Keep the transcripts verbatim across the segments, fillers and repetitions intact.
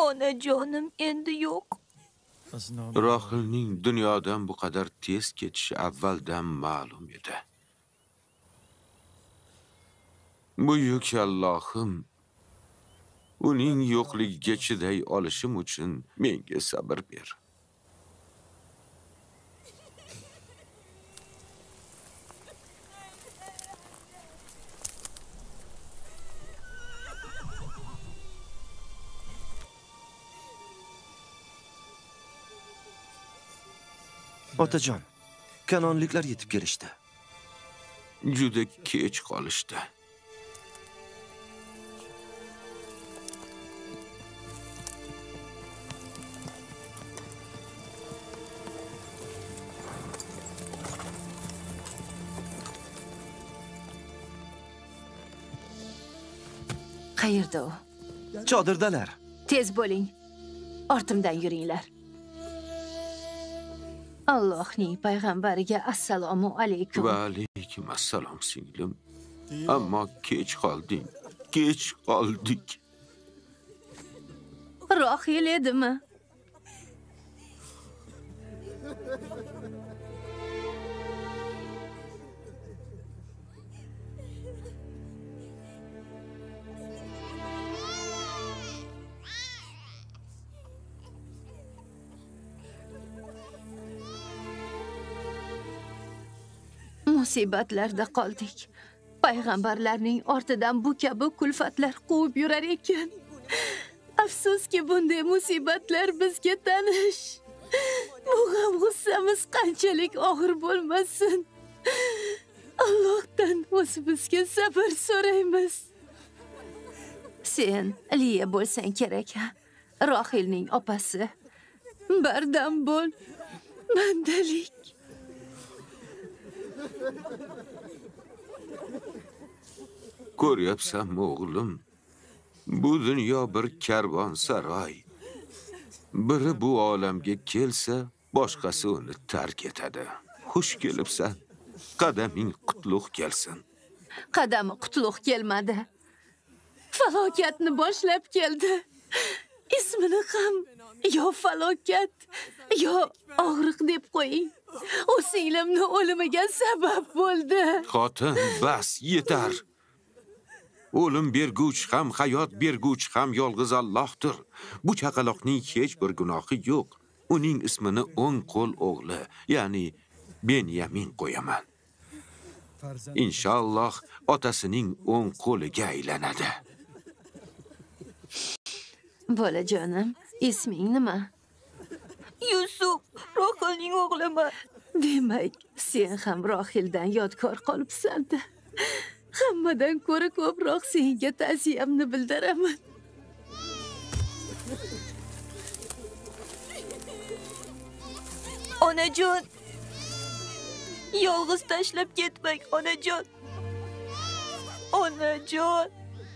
Onajonim endi yo'q. Rohilning dunyodan bu qadar tez ketishi avvaldan ma'lum edi. Buyuk Allohim, uning yo'qligiga chiday olishim uchun menga sabr ber. Otajon, kanonliklar yetib kelishdi. Juda kech qolishdi. Qayerda u? Chodirdalar. Tez bo'ling. Ortimdan yuringlar. Allohning payg'ambariga assalomu alaykum. Va alaykum assalom singlim. Ammo kech qolding. Kech qoldik. Rohil edimi? Musibatlarda qoldik. Payg'ambarlarning ortidan bu kabi kulfatlar quvib yurar ekan. Afsuski bunday musibatlar bizga tanish. Bu g'am g'ussamiz qanchalik og'ir bo'lmasin. Allohdan o'zimizga sabr so'raymiz. Sen Liya bo'lsang kerak, ha? Rohilning opasi. Bardam bo'l. Bandalik. Ko'ryapsanmi o'g'lim? Bu dunyo bir karvonsaroy. Biri bu olamga kelsa, boshqasi uni tark etadi. Xush kelibsan. Qadaming qutlug' kelsin. Qadami qutlug' kelmadi. Falokatni boshlab keldi. Ismini ham yo falokat, yo og'riq deb qo'ying. O singlimni o'limiga sabab bo'ldi. Xotin, bas, yetar. O'lim berguvchi ham, hayot berguvchi ham yolg'iz Allohdir. Bu chaqaloqning hech bir gunohi yo'q. Uning ismini o'ng qo'l o'g'li, ya'ni Benyamin qo'yaman. Inshaalloh otasining o'ng qo'liga aylanadi. Bolajonim, isming nima? Yusuf, Rohilning o'g'liman. Demak, sen ham Rohildan yodgor qolibsan-da. Hammadan ko'ra ko'proq senga ta'ziyamni bildiraman. Onajon, yolg'iz tashlab ketmang, onajon. Onajon.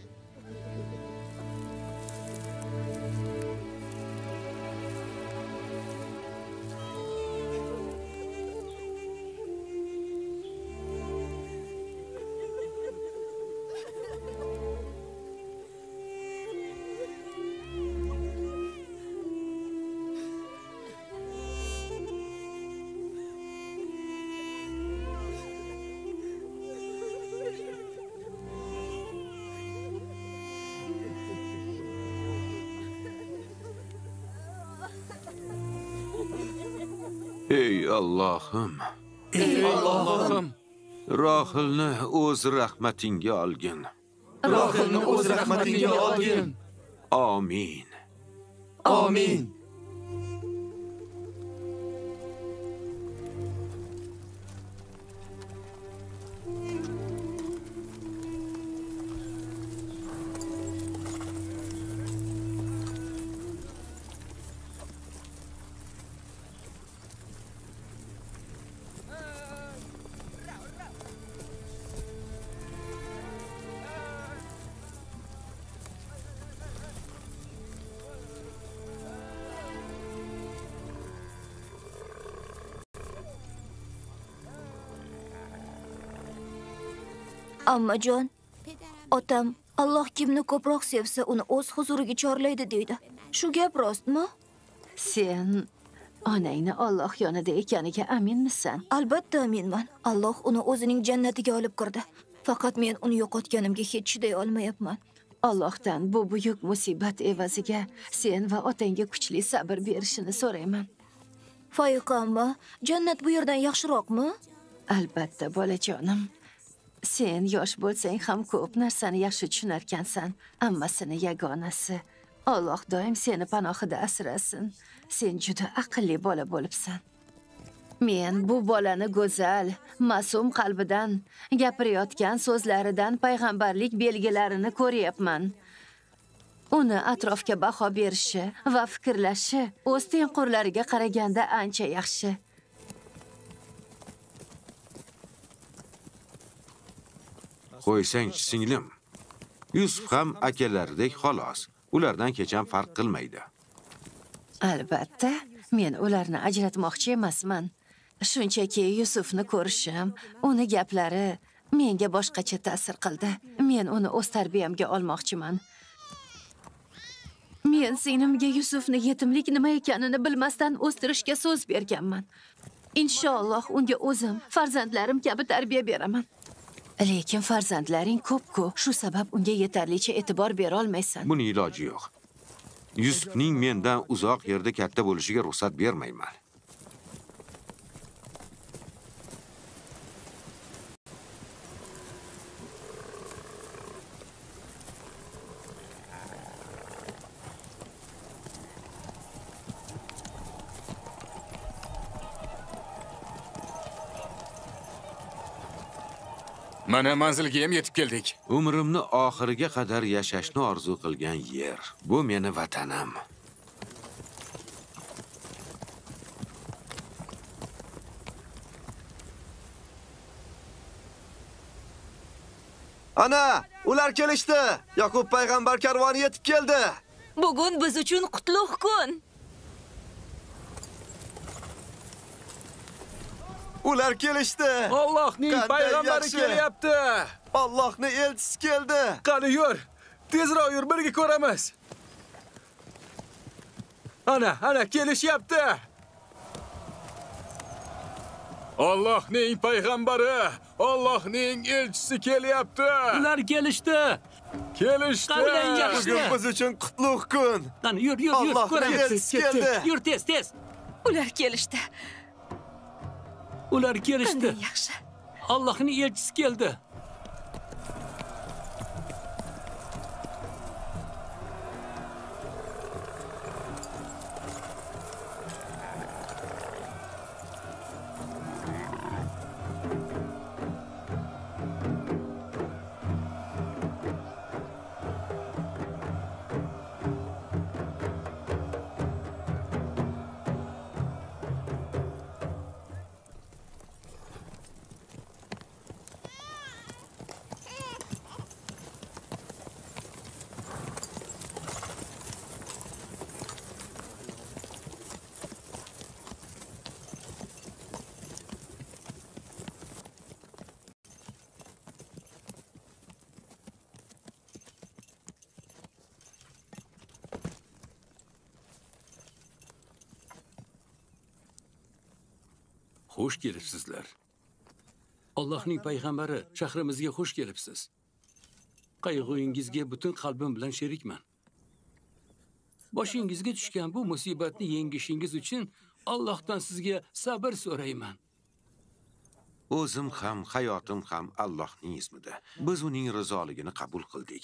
Ey Allohim. Ey Allohim. Rohilni o'z rahmatingga olgin. Rohilni o'z rahmatingga olgin. Amin. Amin. Ammajon, otam Alloh kimni ko'proq sevsa, uni o'z huzuriga chorlaydi deydi. Shu gap rostmi? Sen onangni Alloh yonida ekaniga aminmisan? Albatta aminman. Alloh uni o'zining jannatiga olib kirdi. Faqat men uni yo'qotganimga hech chiday olmayapman. Allohdan bu buyuk musibat evaziga sen va otangga kuchli sabr berishini so'rayman. Foyiqa amma, jannat bu yerdan yaxshiroqmi? Albatta, bolajonim. Sen yosh bo'lsang ham ko'p narsani yaxshi tushunarkansan. Hammasini yagonasi. Alloh doim seni panohida asrasin. Sen juda aqlli bola bo'libsan. Men bu bolani go'zal, ma'sum qalbidan, gapirayotgan so'zlaridan payg'ambarlik belgilarini ko'ryapman. Uni atrofga baho berishi va fikrlashi o'z tengqurlariga qaraganda ancha yaxshi. Qo'ysangchi singlim. Yusuf ham akalaridek xolos. Ulardan hech ham farq qilmaydi. Albatta, men ularni ajratmoqchi emasman. Shunchaki Yusufni ko'rishim, uni gaplari menga boshqacha ta'sir qildi. Men uni o'z tarbiyamga olmoqchiman. Men singlimga Yusufni yetimlik nima ekanini bilmasdan o'stirishga so'z berganman. Inshaalloh unga o'zim farzandlarim kabi tarbiya beraman. Lekin farzandlaring ko'p-ku, shu sabab unga yetarlicha e'tibor bera olmaysan. Buni iloji yo'q. Yusufning mendan uzoq yerda katta bo'lishiga ruxsat bermayman. Mana manzilga ham yetib keldik. Umrimni oxiriga qadar yashashni orzu qilgan yer. Bu meni vatanim. Ana, ular kelishdi. Yaqub payg'ambar karvoni yetib keldi. Bugun biz uchun qutlug' kun. Ular kelishdi. Allohning Qanday payg'ambari yaxshi. kelyapti. Allohning elchisi keldi. Qani yur. Tezroq yur, birga ko'ramiz. Ana, ana kelishyapti. Allohning payg'ambari, Allohning elchisi kelyapti. Ular kelishdi. Kelishdi. Qanday yaxshi. Bugun biz uchun qutlug' kun. Qani yur, yur, yur, Allohning ko'ramiz. elchisi keldi. Yur tez, tez. Ular kelishdi. Ular kelishdi. Qanday yaxshi. Allohning elchisi keldi. Xush kelibsizlar. Allohning payg'ambari, shahrimizga xush kelibsiz. Qayg'ungizga butun qalbim bilan sherikman. Boshingizga tushgan bu musibatni yengishingiz uchun Allohdan sizga sabr so'rayman. O'zim ham, hayotim ham Allohning izmida. Biz uning rizoligini qabul qildik.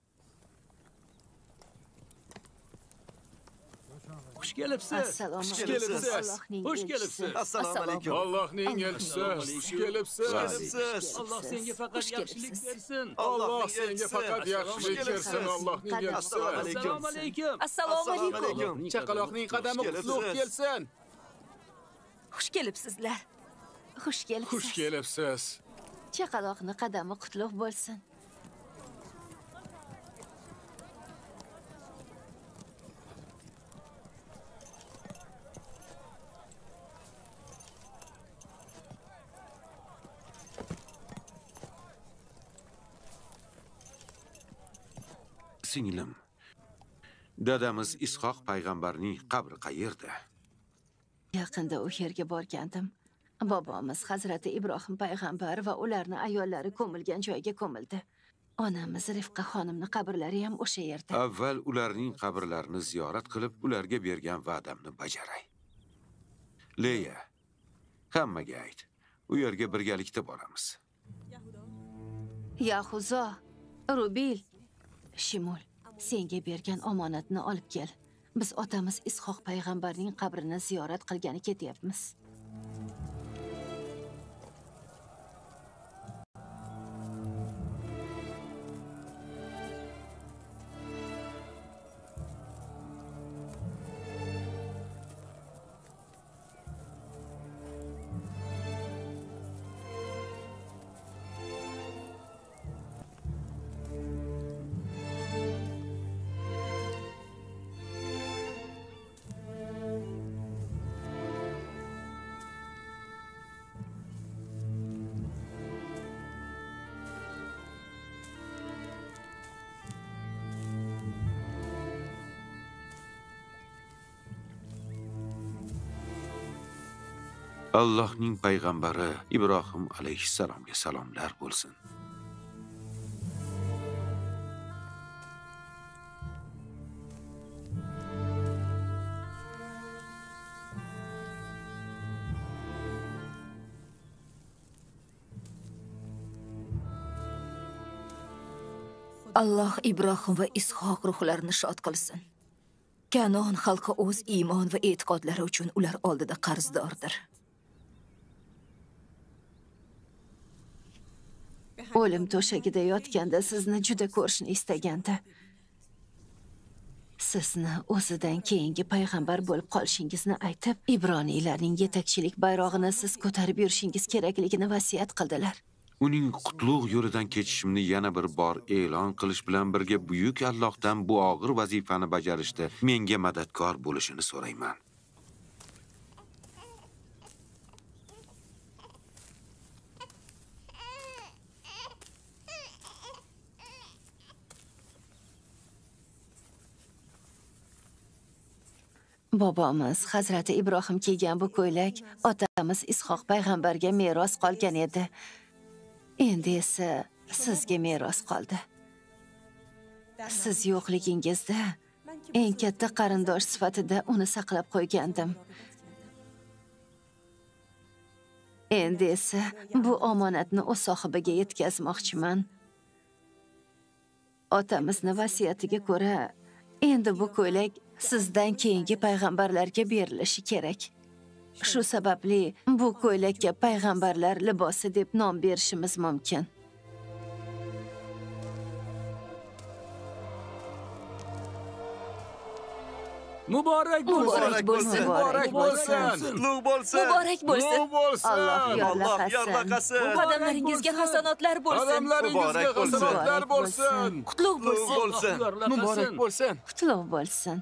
Xush kelibsiz. Assalomu Xush alaykum. kelibsiz. Allohning Xush elchisi. kelibsiz. Assalomu alaykum. Allohning elchisi, xush kelibsiz. Kelibsiz. Alloh senga faqat Xush yaxshilik kelibsiz. bersin. Alloh senga faqat yaxshilik bersin, Allohning elchisi. Assalomu alaykum. Assalomu alaykum. Assalomu Assalomu alaykum. alaykum. Chaqaloqning qadami Xush qutlug' kelibsiz. kelsin. Xush kelibsizlar. Xush kelibsiz. Xush kelibsiz. Chaqaloqni qadami qutlug' bo'lsin. singlim. Dadamiz Ishoq payg'ambarning qabri qayerda? Yaqinda u yerga borgandim. Bobomiz Hazrati Ibrohim payg'ambar va ularning ayollari ko'milgan joyga ko'mildi. Onamiz Rifqa xonimning qabrlari ham o'sha yerda. Avval ularning qabrlarini ziyorat qilib, ularga bergan va'damni bajaray. Leya, hammaga ayt. U yerga birgalikda boramiz. Yahuzo, Rubil, Shimul, senga bergan omonatni olib kel. Biz otamiz Ishoq payg'ambarning qabrini ziyorat qilgani ketyapmiz. Allohning payg'ambari Ibrohim alayhissalomga salomlar bo'lsin. Alloh Ibrohim va Ishoq ruhlarini shod qilsin. Kanon xalqi o'z iymon va e'tiqodlari uchun ular oldida qarzdordir. O'lim to'shagida yotganda sizni juda ko'rishni istagandi. Sizni o'zidan keyingi payg'ambar bo'lib qolishingizni aytib, Ibroniylarning yetakchilik bayrog'ini siz ko'tarib yurishingiz kerakligini vasiyat qildilar. Uning qutlug' yo'lidan ketishimni yana bir bor e'lon qilish bilan birga buyuk Allohdan bu og'ir vazifani bajarishda menga madadkor bo'lishini so'rayman. Bobomiz Hazrati Ibrohim kiygan bu ko'ylak otamiz Ishoq payg'ambarga meros qolgan edi. Endi esa sizga meros qoldi. Siz yo'qligingizda eng katta qarindosh sifatida uni saqlab qo'ygandim. Endi esa bu omonatni o'z sohibiga yetkazmoqchiman. Otamizning vasiyatiga ko'ra, endi bu ko'ylak sizdan keyingi payg'ambarlarga berilishi kerak. Shu sababli bu ko'ylakka payg'ambarlar libosi deb nom berishimiz mumkin. Muborak bo'lsin. Muborak bo'lsin. Muborak bo'lsin. Qutlug' bo'lsin. Muborak bo'lsin. Qutlug' bo'lsin. Alloh Alloh yorlaqasin. yorlaqasin. Qadamlaringizga hasanotlar bo'lsin. Qadamlaringizga Muborak bo'lsin. hasanotlar Muborak bo'lsin. Qutlug' Qutlug' bo'lsin. bo'lsin. Muborak bo'lsin. Qutlug' bo'lsin.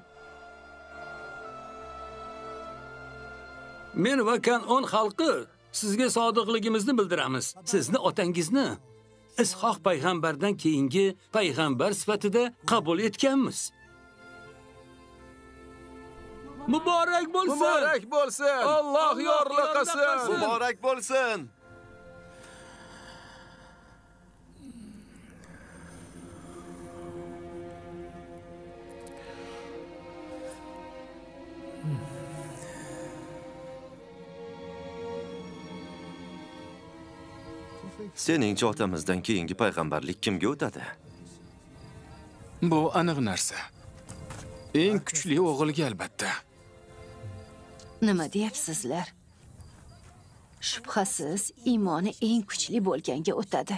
Men va Kanon xalqi sizga sodiqligimizni bildiramiz. Sizni otangizni Ishoq payg'ambardan keyingi payg'ambar sifatida qabul etganmiz. Muborak bo'lsin. Muborak bo'lsin. Alloh yorlaqasin. Muborak bo'lsin. Seningcha otamizdan keyingi payg'ambarlik kimga o'tadi? Bu aniq narsa. Eng kuchli o'g'ilga albatta. Nima deyapsizlar? Shubhasiz iymoni eng kuchli bo'lganga o'tadi.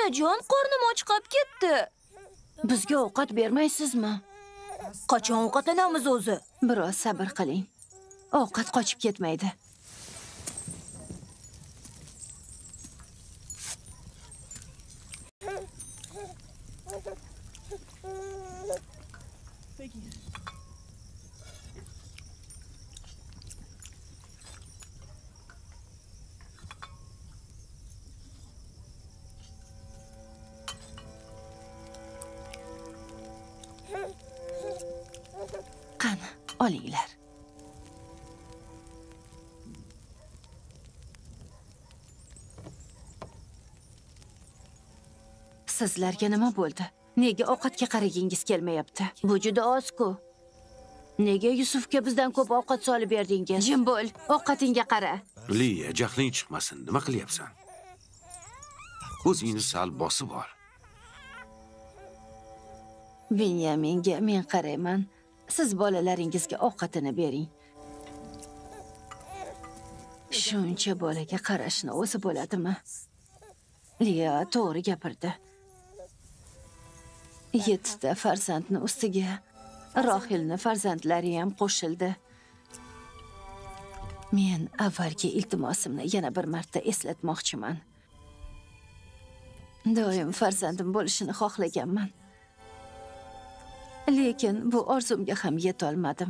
Onajon, qornim och qolib ketdi. Bizga ovqat bermaysizmi? Qachon ovqatlanamiz o'zi? Biroz sabr qiling. Ovqat qochib ketmaydi. Qani, olinglar. Sizlarga nima bo'ldi? Nega ovqatga qaragingiz kelmayapti? Bu juda oz-ku. Nega Yusufga bizdan ko'p ovqat solib berdingiz? Jim bo'l, ovqatingga qara. Liya, jahling chiqmasin. Nima qilyapsan? O'zingni sal bosib ol. Benyaminga men qarayman. Siz bolalaringizga ovqatini bering. Shuncha bolaga qarashni o'zi bo'ladimi? Liya to'g'ri gapirdi. Yettita farzandni ustiga Rohilni farzandlari ham qo'shildi. Men avvalgi iltimosimni yana bir marta eslatmoqchiman. Doim farzandim bo'lishini xohlaganman. Lekin bu orzumga ham yetolmadim.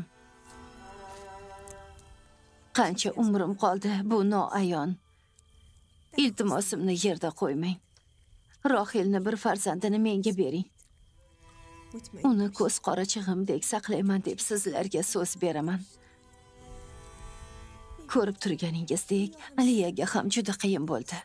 Qancha umrim qoldi, bu noayon. Iltimosimni yerda qo'ymang. Rohilni bir farzandini menga bering. Uni ko'z qorachig'imdek saqlayman deb sizlarga so'z beraman. Ko'rib turganingizdek, Aliyaga ham juda qiyin bo'ldi.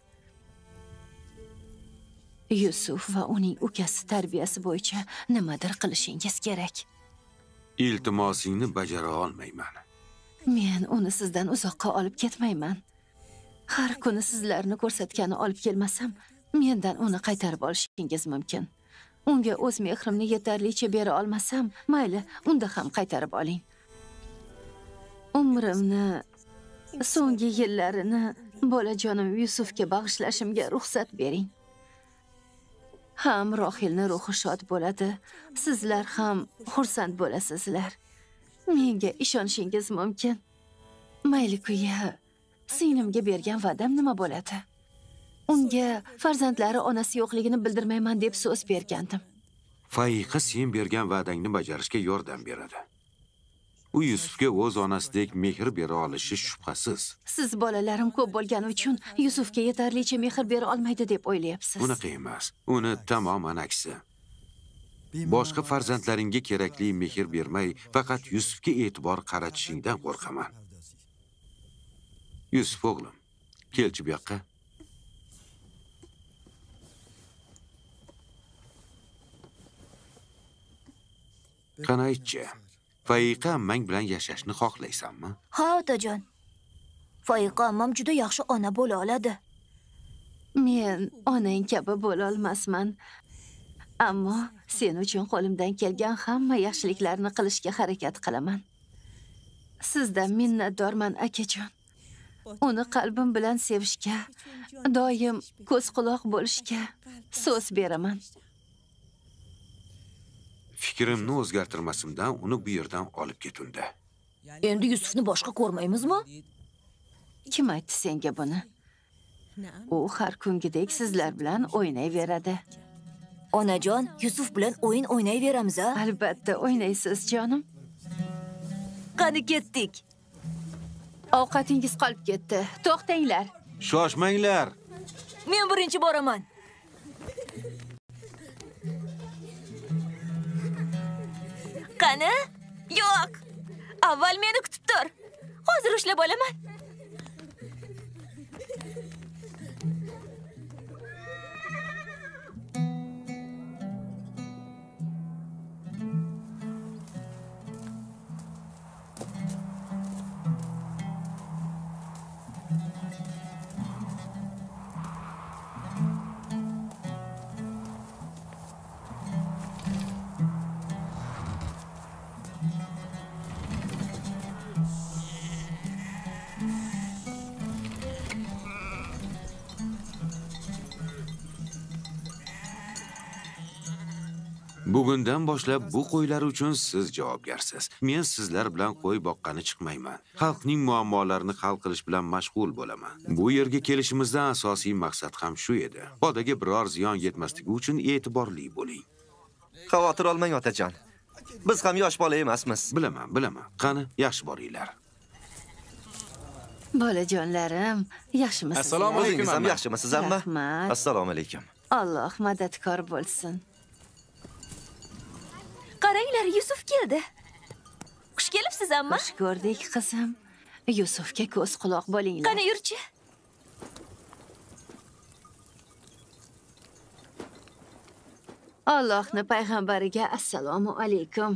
Yusuf va uning ukasi tarbiyasi bo'yicha nimadir qilishingiz kerak. Iltimosingni bajara olmayman. Men uni sizdan uzoqqa olib ketmayman. Har kuni sizlarni ko'rsatgani olib kelmasam, mendan uni qaytarib olishingiz mumkin. Unga o'z mehrimni yetarlicha bera olmasam, mayli, unda ham qaytarib oling. Umrimni, so'nggi yillarini bolajonim Yusufga bag'ishlashimga ruxsat bering. Ham Rohilni ruhi shod bo'ladi, sizlar ham xursand bo'lasizlar. Menga ishonishingiz mumkin. Mayli-kuya, singlimga bergan va'dam nima bo'ladi? Unga farzandlari onasi yo'qligini bildirmayman deb so'z bergandim. Fayiqa sen bergan va'dangni bajarishga yordam beradi. U Yusufga o'z onasidek mehr bera olishi shubhasiz. Siz bolalarim ko'p bo'lgani uchun Yusufga yetarlicha mehr bera olmaydi deb o'ylayapsiz. Unaqa emas. Uni tamoman aksi. Boshqa farzandlaringga kerakli mehr bermay, faqat Yusufga e'tibor qaratishingdan qo'rqaman. Yusuf o'g'lim, kelchi bu yoqqa. Qani aytchi, Fayiqa ammang bilan yashashni xohlaysanmi? Ha, otajon. Fayiqa ammam juda yaxshi ona bo'la oladi. Men onang kabi bo'la olmasman. Ammo sen uchun qo'limdan kelgan hamma yaxshiliklarni qilishga harakat qilaman. Sizdan minnatdorman, akajon. Uni qalbim bilan sevishga, doim ko'z quloq bo'lishga so'z beraman. Fikrimni o'zgartirmasimdan uni bu yerdan olib ketunda. Endi Yusufni boshqa ko'rmaymizmi? Kim aytdi senga buni? U har kungidek sizlar bilan o'ynayveradi. Onajon, Yusuf bilan o'yin o'ynayveramiz a? Albatta o'ynaysiz, jonim. Qani ketdik. Ovqatingiz qolib ketdi. To'xtanglar. Shoshmanglar. Men birinchi boraman. Qani? Yo'q. Avval meni kutib tur. Hozir ushlab olaman. Bugundan boshlab bu qo'ylar uchun siz javobgarsiz. Men sizlar bilan qo'y boqqani chiqmayman. Xalqning muammolarini hal qilish bilan mashg'ul bo'laman. Bu yerga kelishimizdan asosiy maqsad ham shu edi. Podaga biror ziyon yetmasligi uchun e'tiborli bo'ling. Xavotir olmang otajon. Biz ham yosh bola emasmiz. Bilaman, bilaman. Qani, yaxshi boringlar. Bolajonlarim, yaxshimisiz? Assalomu alaykum. O'zingiz ham yaxshimisiz, amma? Rahmat. Assalomu alaykum. Alloh madadkor bo'lsin. Qaranglar, Yusuf keldi. Xush kelibsiz, amma. Xush ko'rdik, qizim. Yusufga ko'z quloq bo'linglar. Qani yurchi. Allohning payg'ambariga assalomu alaykum.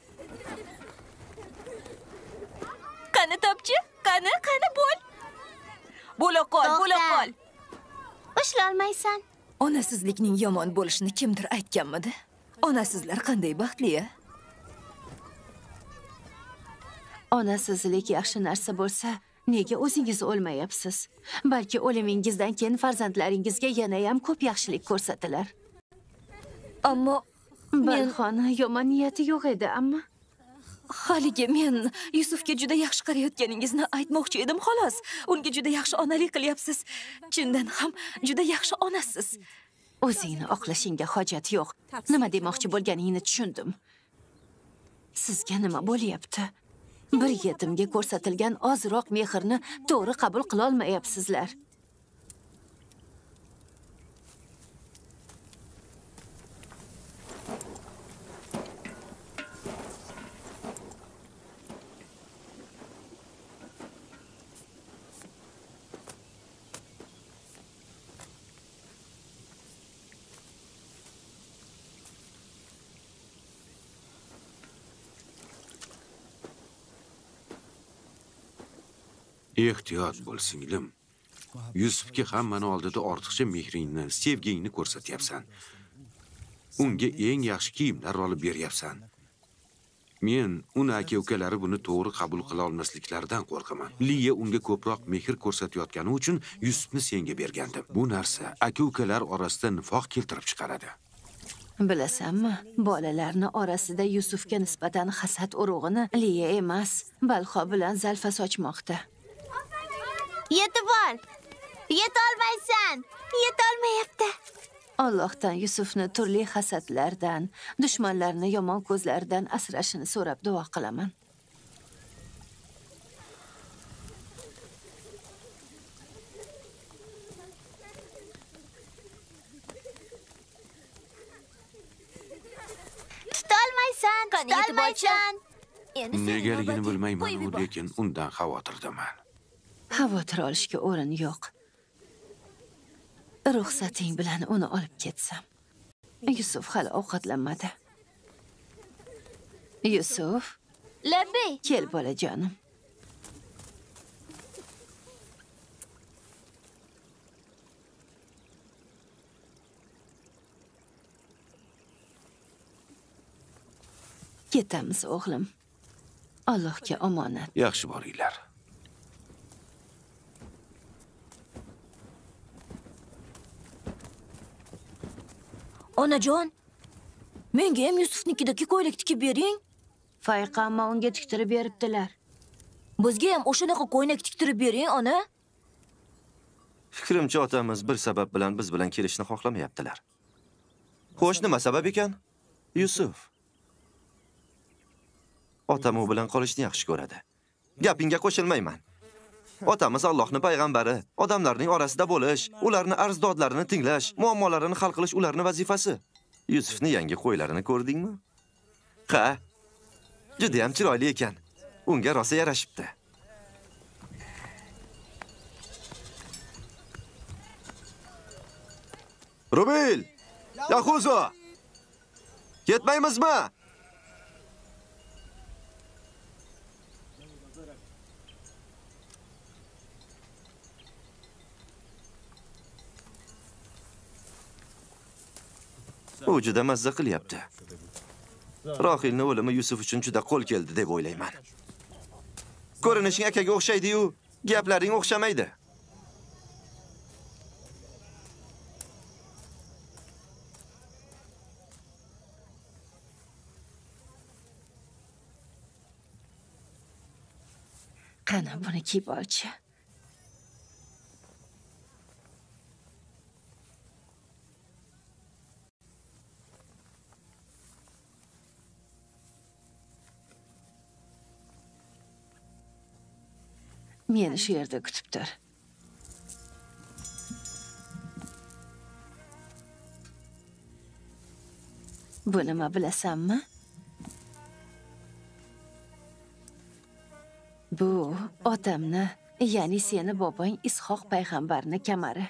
Qani topchi? Qani, qani bo'l. Bo'la qol, bo'la qol. Ushlolmaysan. Onasizlikning yomon bo'lishini kimdir aytganmidi? Onasizlar qanday baxtli-a? Onasizlik yaxshi narsa bo'lsa, nega o'zingiz o'lmayapsiz? Balki o'limingizdan keyin farzandlaringizga yana ham ko'p yaxshilik ko'rsatilar. Ammo Balxona yomon niyati yo'q edi, amma haligi men Yusufga juda yaxshi qarayotganingizni aytmoqchi edim, xolos. Unga juda yaxshi onalik qilyapsiz. Chindan ham juda yaxshi onasiz. o'zingni oqlashingga hojat yo'q. Nima demoqchi bo'lganingni tushundim. Sizga nima bo'lyapti? Bir yetimga ko'rsatilgan ozroq mehrni to'g'ri qabul qila olmayapsizlar. Ehtiyot bo'l singlim. Yusufga hammani oldida ortiqcha mehringni, sevgingni ko'rsatyapsan. Unga eng yaxshi kiyimlar olib beryapsan. Men uni aka-ukalari buni to'g'ri qabul qila olmasliklaridan qo'rqaman. Liya unga ko'proq mehr ko'rsatayotgani uchun Yusufni senga bergandim. Bu narsa aka-ukalar orasida nifoq keltirib chiqaradi. Bilasanmi, bolalarni orasida Yusufga nisbatan hasad urug'ini Liya emas, Balxo bilan Zalfa sochmoqda. Yetib ol. Yetolmaysan. Yetolmayapti. Allohdan Yusufni turli hasadlardan, dushmanlarni yomon ko'zlardan asrashini so'rab duo qilaman. Tutolmaysan. Qani yetib Tutolmaysan. Negaligini bilmayman, lekin undan xavotirdaman. Xavotir olishga o'rin yo'q. Ruxsating bilan uni olib ketsam. Yusuf hali ovqatlanmadi. Yusuf, Labbay. kel bolajonim. Ketamiz o'g'lim. Allohga omonat. Yaxshi boringlar. onajon, menga ham Yusufnikidagi ko'ylak tikib bering. Fayqa amma unga tiktirib beribdilar. Bizga ham o'shanaqa ko'ylak tiktirib bering, ona. Fikrimcha otamiz bir sabab bilan biz bilan kelishni xohlamayaptilar. Xo'sh, nima sabab ekan? Yusuf. Otam u bilan qolishni yaxshi ko'radi. Gapingga qo'shilmayman. Otamiz Allohning payg'ambari, odamlarning orasida bo'lish, ularning arzdodlarini tinglash, muammolarini hal qilish ularning vazifasi. Yusufning yangi qo'ylarini ko'rdingmi? Ha? Juda ham chiroyli ekan. Unga rosa yarashibdi. Rubil! Yahuzo! Ketmaymizmi? U juda mazza qilyapti. Rohilning o'limi Yusuf uchun juda qo'l keldi deb o'ylayman. Ko'rinishing akaga o'xshaydi-yu, gaplaring o'xshamaydi. Qani buni kiyib olchi. Meni shu yerda kutib tur. Bu nima bilasanmi? Bu otamni, ya'ni seni bobong Ishoq payg'ambarni kamari.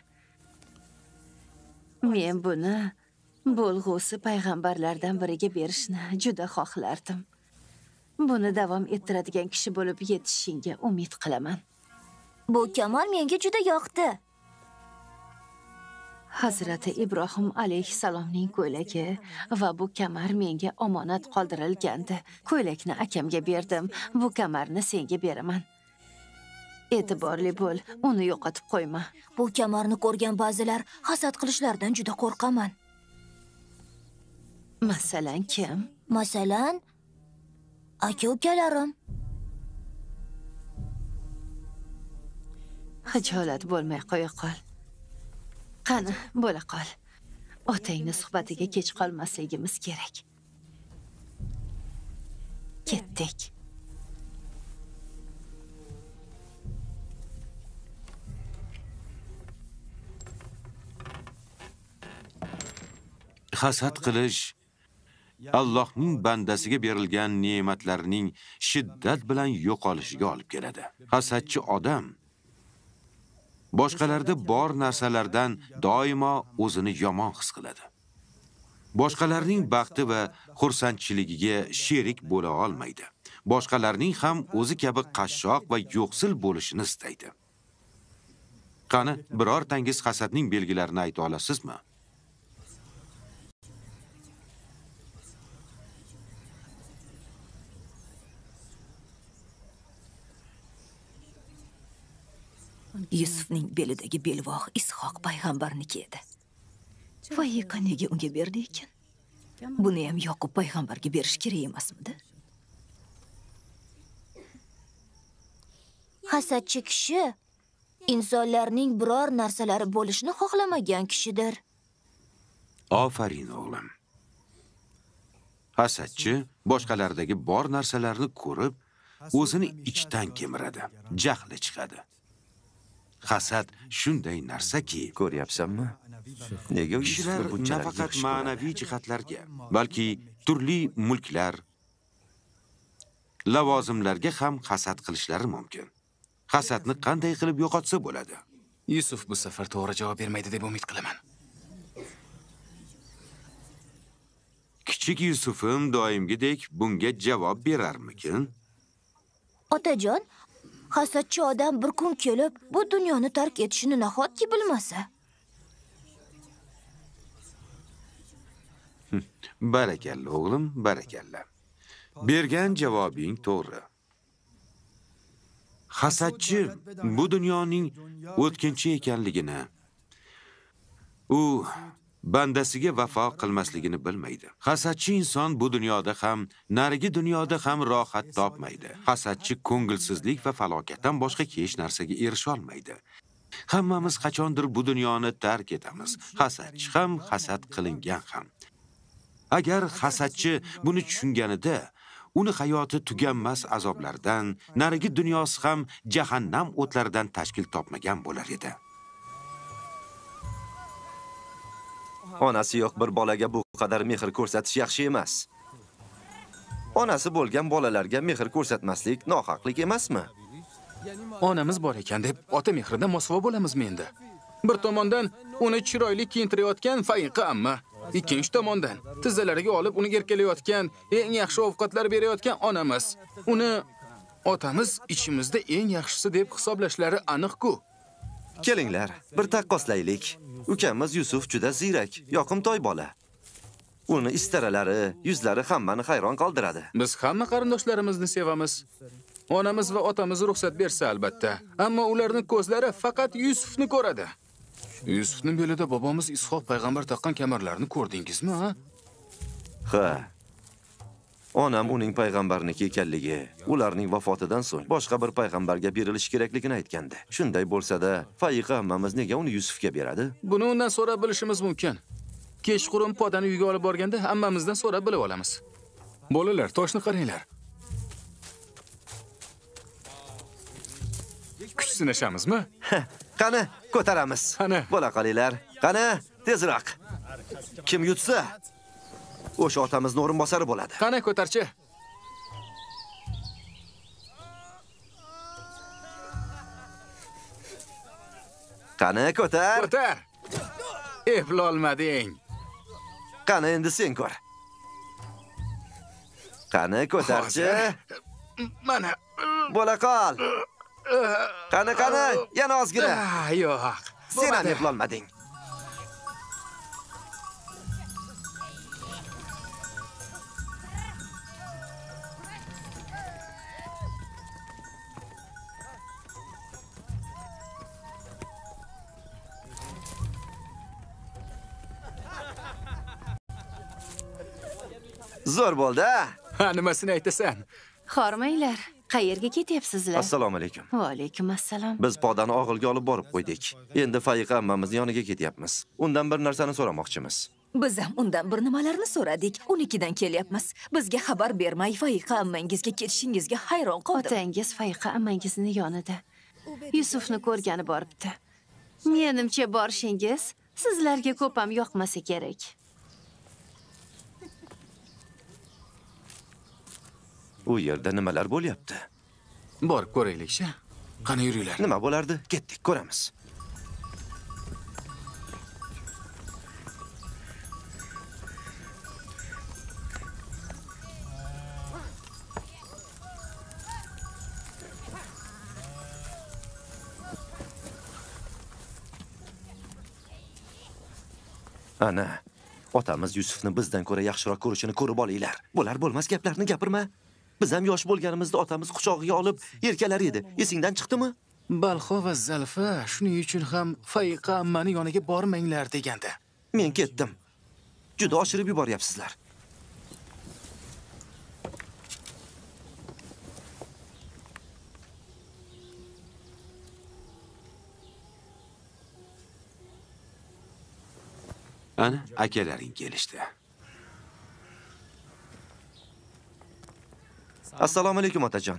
Men buni bo'lg'usi payg'ambarlardan biriga berishni juda xohlardim. Buni davom ettiradigan kishi bo'lib yetishingga umid qilaman. Bu kamar menga juda yoqdi. Hazrati Ibrohim alayhissalomning ko'ylagi va bu kamar menga omonat qoldirilgandi. Ko'ylakni akamga berdim. Bu kamarni senga beraman. E'tiborli bo'l, uni yo'qotib qo'yma. Bu kamarni ko'rgan ba'zilar hasad qilishlaridan juda qo'rqaman. Masalan kim? Masalan, aka-ukalarim. Xijolat bo'lmay qo'ya qol. Qani, bo'la qol. Otangni suhbatiga kech qolmasligimiz kerak. Ketdik. Hasad qilish Allohning bandasiga berilgan ne'matlarning shiddat bilan yo'qolishiga olib keladi. Hasadchi odam boshqalarda bor narsalardan doimo o'zini yomon his qiladi. Boshqalarning baxti va xursandchiligiga sherik bo'la olmaydi. Boshqalarning ham o'zi kabi qashshoq va yo'qsil bo'lishini istaydi. Qani, birortangiz hasadning belgilarini ayta olasizmi? Yusufning belidagi belvoq Ishoq payg'ambarniki edi. Va nega unga berdi ekan? Buni ham Yoqub payg'ambarga berish kerak emasmidi? Hasadchi kishi insonlarning biror narsalari bo'lishni xohlamagan kishidir. Ofarin o'g'lim. Hasadchi boshqalardagi bor narsalarni ko'rib, o'zini ichdan kemiradi, jahli chiqadi. Hasad shunday narsaki, ko'ryapsanmi? Nega kishilar nafaqat ma'naviy jihatlarga, balki turli mulklar, lavozimlarga ham hasad qilishlari mumkin. Hasadni qanday qilib yo'qotsa bo'ladi? Yusuf bu safar to'g'ri javob bermaydi deb umid qilaman. Kichik Yusufim doimgidek bunga javob berarmikin? Otajon, hasadchi odam bir kun kelib bu dunyoni tark etishini nahotki bilmasa? Barakalla o'g'lim, barakalla. Bergan javobing to'g'ri. Hasadchi bu dunyoning o'tkinchi ekanligini, u bandasiga vafo qilmasligini bilmaydi. Hasadchi inson bu dunyoda ham, narigi dunyoda ham rohat topmaydi. Hasadchi ko'ngilsizlik va falokatdan boshqa hech narsaga erisha olmaydi. Hammamiz qachondir bu dunyoni tark etamiz. Hasadchi ham, hasad qilingan ham. Agar hasadchi buni tushunganida, uni hayoti tuganmas azoblardan, narigi dunyosi ham jahannam o'tlaridan tashkil topmagan bo'lar edi. Onasi yo'q bir bolaga bu qadar mehr ko'rsatish yaxshi emas. Onasi bo'lgan bolalarga mehr ko'rsatmaslik nohaqlik emasmi? Onamiz bor ekan deb ota mehridan mosuvo bo'lamizmi endi? Bir tomondan uni chiroyli kiyintirayotgan Fayiqa amma, ikkinchi tomondan tizzalariga olib uni erkalayotgan, eng yaxshi ovqatlar berayotgan onamiz. Uni otamiz ichimizda eng yaxshisi deb hisoblashlari aniq-ku. Kelinglar, bir taqqoslaylik. Ukamiz Yusuf juda ziyrak, yoqimtoy bola. Uni istaralari, yuzlari hammani hayron qoldiradi. Biz hamma qarindoshlarimizni sevamiz. Onamiz va otamiz ruxsat bersa albatta, ammo ularning ko'zlari faqat Yusufni ko'radi. Yusufning belida bobomiz Ishoq payg'ambar taqqan kamarlarni ko'rdingizmi, ha? Ha. Onam uning payg'ambarniki ekanligi, ularning vafotidan so'ng boshqa bir payg'ambarga berilishi kerakligini aytgandi. Shunday bo'lsa-da, Fayiqa ammamiz nega uni Yusufga beradi? Buni undan so'rab bilishimiz mumkin. Kechqurun podani uyga olib borganda hammamizdan so'rab bilib olamiz. Bolalar, toshni qaranglar. Kuch sinashamizmi? Qani, ko'taramiz. Qani. Bo'la qolinglar. Qani, tezroq. Kim yutsa, o'sha otamizning o'rinbosari bo'ladi. Qani, ko'tarchi. Qani, ko'tar. Ko'tar. Eplolmading. Qani, endi sen ko'r. Qani, ko'tarchi. Mana. Bo'la qol. Qani, qani, yana ozgina. Yo'q. Sen ham eplolmading. Zo'r bo'ldi. Ha, nimasini aytasan? Hormanglar. Qayerga ketyapsizlar? Assalomu alaykum. Va alaykum assalom. Biz podani og'ilga olib borib qo'ydik. Endi Fayiqa ammamizning yoniga ketyapmiz. Undan bir narsani so'ramoqchimiz. Biz ham undan bir nimalarni so'radik. Unikidan kelyapmiz. Bizga xabar bermay Fayiqa ammangizga ketishingizga hayron qoldim. Otangiz Fayiqa ammangizni yonida. Yusufni ko'rgani boribdi. Menimcha borishingiz sizlarga ko'p ham yoqmasa kerak. U yerda nimalar bo'lyapti? Borib ko'raylik-chi. Qani yuringlar. Nima bo'lardi? Ketdik, ko'ramiz. Ana, otamiz Yusufni bizdan ko'ra yaxshiroq ko'rishini ko'rib olinglar. Bo'lar bo'lmas gaplarni gapirma. Biz ham yosh bo'lganimizda otamiz quchog'iga olib erkalar edi. Esingdan chiqdimi? Balxo va Zalfa shuning uchun ham Fayiqa ammani yoniga bormanglar deganda. Men ketdim. Juda oshirib yuboryapsizlar. Ana, akalaring kelishdi. Assalomu alaykum otajon.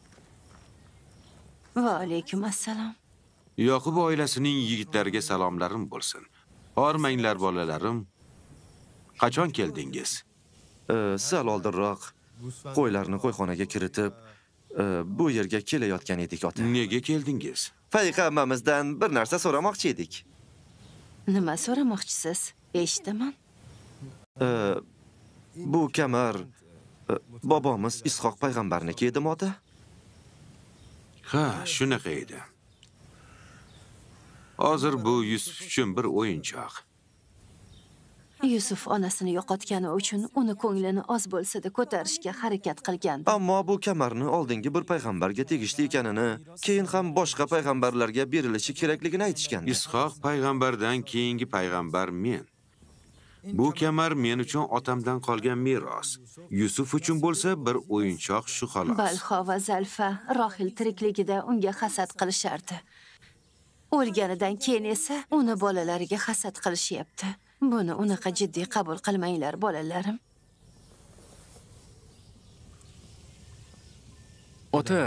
Va alaykum assalom. Yoqub oilasining yigitlariga salomlarim bo'lsin. Hormanglar bolalarim. Qachon keldingiz? E, sal oldinroq qo'ylarni qo'yxonaga kiritib, e, bu yerga kelayotgan edik ota. Nega keldingiz? Fayiqa ammamizdan bir narsa so'ramoqchi edik. Nima so'ramoqchisiz? Eshitaman. E, bu kamar e, bobomiz Ishoq payg'ambarniki edimi ota? Ha, shunaqa edi. Hozir bu Yusuf uchun bir o'yinchoq. Yusuf onasini yo'qotgani uchun uni ko'nglini oz bo'lsa-da ko'tarishga harakat qilgan. Ammo bu kamarni oldingi bir payg'ambarga tegishli ekanini, keyin ham boshqa payg'ambarlarga berilishi kerakligini aytishgandi. Ishoq payg'ambardan keyingi payg'ambar men. Bu kamar men uchun otamdan qolgan meros. Yusuf uchun bo'lsa bir o'yinchoq shu xolos. Balxo va Zalfa Rohil tirikligida unga hasad qilishardi. O'lganidan keyin esa uni bolalariga hasad qilishyapti. Buni unaqa jiddiy qabul qilmanglar, bolalarim. Ota,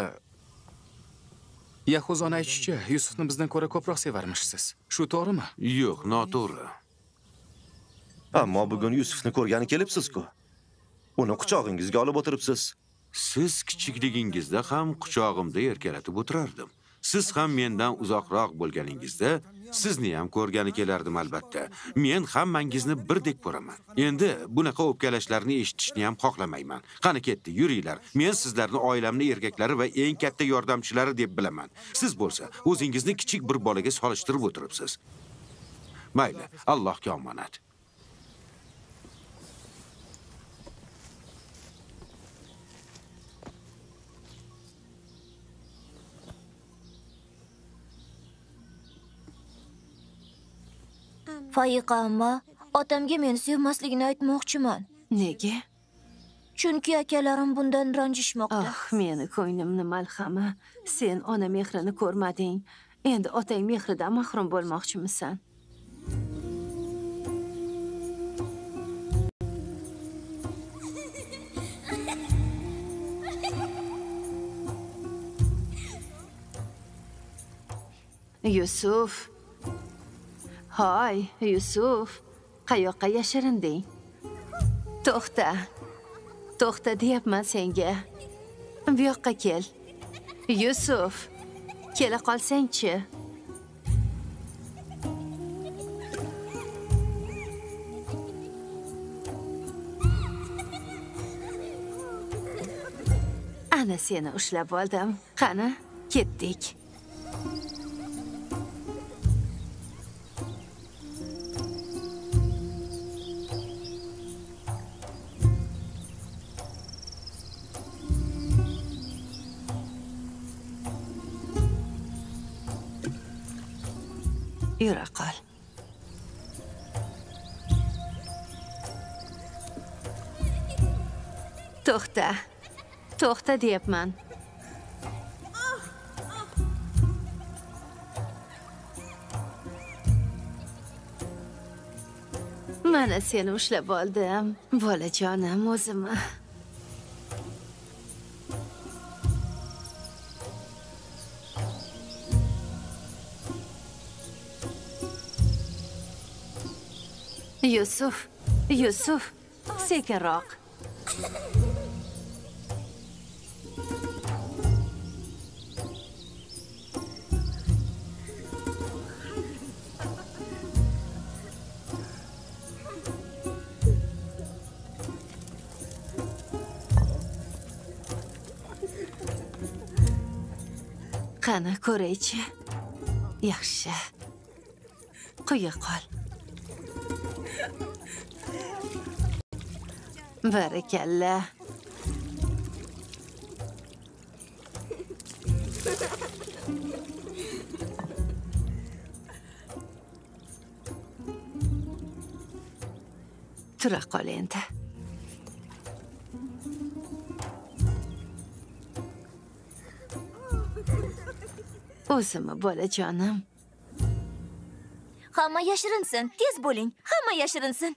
Yahuzon aytishicha, Yusufni bizdan ko'ra ko'proq sevarmishsiz. Shu to'g'rimi? Yo'q, noto'g'ri. Ammo bugun Yusufni ko'rgani kelibsiz-ku. Uni quchog'ingizga olib o'tiribsiz. Siz kichikligingizda ham quchog'imda erkalatib o'tirardim. Siz ham mendan uzoqroq bo'lganingizda sizni ham ko'rgani kelardim albatta. Men hammangizni birdek ko'raman. Endi bunaqa o'pkalashlarni eshitishni ham xohlamayman. Qani ketdi, yuringlar. Men sizlarni oilamning erkaklari va eng katta yordamchilari deb bilaman. Siz bo'lsa, o'zingizni kichik bir bolaga solishtirib o'tiribsiz. Mayli, Allohga omonat. Fayiqa amma, otamga meni sevmasligini aytmoqchiman. Nega? Chunki akalarim bundan ranjishmoqda. Ah, meni ko'nglimni malhami. Sen ona mehrini ko'rmading. Endi otang mehridan mahrum bo'lmoqchimisan? Yusuf. Hoy, Yusuf. Qayoqqa yashirinding? To'xta. To'xta deyapman senga. Bu yoqqa kel. Yusuf, kela qolsang-chi. Ana seni ushlab oldim. Qani, ketdik. Yura qol. To'xta. To'xta deyapman. Mana seni ushlab oldim. Bolajonim o'zimni. Yusuf, Yusuf, sekinroq. Qani, ko'raychi. Yaxshi. Quyi qol. Barakalla. Tura qol endi. O'zimmi bolajonim? Hamma yashirinsin. Tez bo'ling. Hamma yashirinsin.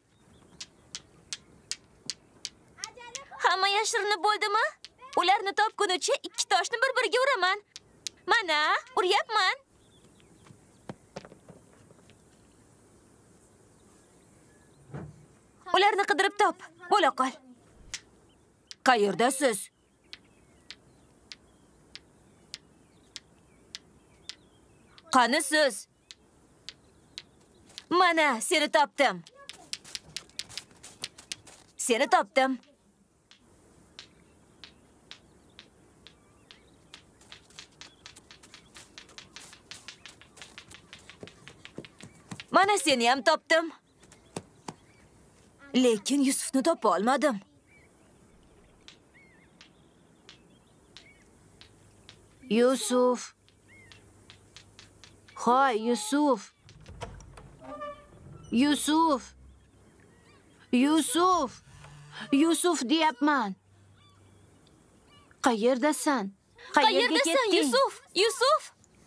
Hamma yashirinib bo'ldimi? Ularni topgunicha ikki toshni bir-biriga uraman. Mana, uryapman. Ularni qidirib top. Bo'la qol. Qayerdasiz? Qani siz? Mana, seni topdim. Seni topdim. Mana seni ham topdim. Lekin Yusufni topa olmadim. Yusuf. Hoy, Yusuf. Yusuf. Yusuf. Yusuf deyapman. Qayerdasan? Qayerga ketding? Qayerdasan, Yusuf? Yusuf?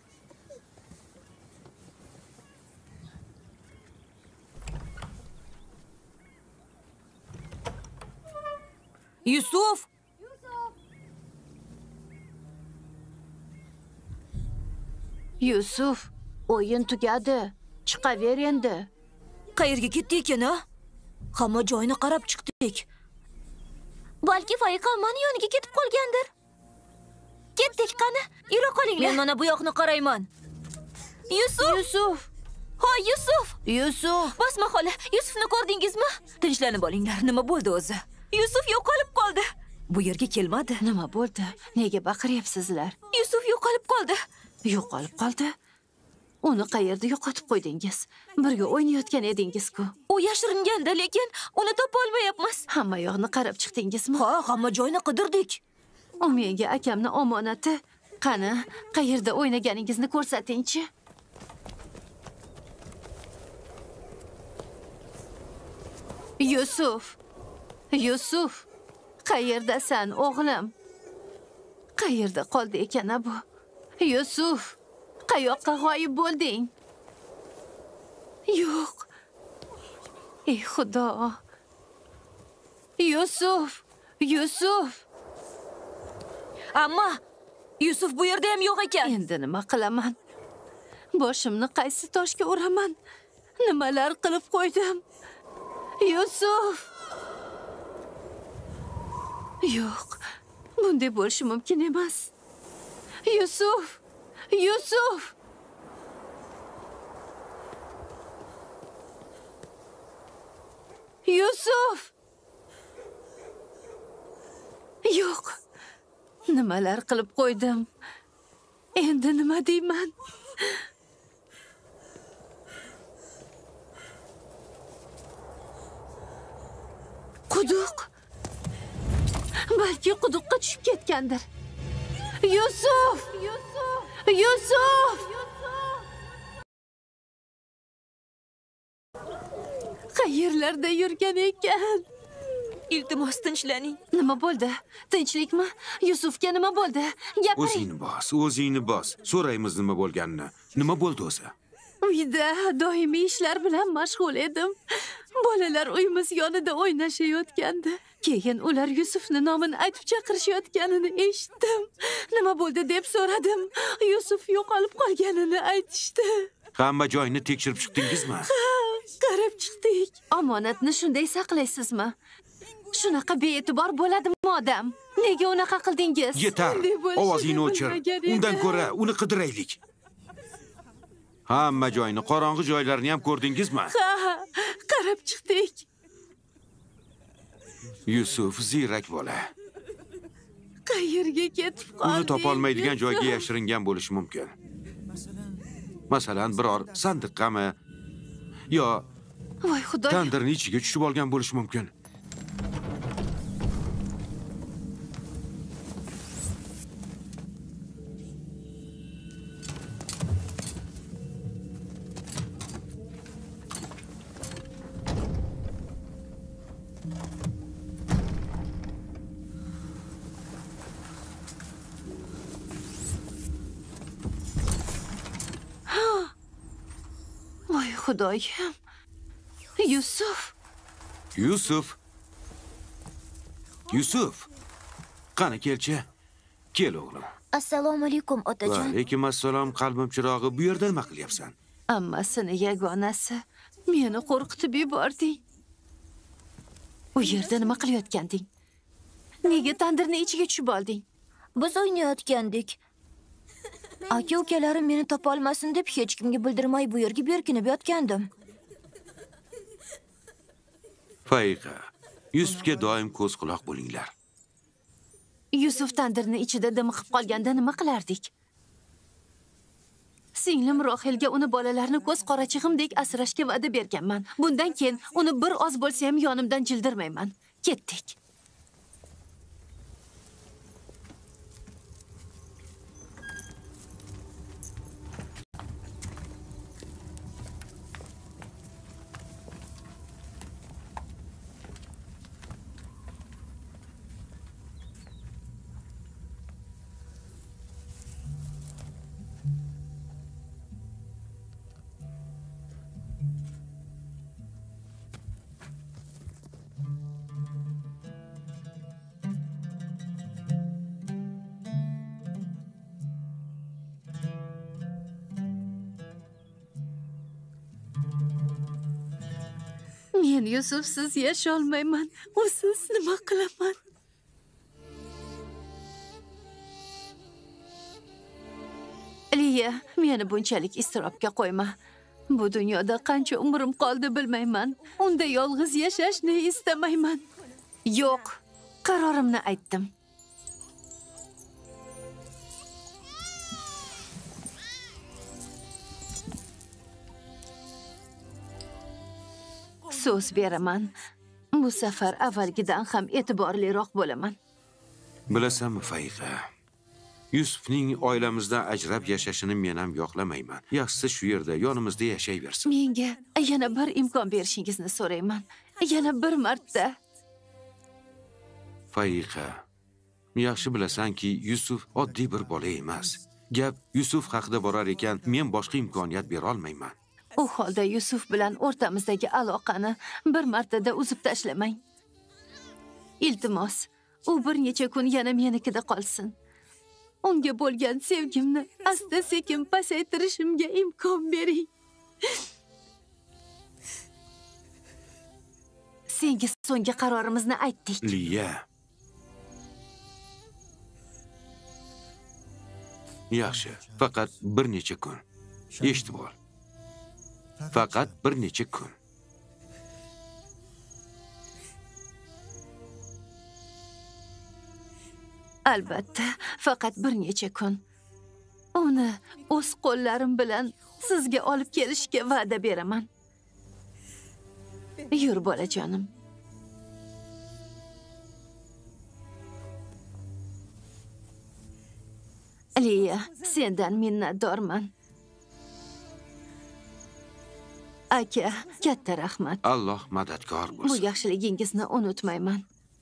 Yusuf! Yusuf, o'yin tugadi. Chiqaver endi. Qayerga ketdik ekan, ha? Hamma joyni qarab chiqdik. Balki Fayiqa ammani yoniga ketib qolgandir. Ketdik qani? Yura qolinglar. Men mana bu yoqni qarayman. Yusuf! Yusuf! Hoy, Yusuf! Yusuf! Basma xola, Yusufni ko'rdingizmi? Tinchlanib olinglar. Nima bo'ldi o'zi? Yusuf yo'qolib qoldi. Bu yerga kelmadi. Nima bo'ldi? Nega baqiryapsizlar? Yusuf yo'qolib qoldi. Yo'qolib qoldi? Uni qayerda yo'qotib qo'ydingiz? Birga o'ynayotgan edingiz-ku. U yashiringanda, lekin uni topa olmayapmiz. Hamma yoqni qarab chiqdingizmi? Ha, hamma joyni qidirdik. U menga akamni omonati. Qani, qayerda o'ynaganingizni ko'rsating-chi. Yusuf. Yusuf. Qayerdasan, o'g'lim? Qayerda qoldi ekan bu? Yusuf, qayoqqa g'oyib bo'lding? Yo'q. Ey Xudo. Yusuf, Yusuf. Amma Yusuf bu yerda ham yo'q ekan. Endi nima qilaman? Boshimni qaysi toshga uraman? Nimalar qilib qo'ydim? Yusuf. Yo'q. Bunday bo'lishi mumkin emas. Yusuf. Yusuf. Yusuf. Yo'q. Nimalar qilib qo'ydim? Endi nima deyman? Quduq. Balki quduqqa tushib ketgandir. Yusuf! Yusuf! Yusuf! Qayerlarda yurgan ekan? Iltimos tinchlaning. Nima bo'ldi? Tinchlikmi? Yusufga nima bo'ldi? Gapiring. O'zingni bos, o'zingni bos. So'raymiz nima bo'lganini. Nima bo'ldi o'zi? Uyda doimiy ishlar bilan mashg'ul edim. Bolalar uyimiz yonida o'ynashayotgandi. Keyin ular Yusufning nomini aytib chaqirishayotganini eshitdim. Nima bo'ldi deb so'radim. Yusuf yo'qolib qolganini aytishdi. Hamma joyni tekshirib chiqdingizmi? Qarab chiqdik. Omonatni shunday saqlaysizmi? Shunaqa bee'tibor bo'ladimi odam? Nega unaqa qildingiz? Yetar. Ovozingni o'chir. Undan ko'ra uni qidiraylik. Hamma joyni, qorong'i joylarni ham ko'rdingizmi? Ha, qarab chiqdik. Yusuf ziyrak bola. Qayerga ketib qoldi? Uni topolmaydigan joyga yashiringan bo'lishi mumkin. Masalan, biror sandiqqami yo voy xudoy, tandirning ichiga tushib olgan bo'lishi mumkin. voy xudoyim. Yusuf. Yusuf. Yusuf. Qani kelchi. Kel o'g'lim. Assalomu alaykum otajon. Va alaykum assalom qalbim chirog'i. Bu yerda nima qilyapsan? Ammasini yagonasi. Meni qo'rqitib yubording. U yerda nima qilayotganding? Nega tandirning ichiga tushib olding? Biz o'ynayotgandik. Aka-ukalarim meni topa olmasin deb hech kimga bildirmay bu yerga berkinib yotgandim. Fayqa, Yusufga doim ko'z quloq bo'linglar. Yusuf tandirning ichida dimiqib qolganda nima qilardik? Singlim Rohelga uni bolalarni ko'z qorachig'imdek asrashga va'da berganman. Bundan keyin uni bir oz bo'lsa ham yonimdan jildirmayman. Ketdik. Men Yusufsiz yasholmayman. Usiz nima qilaman? Liya, meni bunchalik iztirobga qo'yma. Bu dunyoda qancha umrim qoldi bilmayman. Unda yolg'iz yashashni istamayman. Yo'q, qarorimni aytdim. So'z beraman. Bu safar avvalgidan ham e'tiborliroq bo'laman. Bilasanmi, Fayqa? Yusufning oilamizdan ajrab yashashini men ham yoqlamayman. Yaxshisi shu yerda yonimizda yashayversin. Menga yana bir imkon berishingizni so'rayman. Yana bir marta. Fayiqa, yaxshi bilasanki, Yusuf oddiy bir bola emas. Gap Yusuf haqida borar ekan, men boshqa imkoniyat bera olmayman. U holda Yusuf bilan o'rtamizdagi aloqani bir martada uzib tashlamang. Iltimos, u bir necha kun yana menikida qolsin. Unga bo'lgan sevgimni asta-sekin pasaytirishimga imkon bering. Senga so'nggi qarorimizni aytdik. Liya. Yaxshi, faqat bir necha kun. Eshitib ol. Faqat bir necha kun. Albatta, faqat bir necha kun. Uni o'z qo'llarim bilan sizga olib kelishga va'da beraman. Yur bolajonim. Liya, sendan minnatdorman. Aka, katta rahmat. Alloh madadkor bo'lsin. Bu yaxshiligingizni unutmayman.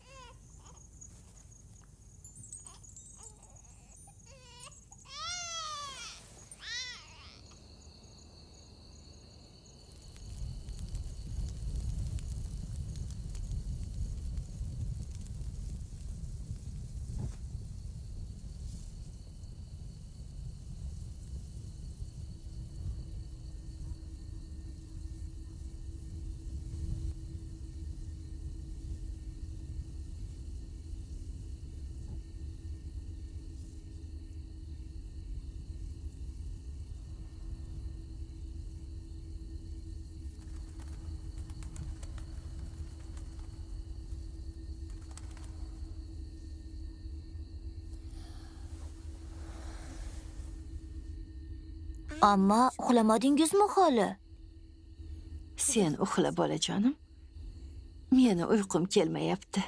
Amma uxlamadingizmi hali? Sen uxla bolajonim. Meni uyqum kelmayapti.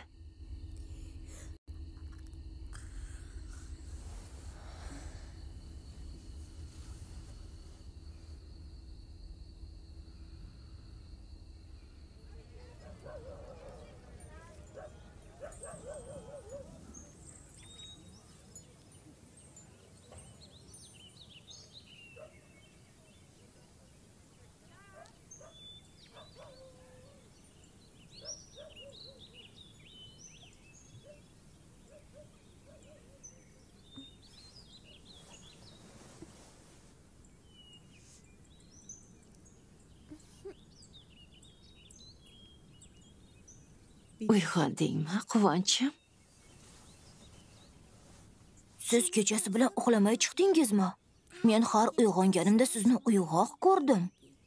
Uyg'ondingmi, Quvonchim? Siz kechasi bilan uxlamay chiqdingizmi? Men har uyg'onganimda sizni uyg'oq ko'rdim.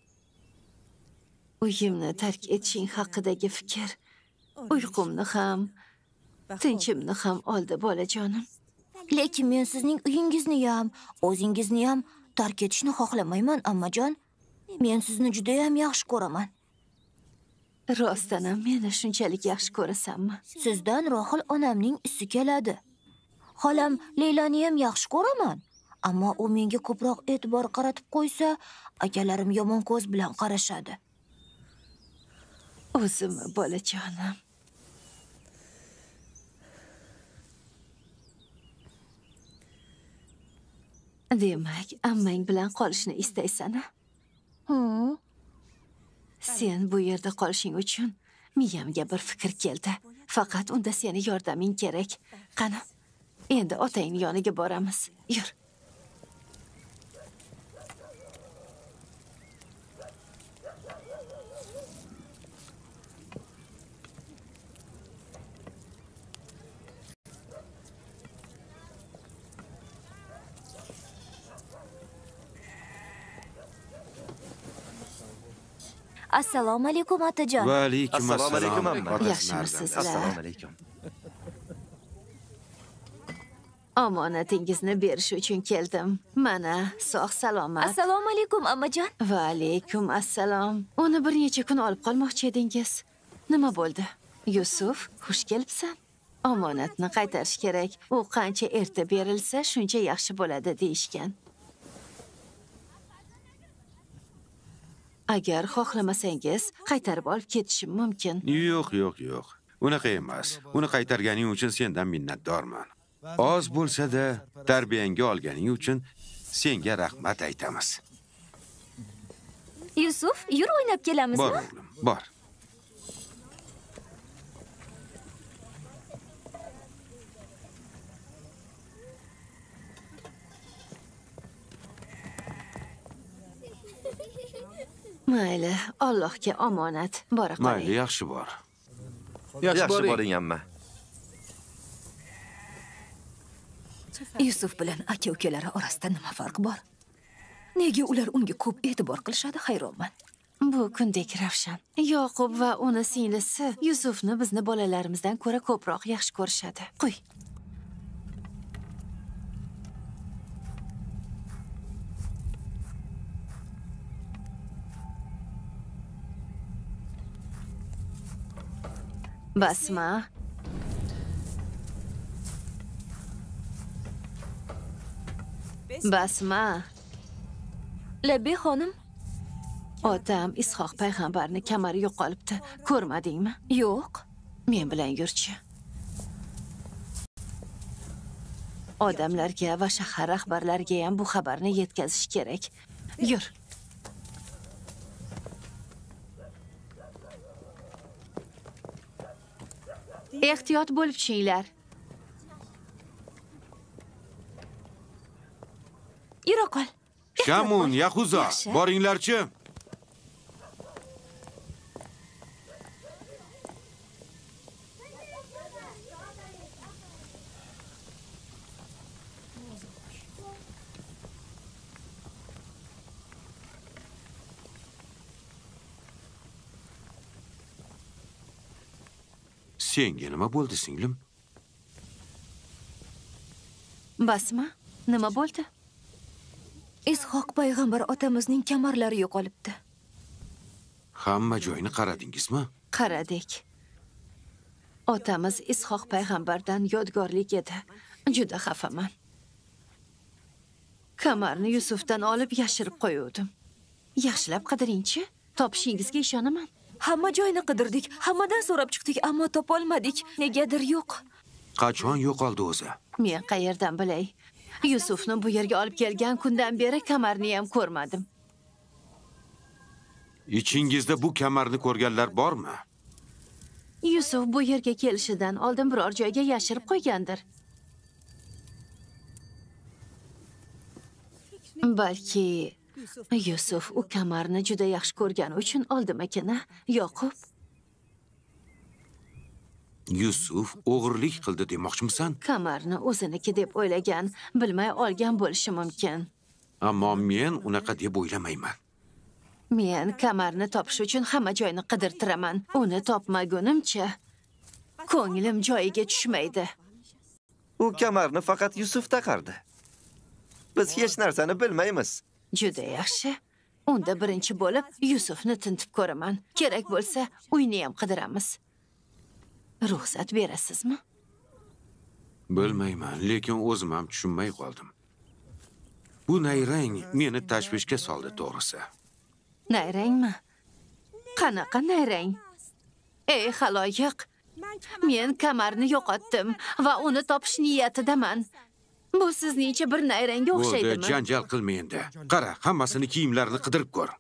Uyimni tark etishing haqidagi fikr uyqumni ham, tinchimni ham oldi bolajonim. Lekin men sizning uyingizni ham, o'zingizni ham tark etishni xohlamayman, ammajon. Men sizni juda ham yaxshi ko'raman. Rostdan ham meni shunchalik yaxshi ko'rasanmi? Sizdan Rohil onamning isi keladi. Xolam Leylani ham yaxshi ko'raman, ammo u menga ko'proq e'tibor qaratib qo'ysa, akalarim yomon ko'z bilan qarashadi. O'zimmi bolajonim? Demak, ammang bilan qolishni istaysan-a? Hmm. Sen bu yerda qolishing uchun miyamga bir fikr keldi. Faqat unda seni yordaming kerak. Qani, endi otangning yoniga boramiz. Yur. Assalomu alaykum otajon. Va alaykum Assalomu alaykum amma. Yaxshimisizlar? Assalomu alaykum. Omonatingizni berish uchun keldim. Mana, sog' salomat. Assalomu alaykum ammajon. Va alaykum assalom. Uni bir necha kun olib qolmoqchi edingiz. Nima bo'ldi? Yusuf, xush kelibsan. Omonatni qaytarish kerak. U qancha erta berilsa, shuncha yaxshi bo'ladi deyishgan. Agar xohlamasangiz, qaytarib olib ketishim mumkin. Yo'q, yo'q, yo'q. Unaqa emas. Uni qaytarganing uchun sendan minnatdorman. Oz bo'lsa-da, tarbiyangga olganing uchun senga rahmat aytamiz. Yusuf, yur o'ynab kelamizmi? Bor o'g'lim, bor. Mayli, Allohga omonat. Bora qoling. Mayli, yaxshi bor. Yaxshi boring amma. Yusuf bilan aka-ukalari orasida nima farq bor? Nega ular unga ko'p e'tibor qilishadi, hayronman. Bu kundek Ravshan. Yoqub va uni singlisi Yusufni bizni bolalarimizdan ko'ra ko'proq yaxshi ko'rishadi. Qo'y. Basma. Basma. Labbi xonim, Otam Ishoq payg'ambarni kamari yo'qolibdi. Ko'rmadingmi? yo'q. Men bilan yurchi. Odamlarga va shahar rahbarlariga ham bu xabarni yetkazish kerak. Yur. Ehtiyot bo'lib tushinglar. Yura qol. Shamun, Yahuzo, boringlarchi. Senga nima bo'ldi, singlim? Basma, nima bo'ldi? Ishoq payg'ambar otamizning kamarlari yo'qolibdi. Hamma joyni qaradingizmi? Qaradik. Otamiz Ishoq payg'ambardan yodgorlik edi. Juda xafaman. Kamarni Yusufdan olib yashirib qo'yuvdim. Yaxshilab qidiringchi, topishingizga ishonaman. Hamma joyni qidirdik, hammadan so'rab chiqdik, ammo topa olmadik. Negadir yo'q. Qachon yo'qoldi o'zi? Men qayerdan bilay? Yusufni bu yerga olib kelgan kundan beri kamarni ham ko'rmadim. Ichingizda bu kamarni ko'rganlar bormi? Yusuf bu yerga kelishidan oldin biror joyga yashirib qo'ygandir. Balki Yusuf u kamarni juda yaxshi ko'rgani uchun oldimakina, Yoqub. Yusuf o'g'irlik qildi demoqchimisan? Kamarni o'ziniki deb o'ylagan, bilmay olgan bo'lishi mumkin. Ammo men unaqa deb o'ylamayman. Men kamarni topish uchun hamma joyni qidirtiraman. Uni topmagunimcha ko'nglim joyiga tushmaydi. U kamarni faqat Yusuf taqardi. Biz hech narsani bilmaymiz. Juda yaxshi. Unda birinchi bo'lib Yusufni tintib ko'raman. Kerak bo'lsa, uyni ham qidiramiz. Ruxsat berasizmi? Bilmayman, lekin o'zim ham tushunmay qoldim. Bu nayrang meni tashvishga soldi, to'g'risi. Nayrangmi? Qanaqa nayrang? Ey xaloyiq, men kamarni yo'qotdim va uni topish niyatidaman. Bu sizningcha bir nayrangga o'xshaydimi? Bo'ldi, janjal qilma endi. Qara, hammasini kiyimlarini qidirib ko'r.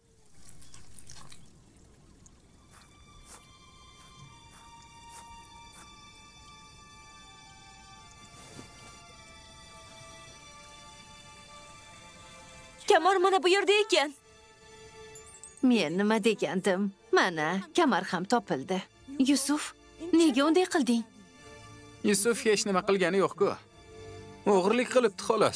Kamar mana bu yerda ekan. Men nima degandim? Mana, kamar ham topildi. Yusuf, nega unday qilding? Yusuf hech nima qilgani yo'q-ku. O'g'irlik qilibdi xolos.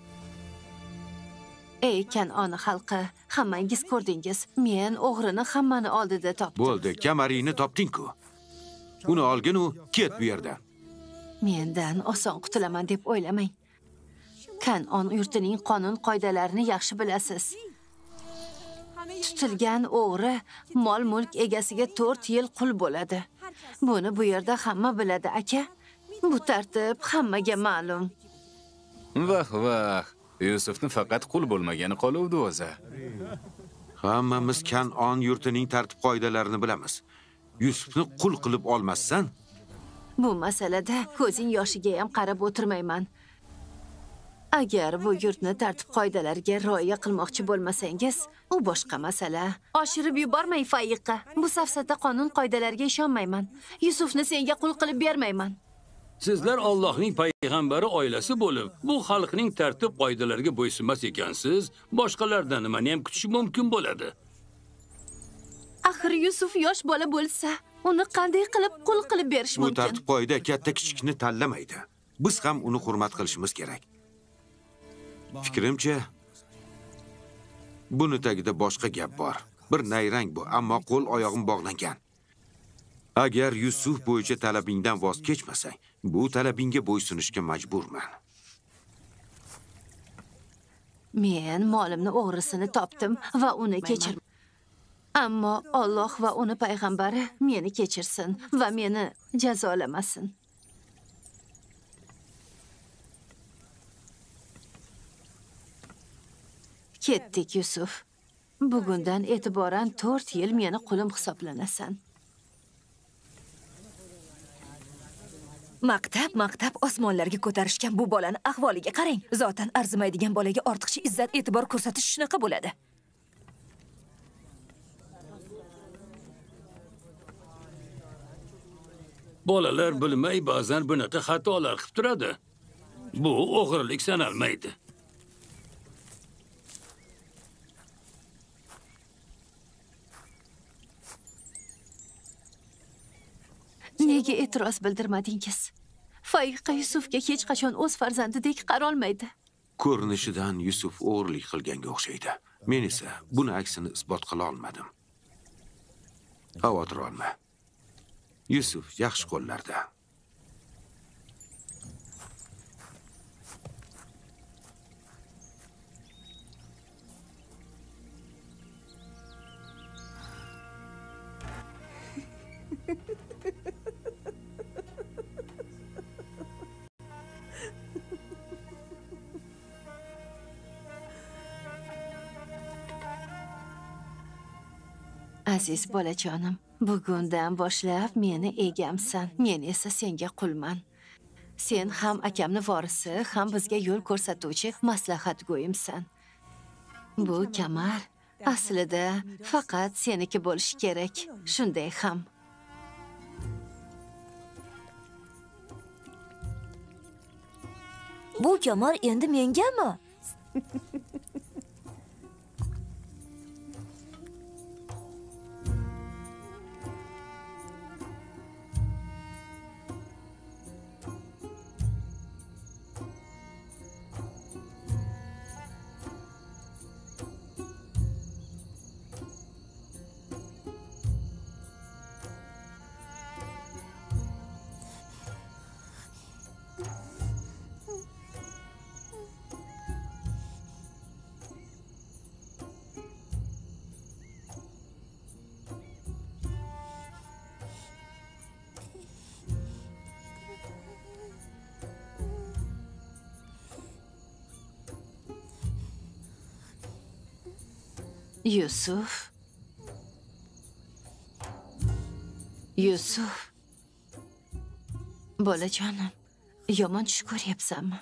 Ey Kan'on xalqi, hammangiz ko'rdingiz. Men o'g'rini hammani oldida topdim. Bo'ldi, kamaringni topding-ku. Uni olgin u, ket bu yerdan. Mendan oson qutulaman deb o'ylamang. Kan'on yurtining qonun qoidalarini yaxshi bilasiz. Tutilgan o'g'ri mol-mulk egasiga to'rt yil qul bo'ladi. Buni bu yerda hamma biladi, aka. Bu tartib hammaga ma'lum. Vah, vah. Yusufni faqat qul bo'lmagani qoluvdi o'zi. Hammamiz Kan'on yurtining tartib qoidalarini bilamiz. Yusufni qul qilib olmassan, Bu masalada ko'zing yoshiga ham qarab o'tirmayman. Agar bu yurtni tartib qoidalariga rioya qilmoqchi bo'lmasangiz, u boshqa masala. Oshirib yubormang Fayiqa. Bu safsata qonun qoidalariga ishonmayman. Yusufni senga qul qilib bermayman. Sizlar Allohning payg'ambari oilasi bo'lib, bu xalqning tartib qoidalariga bo'ysunmas ekansiz, boshqalardan nimani ham kutish mumkin bo'ladi? Axir Yusuf yosh bola bo'lsa, uni qanday qilib qul qilib berish mumkin? Bu tartib qoida katta kichikni tanlamaydi. Biz ham uni hurmat qilishimiz kerak. Fikrimcha, buni tagida boshqa gap bor. Bir nayrang bu, ammo qo'l oyog'im bog'langan. Agar Yusuf bo'yicha talabingdan voz kechmasang, bu talabingga bo'ysunishga majburman. Men molimni o'g'risini topdim va uni kechirdim. Ammo Alloh va uni payg'ambari meni kechirsin va meni jazolamasin. Ketdik, Yusuf. Bugundan e'tiboran to'rt yil meni qulim hisoblanasan. Maktab, maktab osmonlarga ko'tarishgan bu bolani ahvoliga qarang. Zotan arzimaydigan bolaga ortiqcha izzat e'tibor ko'rsatish shunaqa bo'ladi. Bolalar bilmay ba'zan bunaqa xatolar qilib turadi. Bu o'g'irlik sanalmaydi. Nega e'tiroz bildirmadingiz? Fayiqa Yusufga hech qachon o'z farzandidek qarolmaydi. Ko'rinishidan Yusuf o'g'irlik qilganga o'xshaydi. Men esa buni aksini isbot qila olmadim. Xavotir olma. Yusuf yaxshi qo'llarda. Aziz bolajonim, bugundan boshlab meni egamsan, men esa senga qulman. Sen ham akamni vorisi, ham bizga yo'l ko'rsatuvchi maslahatgo'yimsan. Bu kamar aslida faqat seniki bo'lishi kerak, shunday ham. Bu kamar endi mengami? Yusuf. Yusuf. Bolajonim, yomon tush ko'ryapsanmi?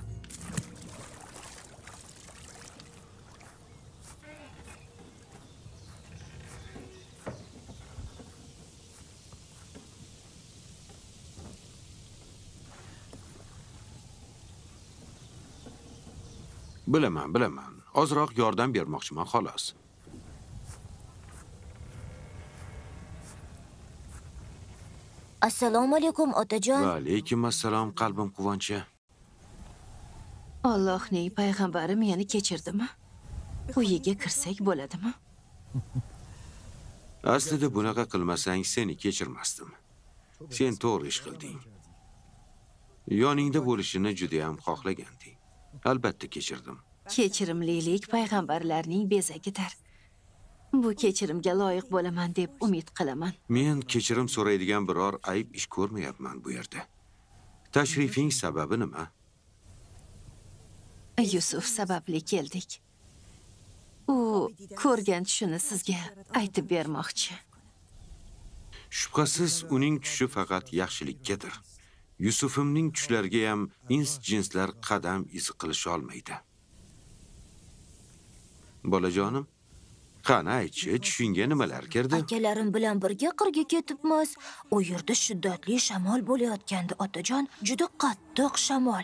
Bilaman, bilaman. Ozroq yordam bermoqchiman xolos. Assalomu alaykum otajon. Va alaykum assalom qalbim quvonchi. Allohning payg'ambari meni kechirdimi? Uyiga kirsak bo'ladimi? Aslida bunaqa qilmasang seni kechirmasdim. Sen to'g'ri ish qilding. Yoningda bo'lishini juda ham xohlaganding. Albatta kechirdim. Kechirimlilik payg'ambarlarning bezagidir. Bu kechirimga loyiq bo'laman deb umid qilaman. Men kechirim so'raydigan biror ayb ish ko'rmayapman bu yerda. Tashrifing sababi nima? Yusuf sababli keldik. U ko'rgan tushini sizga aytib bermoqchi. Shubhasiz uning tushi faqat yaxshilikkadir. Yusufimning tushlariga ham ins jinslar qadam izi qilisha olmaydi. Bolajonim, qani aytchi, tushingga nimalar kirdi? Akalarim bilan birga qirga ketibmiz. U yerda shiddatli shamol bo'layotgandi, otajon, juda qattiq shamol.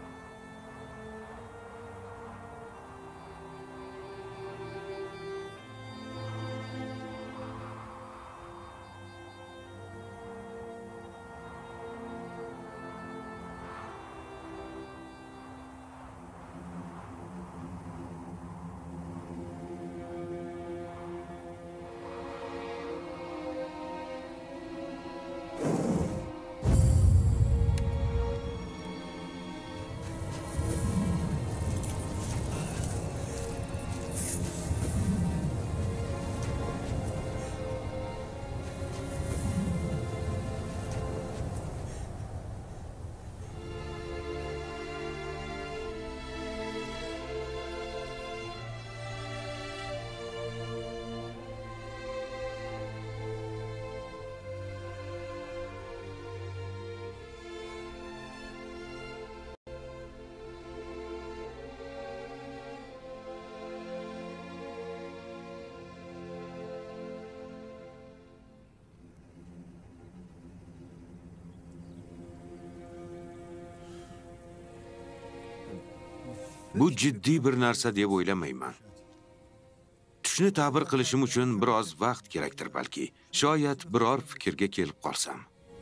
Bu jiddiy bir narsa deb o'ylamayman. Tushni ta'bir qilishim uchun biroz vaqt kerakdir balki. Shoyat biror fikrga kelib qolsam.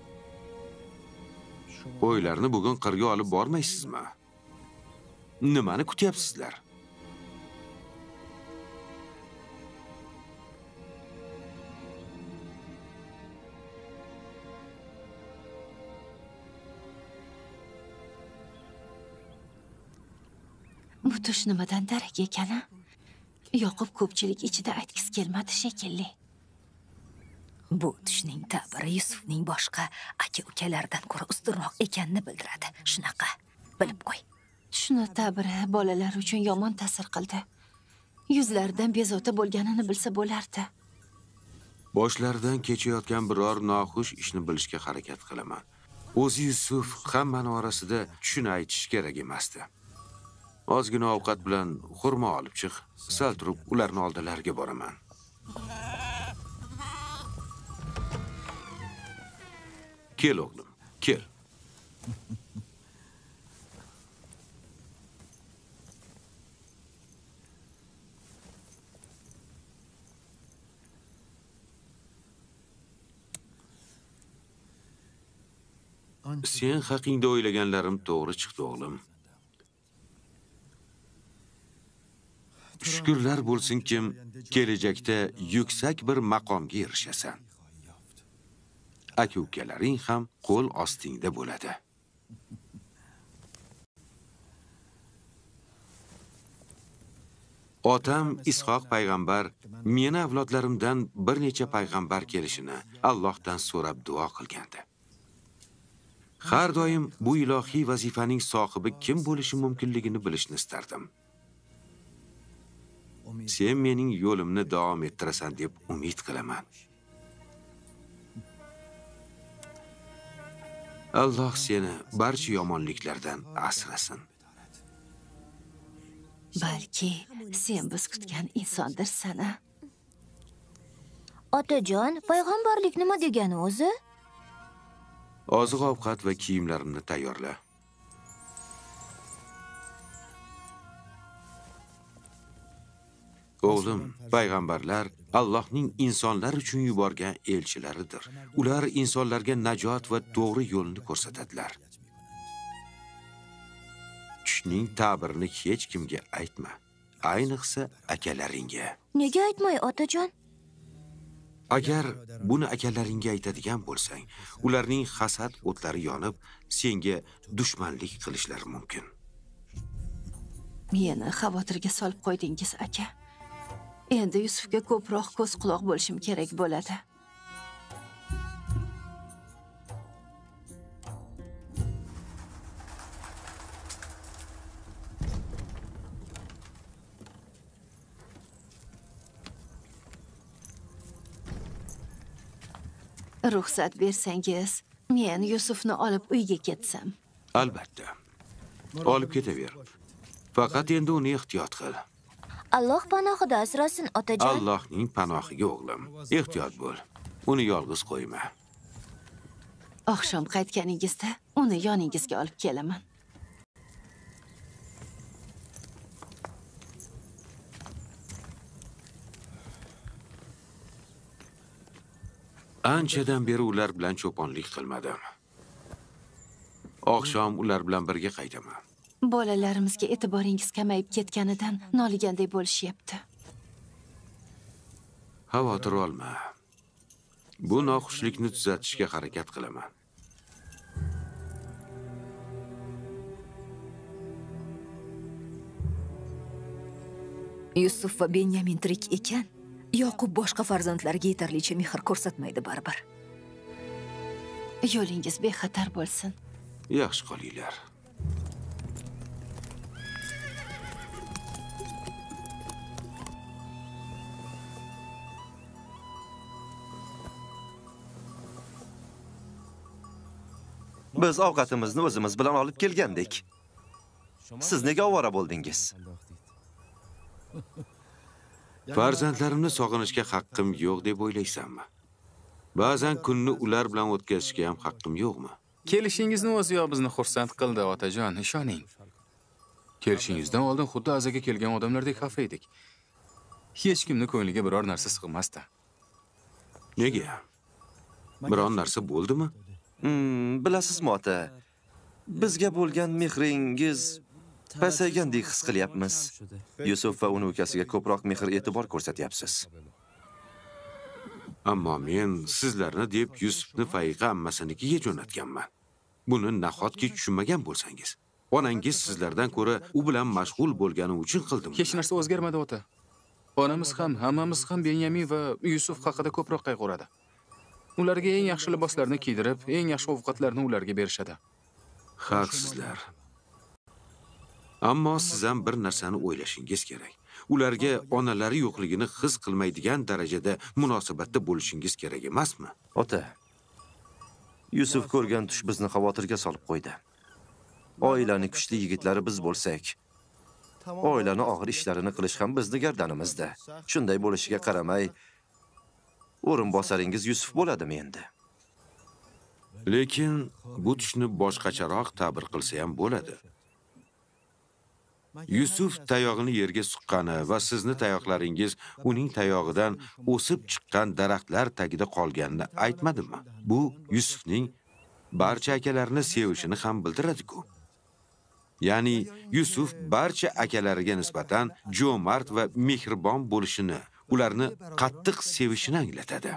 O'ylarni bugun qirga olib bormaysizmi? Nimani kutyapsizlar? Bu tush nimadan darak ekani? Yoqub ko'pchilik ichida aytgisi kelmadi shekilli. Bu tushning ta'biri Yusufning boshqa aka-ukalaridan ko'ra ustunroq ekanini bildiradi. Shunaqa, bilib qo'y. Shuni ta'biri bolalar uchun yomon ta'sir qildi. Yuzlaridan bezovta bo'lganini bilsa bo'lardi. Boshlaridan kechayotgan biror noxush ishni bilishga harakat qilaman. O'zi Yusuf hammani orasida tushini aytish kerak emasdi. Ozgina ovqat bilan xurmo olib chiq. Sal turib ularni oldilariga boraman. Kel o'g'lim, kel. Sen haqingda o'ylaganlarim to'g'ri chiqdi o'g'lim. Shukrlar bo'lsin-ki, kelajakda yuksak bir maqomga erishasan. Aka-ukalaring ham qo'l ostingda bo'ladi. Otam Ishoq payg'ambar meni avlodlarimdan bir necha payg'ambar kelishini Allohdan so'rab duo qilgandi. Har doim bu ilohiy vazifaning sohibi kim bo'lishi mumkinligini bilishni istardim. Sen mening yo'limni davom ettirasan deb umid qilaman. Alloh seni barcha yomonliklardan asrasin. Balki sen biz kutgan insondirsan-a? Otajon, payg'ambarlik nima degani o'zi? Oziq-ovqat va kiyimlarimni tayyorla. O'g'lim, payg'ambarlar Allohning insonlar uchun yuborgan elchilaridir. Ular insonlarga najot va to'g'ri yo'lni ko'rsatadilar. Tushning ta'birini hech kimga aytma, ayniqsa akalaringga. Nega aytmay, otajon? Agar buni akalaringga aytadigan bo'lsang, ularning hasad o'tlari yonib, senga dushmanlik qilishlari mumkin. Meni xavotirga solib qo'ydingiz, aka. Endi Yusufga ko'proq ko'z quloq bo'lishim kerak bo'ladi. Ruxsat bersangiz, Men Yusufni olib uyga ketsam. Albatta. Olib ketaver. Faqat endi uni ehtiyot qil. Alloh panohida asrasin, otajon. Allohning panohiga o'g'lim. Ehtiyot bo'l. Uni yolg'iz qo'yma. Oqshom qaytganingizda uni yoningizga olib kelaman. Anchadan beri ular bilan cho'ponlik qilmadim. Oqshom ular bilan birga qaytaman. Bolalarimizga e'tiboringiz kamayib ketganidan noliganday bo'lishyapti. Xavotir olma. Bu noxushlikni tuzatishga harakat qilaman. Yusuf va Benyamin tirik ekan, Yoqub boshqa farzandlarga yetarlicha mehr ko'rsatmaydi baribir. Yo'lingiz bexatar bo'lsin. Yaxshi qolinglar. Biz ovqatimizni o'zimiz bilan olib kelgandik. Siz nega ovora bo'ldingiz? Farzandlarimni sog'inishga haqqim yo'q deb o'ylaysanmi? Ba'zan kunni ular bilan o'tkazishga ham haqqim yo'qmi? Kelishingizni o'ziyoq bizni xursand qildi, otajon, ishoning. Kelishingizdan oldin xuddi azaga kelgan odamlardek xafa edik. Hech kimni ko'ngliga biror narsa sig'masdi. Nega? Biron narsa bo'ldimi? Hmm, bilasizmi, ota? Bizga bo'lgan mehringiz pasaygandek his qilyapmiz. Yusuf va uni ukasiga ko'proq mehr e'tibor ko'rsatyapsiz. Ammo men sizlarni deb Yusufni Fayiqa ammasinikiga jo'natganman. Buni nahotki tushunmagan bo'lsangiz. Onangiz sizlardan ko'ra u bilan mashg'ul bo'lgani uchun qildim. Hech narsa o'zgarmadi, ota. Onamiz ham, hammamiz ham Benyamin va Yusuf haqida ko'proq qayg'uradi. Ularga eng yaxshi liboslarni kiydirib, eng yaxshi ovqatlarni ularga berishadi. Haqsizlar. Ammo siz ham bir narsani o'ylashingiz kerak. Ularga onalari yo'qligini his qilmaydigan darajada munosabatda bo'lishingiz kerak emasmi? Ota, Yusuf ko'rgan tush bizni xavotirga solib qo'ydi. Oilani kuchli yigitlari biz bo'lsak, oilani og'ir ishlarini qilish ham bizning gardanimizda. Shunday bo'lishiga qaramay, o'rinbosaringiz Yusuf bo'ladimi endi? Lekin bu tushni boshqacharoq ta'bir qilsa ham bo'ladi. Yusuf tayog'ini yerga suqqani va sizni tayoqlaringiz uning tayog'idan o'sib chiqqan daraxtlar tagida qolganini aytmadimmi? Bu Yusufning barcha akalarini sevishini ham bildiradi-ku. Ya'ni Yusuf barcha akalariga nisbatan jo'mard va mehribon bo'lishini, ularni qattiq sevishini anglatadi.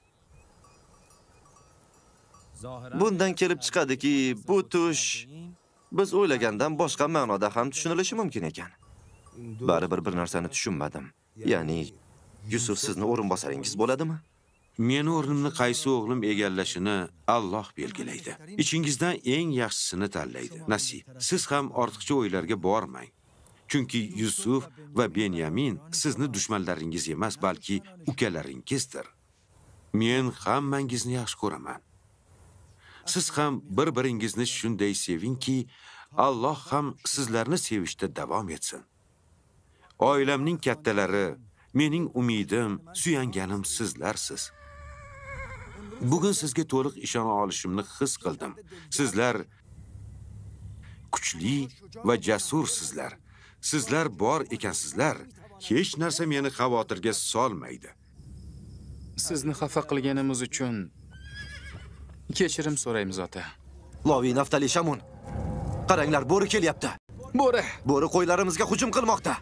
Bundan kelib chiqadiki, bu tush biz o'ylagandan boshqa ma'noda ham tushunilishi mumkin ekan. Baribir bir narsani tushunmadim. Ya'ni Yusuf sizni o'rinbosaringiz bo'ladimi? Meni o'rnimni qaysi o'g'lim egallashini Alloh belgilaydi. Ichingizdan eng yaxshisini tanlaydi. Nasib. Siz ham ortiqcha o'ylarga bormang. Chunki Yusuf va Benyamin sizni dushmanlaringiz emas, balki ukalaringizdir. Men hammangizni yaxshi ko'raman. Siz ham bir-biringizni shunday sevingki, Alloh ham sizlarni sevishda davom etsin. Oilamning kattalari, mening umidim, suyanganim sizlarsiz. Bugun sizga to'liq ishona olishimni his qildim. Sizlar kuchli va jasursizlar. Sizlar bor ekansizlar. Hech narsa meni xavotirga solmaydi. Sizni xafa qilganimiz uchun kechirim so'raymiz, ota. Lovi Naftali Shamun. Qaranglar, bo'ri kelyapti. Bo'ri. Bo'ri qo'ylarimizga hujum qilmoqda.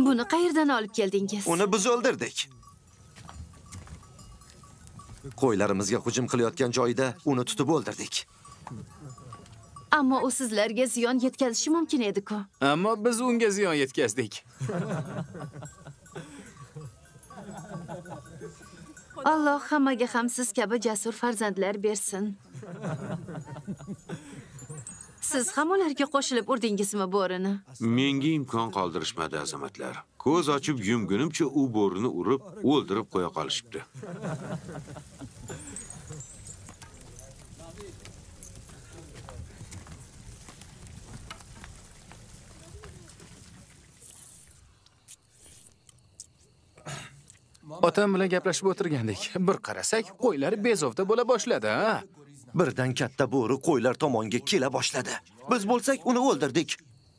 Buni qayerdan olib keldingiz? Uni biz o'ldirdik. Qo'ylarimizga hujum qilayotgan joyida uni tutib o'ldirdik. Ammo u sizlarga ziyon yetkazishi mumkin edi-ku. Ammo biz unga ziyon yetkazdik. Alloh hammaga ham siz kabi jasur farzandlar bersin. Siz ham ularga qo'shilib urdingizmi bo'rini? Menga imkon qoldirishmadi azamatlar. Ko'z ochib yumgunimcha u bo'rini urib, o'ldirib qo'ya qolishibdi. Otam bilan gaplashib o'tirgandik. Bir qarasak, qo'ylar bezovta bo'la boshladi, ha? Birdan katta bo'ri qo'ylar tomonga kela boshladi. Biz bo'lsak uni o'ldirdik.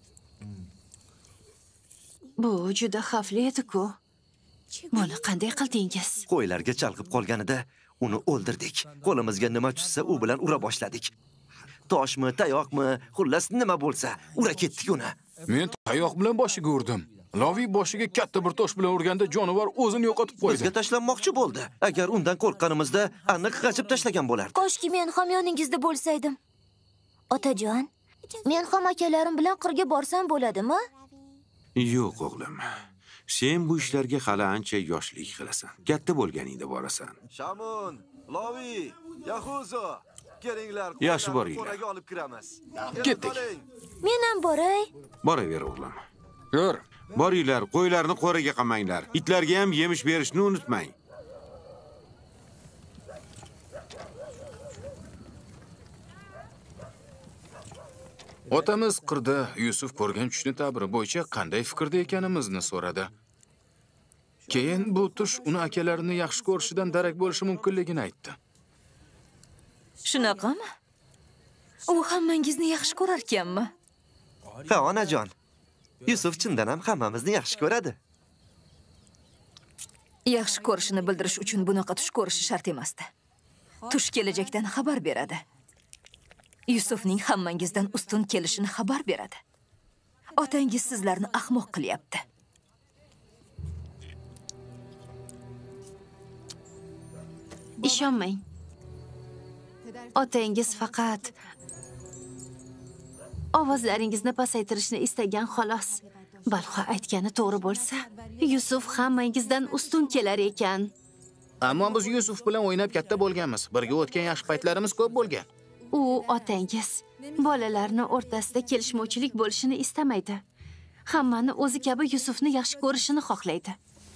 Bu juda xavfli edi-ku. Buni qanday qildingiz? Qo'ylarga chalg'ib qolganida uni o'ldirdik. Qo'limizga nima tushsa, u bilan ura boshladik. Toshmi, tayoqmi, xullas nima bo'lsa, ura ketdik uni. Men tayoq bilan boshiga urdim. Lovi boshiga katta bir tosh bilan urganda jonivor o'zini yo'qotib qo'ydi. Bizga tashlanmoqchi bo'ldi. Agar undan qo'rqqanimizda aniq g'ajib tashlagan bo'lardi. Koshki men ham yoningizda bo'lsaydim. Otajon, men ham akalarim bilan qirga borsam bo'ladimi? Yo'q o'g'lim. Sen bu ishlarga hali ancha yoshlik qilasan. Katta bo'lganingda borasan. Shamun, Lovi, Yahuzo, kelinglar. Yaxshi boringlar. Qo'raga olib kiramiz. Ketdik. Men ham boray. Boraver o'g'lim. Yur. Boringlar, qo'ylarni qo'raga qamanglar. Itlarga ham yemish berishni unutmang. Otamiz qirda Yusuf ko'rgan tushni ta'biri bo'yicha qanday fikrda ekanimizni so'radi. Keyin bu tush uni akalarini yaxshi ko'rishidan darak bo'lishi mumkinligini aytdi. Shunaqami? U hammangizni yaxshi ko'rar ekanmi? Ha, onajon. Yusuf chindan ham hammamizni yaxshi ko'radi. Yaxshi ko'rishini bildirish uchun bunaqa tush ko'rishi shart emasdi. Tush kelajakdan xabar beradi. Yusufning hammangizdan ustun kelishini xabar beradi. Otangiz sizlarni ahmoq qilyapti. Ishonmang. Otangiz faqat ovozlaringizni pasaytirishni istagan xolos. Balxo aytgani to'g'ri bo'lsa, Yusuf hammangizdan ustun kelar ekan. Ammo biz Yusuf bilan o'ynab katta bo'lganmiz. Birga o'tgan yaxshi paytlarimiz ko'p bo'lgan. U otangiz bolalarni o'rtasida kelishmovchilik bo'lishini istamaydi. Hammani o'zi kabi Yusufni yaxshi ko'rishini xohlaydi.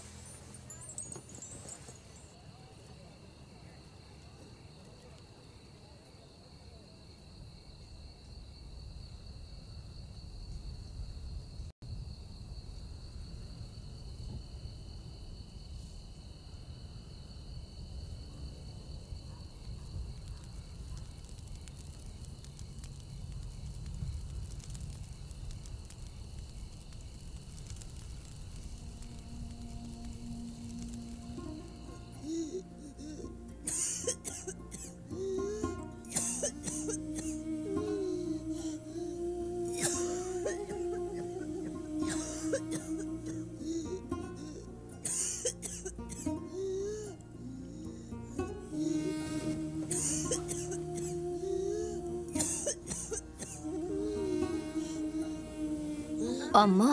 Ammo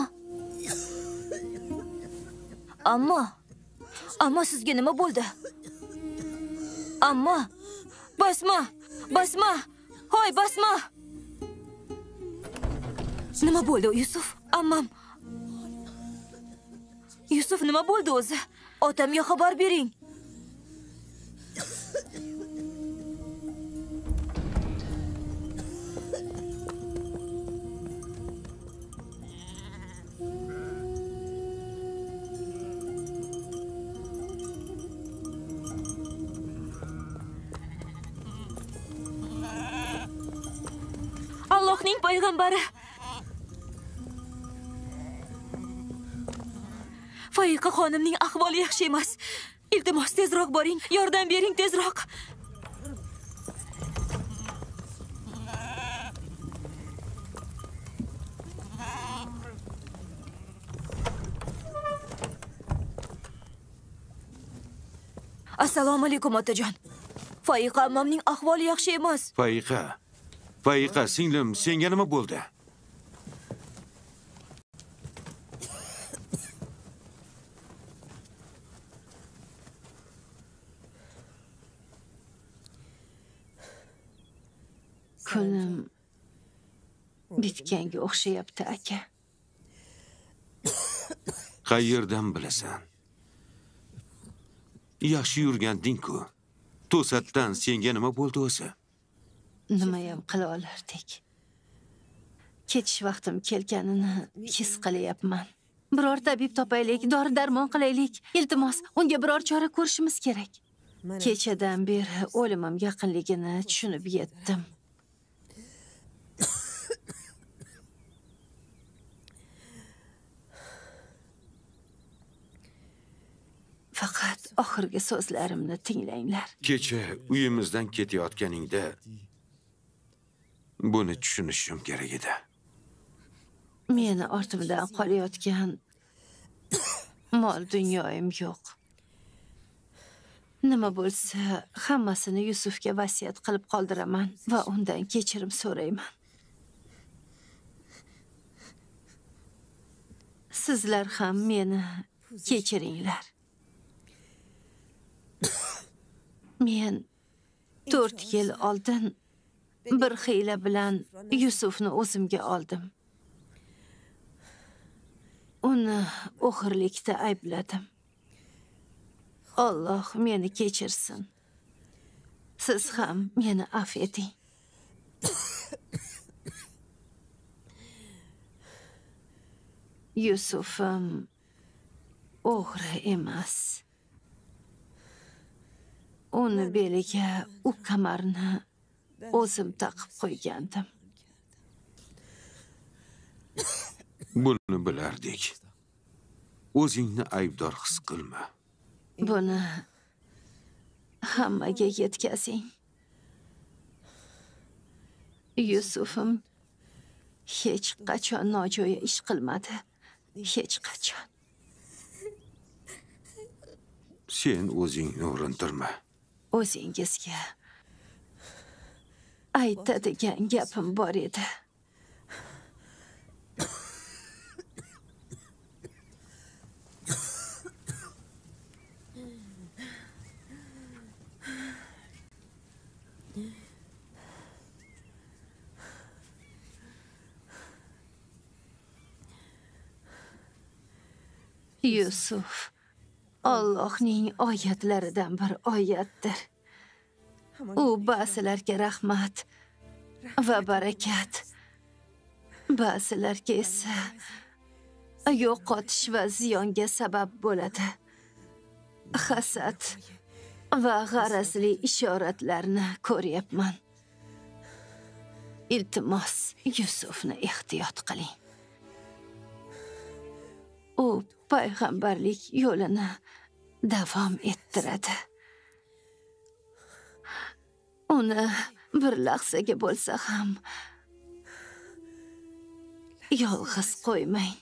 Ammo Ammo sizga nima bo'ldi? Ammo Basma, Basma. Hoy, Basma. Nima bo'ldi, Yusuf? Ammam. Yusuf, nima bo'ldi o'zi? Otamga xabar bering. Allohning payg'ambari. Fayiqa xonimning ahvoli yaxshi emas. Iltimos tezroq boring, yordam bering tezroq. Assalomu alaykum otajon. Foiqa ammamning ahvoli yaxshi emas. Foiqa. Foiqa, singlim, senga nima bo'ldi? Kunim bitganga o'xshayapti, aka. Qayerdan bilasan? Yaxshi yurganding-ku. To'satdan senga nima bo'ldi o'zi? Nima ham qila olardik? Ketish vaqtim kelganini his qilyapman. Biror tabib topaylik, dori-darmon qilaylik. Iltimos, unga biror chora ko'rishimiz kerak. Kechadan beri o'limim yaqinligini tushunib yetdim. Faqat oxirgi so'zlarimni tinglanglar. Kecha uyimizdan ketayotganingda buni tushunishim kerak edi. Meni ortimdan qolayotgan mol dunyoyim yo'q. Nima bo'lsa, hammasini Yusufga vasiyat qilib qoldiraman va undan kechirim so'rayman. Sizlar ham meni kechiringlar. Men to'rt yil oldin bir xiyla bilan Yusufni o'zimga oldim. Uni o'g'irlikda aybladim. Alloh meni kechirsin. Siz ham meni afv eting. Yusufim o'g'ri emas. Uni beliga u kamarni o'zim taqib qo'ygandim. Buni bilardik. O'zingni aybdor his qilma. Buni hammaga yetkazing. Yusufim hech qachon nojo'ya ish qilmadi. Hech qachon. Sen o'zingni urintirma. O'zingizga aytadigan gapim bor edi. Yusuf Allohning oyatlaridan bir oyatdir. U ba'zilarga rahmat va barakat, ba'zilarga esa yo'qotish va ziyonga sabab bo'ladi. Hasad va g'arazli ishoratlarni ko'ryapman. Iltimos, Yusufni ehtiyot qiling. U payg'ambarlik yo'lini davom ettiradi. Uni bir lahzaga bo'lsa ham yolg'iz qo'ymang.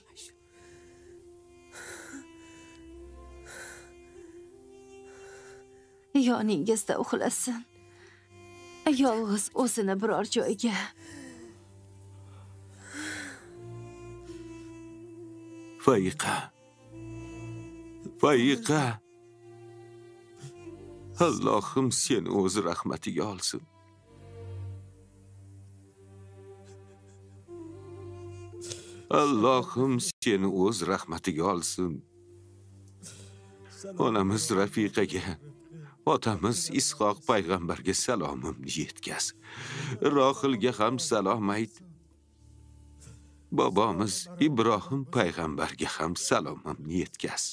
Yoningizda uxlasin. Yolg'iz o'zini biror joyga Foiqa. Foiqa. Allohim seni o'z rahmatiga olsin. Allohim seni o'z rahmatiga olsin. Onamiz Rafiqaga, otamiz Ishoq payg'ambarga salomimni yetkaz. Rohilga ham salom ayt. Bobomiz Ibrohim payg'ambarga ham salomimni yetkaz.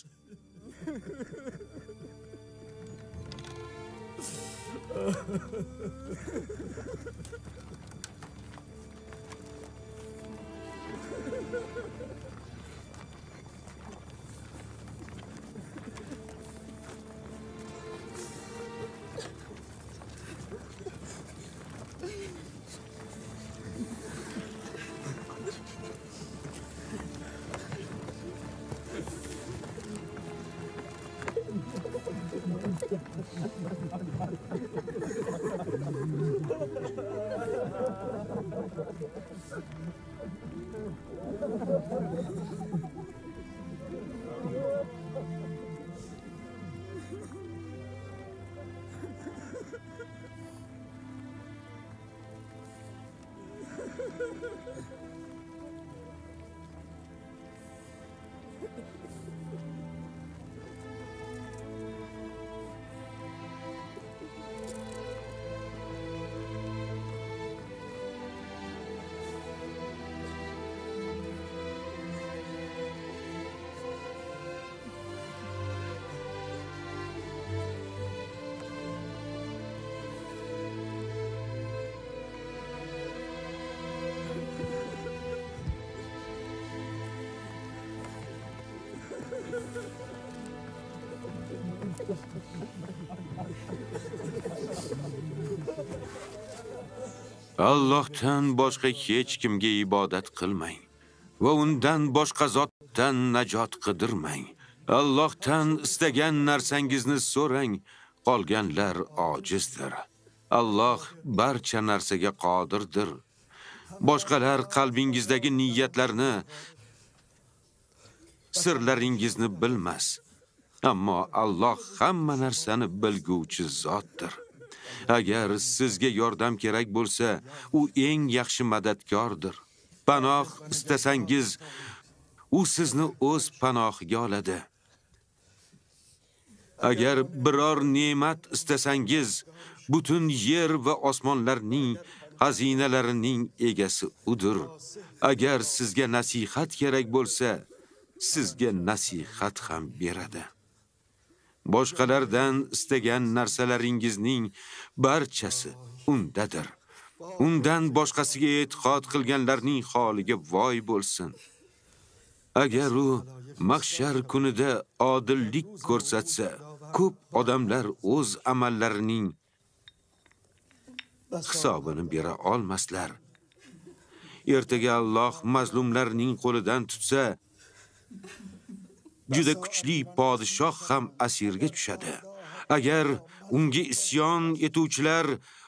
Allohdan boshqa hech kimga ibodat qilmang va undan boshqa zotdan najot qidirmang. Allohdan istagan narsangizni so'rang, qolganlar ojizdir. Alloh barcha narsaga qodirdir. Boshqalar qalbingizdagi niyatlarni, sirlaringizni bilmas. Ammo Alloh hamma narsani bilguvchi zotdir. Agar sizga yordam kerak bo'lsa, u eng yaxshi madadkordir. Panoh istasangiz, u sizni o'z panohiga oladi. Agar biror ne'mat istasangiz, butun yer va osmonlarning xazinalarining egasi udir. Agar sizga nasihat kerak bo'lsa, sizga nasihat ham beradi. Boshqalardan istagan narsalaringizning barchasi undadir. Undan boshqasiga e'tiqod qilganlarning holiga voy bo'lsin. Agar u mahshar kunida odillik ko'rsatsa, ko'p odamlar o'z amallarining hisobini bera olmaslar. Ertaga Alloh mazlumlarning qo'lidan tutsa, juda kuchli podshoh ham asirga tushadi. Agar unga isyon etuvchilar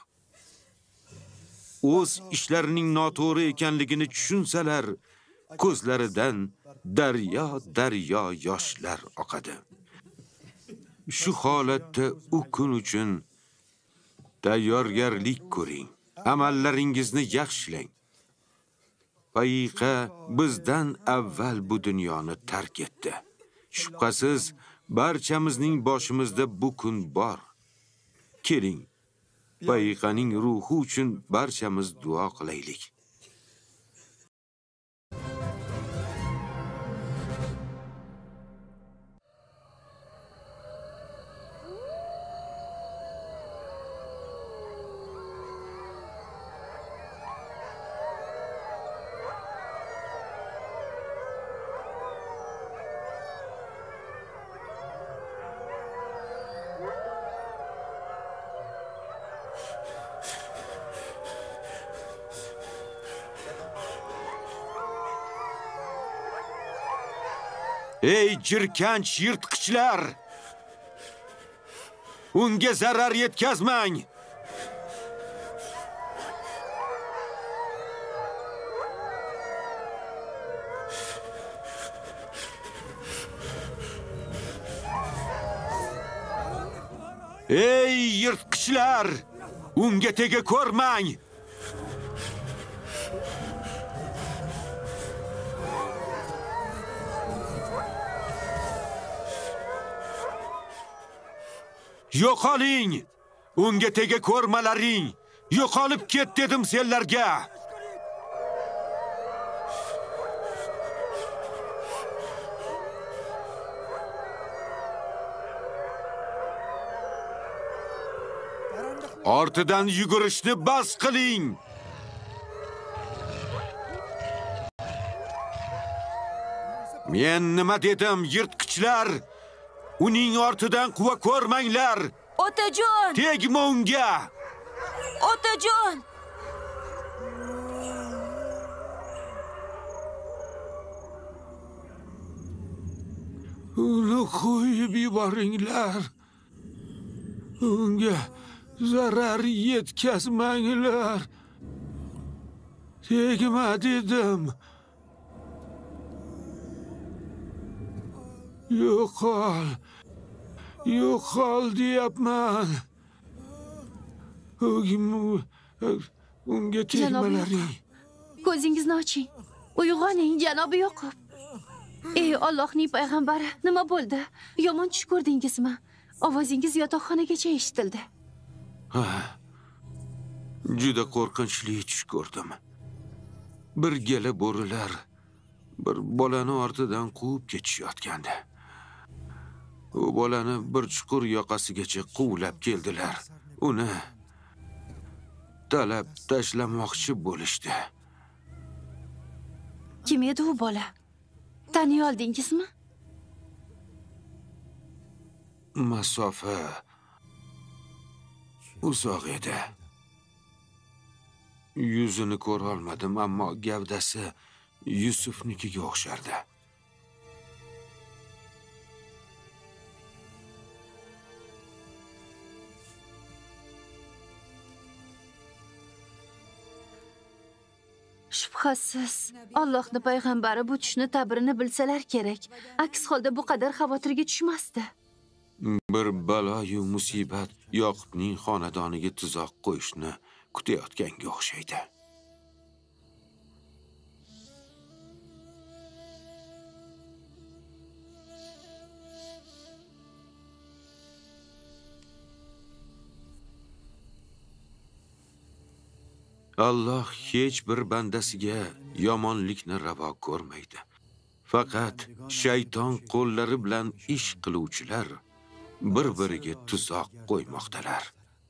o'z ishlarining noto'g'ri ekanligini tushunsalar, ko'zlaridan daryo-daryo yoshlar oqadi. Shu holatda u kun uchun tayyorgarlik ko'ring. Amallaringizni yaxshilang. Fayiqa bizdan avval bu dunyoni tark etdi. Shubhasiz, barchamizning boshimizda bu kun bor. Keling, Fayiqaning ruhi uchun barchamiz duo qilaylik. Ey jirkanch yirtqichlar! Unga zarar yetkazmang! Ey yirtqichlar! Unga tega ko'rmang! Yo'qoling! Unga tega ko'rmalaring! Yo'qolib ket dedim senlarga! Ortidan yugurishni bas qiling! Men nima dedim, yirtqichlar? Uning ortidan quva ko'rmanglar. Otajon! Tegma unga! Otajon! Uni qo'yib yuboringlar. Unga zarar yetkazmanglar. Tegma dedim. Yo'qol. Yo'qol deyapman. Unga tegmalaring. Ko'zingizni oching. Uyg'oning, janobi Yoqub. Ey Allohning payg'ambari, nima bo'ldi? Yomon tush ko'rdingizmi? Ovozingiz yotoqxonagacha eshitildi. Ha. Juda qo'rqinchli tush ko'rdim. Bir gala bo'rilar bir bolani ortidan quvib ketishayotgandi. U bolani bir chuqur yoqasigacha quvlab keldilar. Uni talab tashlamoqchi bo'lishdi. Kim edi u bola? Taniy oldingizmi? Masofa uzoq edi. Yuzini ko'ra olmadim, ammo gavdasi Yusufnikiga o'xshardi. Shubhasiz, Allohning payg'ambari bu tushni ta'birini bilsalar kerak. Aks holda bu qadar xavotirga tushmasdi. Bir balo-yu musibat Yoqubning xonadoniga tuzoq qo'yishni kutayotganga o'xshaydi. Alloh hech bir bandasiga yomonlikni ravo ko'rmaydi. Faqat shayton qo'llari bilan ish qiluvchilar bir-biriga tuzoq qo'ymoqdalar.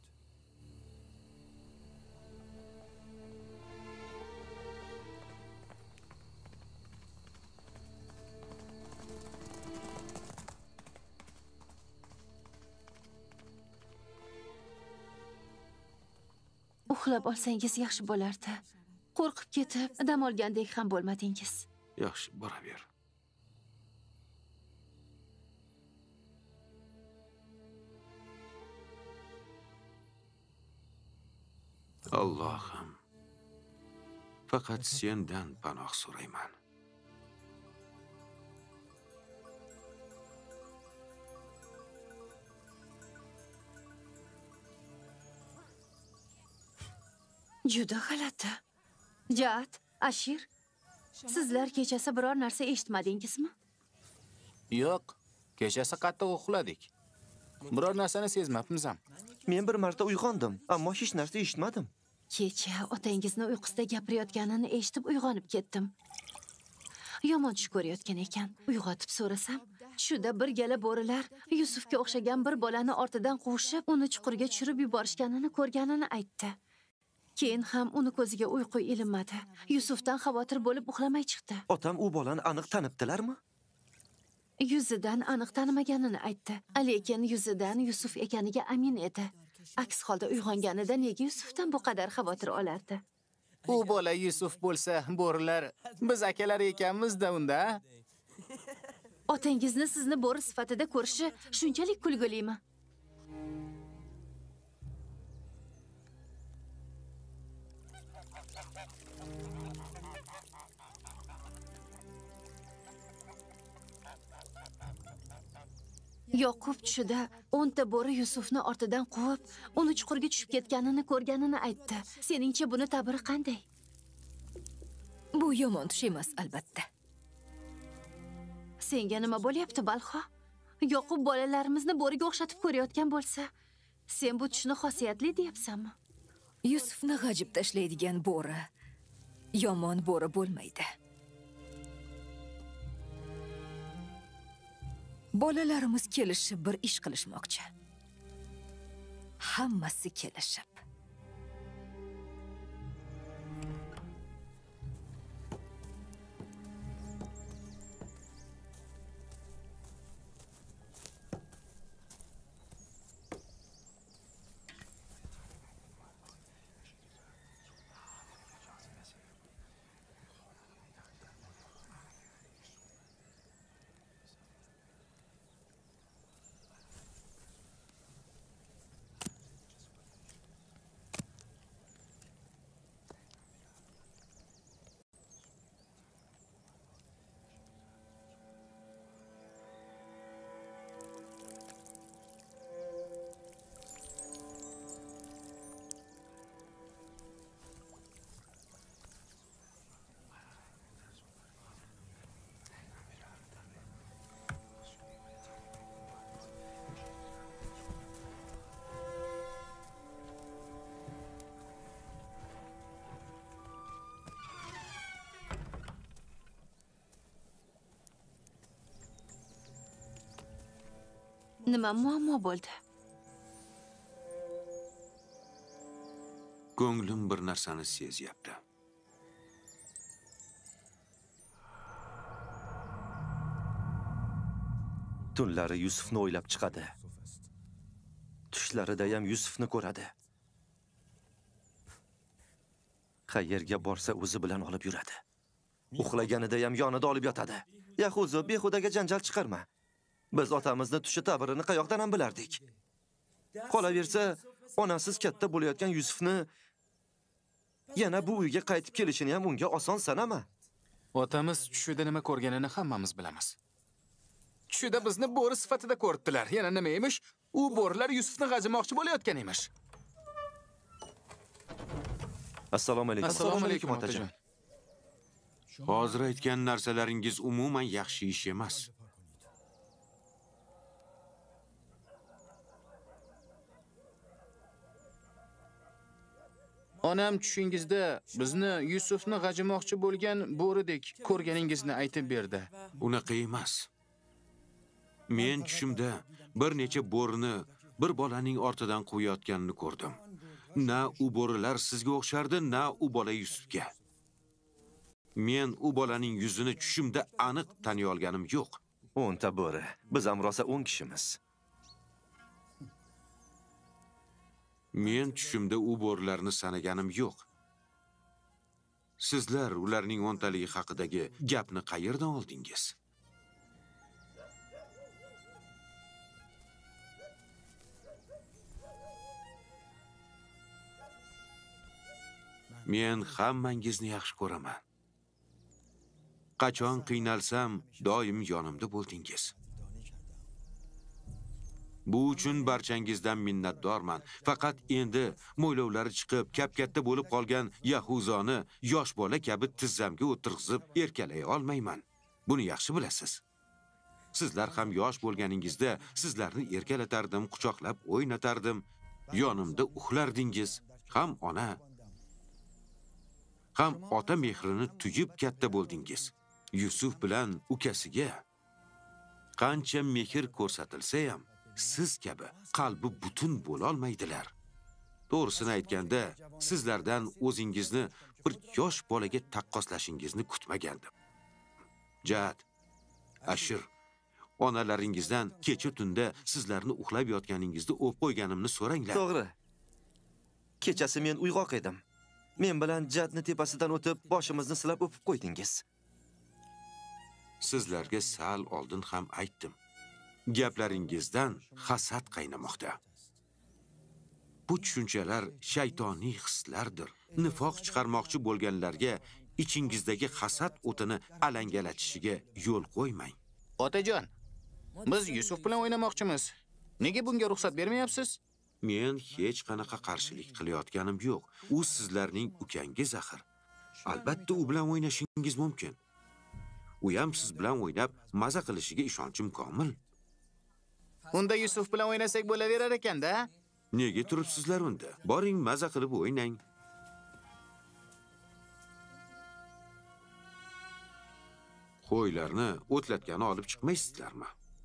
Uxlab olsangiz yaxshi bo'lardi. Qo'rqib ketib, dam olgandek ham bo'lmadingiz. Yaxshi, boraver. Allohim, faqat sendan panoh so'rayman. Juda g'alati. Jat, Ashir, sizlar kechasi biror narsa eshitmadingizmi? Yo'q, kechasi qattiq uxladik. Biror narsani sezmabmiz ham. Men bir marta uyg'ondim, ammo hech narsa eshitmadim. Kecha otangizni uyqusida gapirayotganini eshitib uyg'onib ketdim. Yomon tush ko'rayotgan ekan. Uyg'otib so'rasam, tushida bir gala bo'rilar Yusufga o'xshagan bir bolani ortidan quvishib, uni chuqurga tushirib yuborishganini ko'rganini aytdi. Keyin ham uni ko'ziga uyqu ilinmadi. Yusufdan xavotir bo'lib uxlamay chiqdi. Otam u bolani aniq tanibdilarmi? Yuzidan aniq tanimaganini aytdi. Lekin yuzidan Yusuf ekaniga amin edi. Aks holda uyg'onganida nega Yusufdan bu qadar xavotir olardi? U bola Yusuf bo'lsa, bo'rilar biz akalar ekanmiz-da unda. Otangizni sizni bo'ri sifatida ko'rishi shunchalik kulgulimi? Yoqub tushida o'nta bo'ri Yusufni ortidan quvib, uni chuqurga tushib ketganini ko'rganini aytdi. Seningcha buni ta'biri qanday? Bu yomon tush emas, albatta. Senga nima bo'lyapti, Balxo? Yoqub bolalarimizni bo'riga o'xshatib ko'rayotgan bo'lsa, sen bu tushni xosiyatli deyapsanmi? Yusufni g'ajib tashlaydigan bo'ri yomon bo'ri bo'lmaydi. Bolalarimiz kelishib bir ish qilishmoqchi. Hammasi kelishib. Nima muammo bo'ldi? Ko'nglim bir narsani sezyapti. Tunlari Yusufni o'ylab chiqadi. Tushlarida ham Yusufni ko'radi. Qayerga borsa o'zi bilan olib yuradi. Uxlaganida ham yonida olib yotadi. Yahuzo, behudaga janjal chiqarma. Biz otamizni tushi ta'birini qayoqdan ham bilardik. Qolaversa, onasiz katta bo'layotgan Yusufni yana bu uyga qaytib kelishini ham unga oson sanama. Otamiz tushida nima ko'rganini hammamiz bilamiz. Tushida bizni bo'ri sifatida ko'ribdilar. Yana nima emish? U bo'rilar Yusufni g'ajimoqchi bo'layotgan emish. Assalomu alaykum. Assalomu alaykum otajon. Hozir aytgan narsalaringiz umuman yaxshi ish emas. Onam tushingizda bizni Yusufni g'ajimoqchi bo'lgan bo'ridek ko'rganingizni aytib berdi. Unaqa emas. Men tushimda bir necha bo'rini bir bolaning ortidan qo'yayotganini ko'rdim. Na u bo'rilar sizga o'xshardi, na u bola Yusufga. Men u bolaning yuzini tushimda aniq taniy olganim yo'q. o'nta bo'ri. Biz ham rosa o'n kishimiz. Men tushimda u bo'rilarni sanaganim yo'q. Sizlar ularning o'ntaligi haqidagi gapni qayerdan oldingiz? Men hammangizni yaxshi ko'raman. Qachon qiynalsam, doim yonimda bo'ldingiz. Bu uchun barchangizdan minnatdorman. Faqat endi mo'ylovlari chiqib, kap-katta bo'lib qolgan Yahuzoni yosh bola kabi tizzamga o'tirg'izib erkalay olmayman. Buni yaxshi bilasiz. Sizlar ham yosh bo'lganingizda sizlarni erkalatardim, quchoqlab o'ynatardim. Yonimda uxlardingiz. Ham ona, ham ota mehrini tuyib katta bo'ldingiz. Yusuf bilan ukasiga qancha mehr ko'rsatilsa ham siz kabi qalbi butun bo'la olmaydilar. To'g'risini aytganda, sizlardan o'zingizni bir yosh bolaga taqqoslashingizni kutmagandim. Jad, Ashir, onalaringizdan kecha tunda sizlarni uxlab yotganingizda o'p qo'yganimni so'ranglar. To'g'ri. Kechasi men uyg'oq edim. Men bilan Jadni tepasidan o'tib, boshimizni silab o'pib qo'ydingiz. Sizlarga sal oldin ham aytdim. Gaplaringizdan hasad qaynamoqda. Bu tushunchalar shaytoniy hislardir. Nifoq chiqarmoqchi bo'lganlarga ichingizdagi hasad o'tini alangalatishiga yo'l qo'ymang. Otajon, biz Yusuf bilan o'ynamoqchimiz. Nega bunga ruxsat bermayapsiz? Men hech qanaqa qarshilik qilayotganim yo'q. U sizlarning ukangiz axir. Albatta u bilan o'ynashingiz mumkin. U ham siz bilan o'ynab maza qilishiga ishonchim komil. Unda Yusuf bilan o'ynasak bo'laverar ekan-da. Nega turibsizlar unda? Boring, maza qilib o'ynang. Qo'ylarni o'tlatgani olib chiqmaysizlarmi?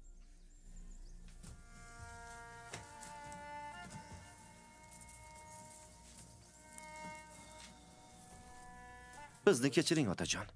Bizni kechiring, otajon.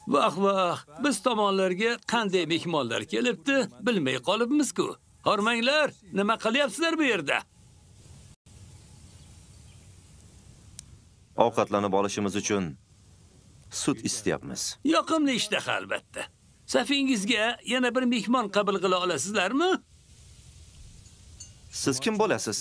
Vah vah, biz tomonlarga qanday mehmonlar kelibdi, bilmay qolibmiz-ku. Hormanglar, nima qilyapsizlar bu yerda? Ovqatlanib olishimiz uchun sut istayapmiz. Yoqimli ishtaha albatta. Safingizga yana bir mehmon qabul qila olasizlarmi? Siz kim bo'lasiz?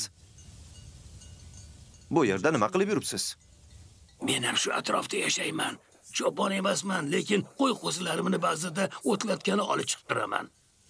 Bu yerda nima qilib yuribsiz? Men ham shu atrofda yashayman. Cho'pon emasman, lekin qo'y qo'zilarimni ba'zida o'tlatgani olib chiqib turaman.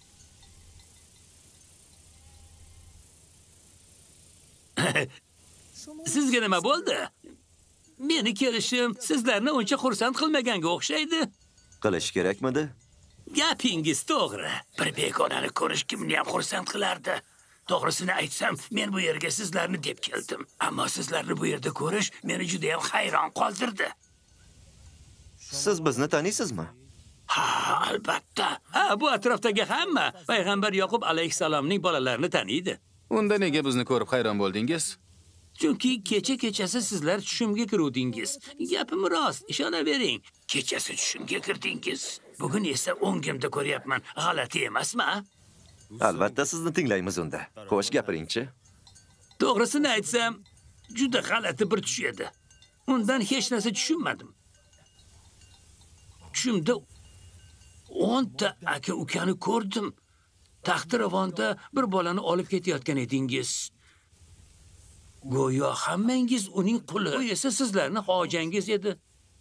Sizga nima bo'ldi? Meni kelishim sizlarni uncha xursand qilmaganga o'xshaydi. Qilish kerakmidi? Gapingiz to'g'ri. Bir begonani ko'rish kimni ham xursand qilardi. To'g'risini aytsam, men bu yerga sizlarni deb keldim. Ammo sizlarni bu yerda ko'rish meni juda ham hayron qoldirdi. Siz bizni taniysizmi? Ha, albatta. Ha, bu atrofdagi hamma payg'ambar Yoqub alayhisalomning bolalarini taniydi. Unda nega bizni ko'rib hayron bo'ldingiz? Chunki kecha-kechasi sizlar tushimga kirdingiz. Gapim rost, ishonavering. Kechasi tushimga kirdingiz. Bugun esa o'ngimda ko'ryapman. G'alati emasmi? Albatta sizni tinglaymiz unda. Xo'sh, gapiringchi. To'g'risini aytsam, juda g'alati bir tush edi. Undan hech narsa tushunmadim. Tushimda o'nta aka-ukani ko'rdim. Taxtiravonda bir bolani olib ketayotgan edingiz. Go'yo hammangiz uning quli, u esa sizlarning hojangiz edi.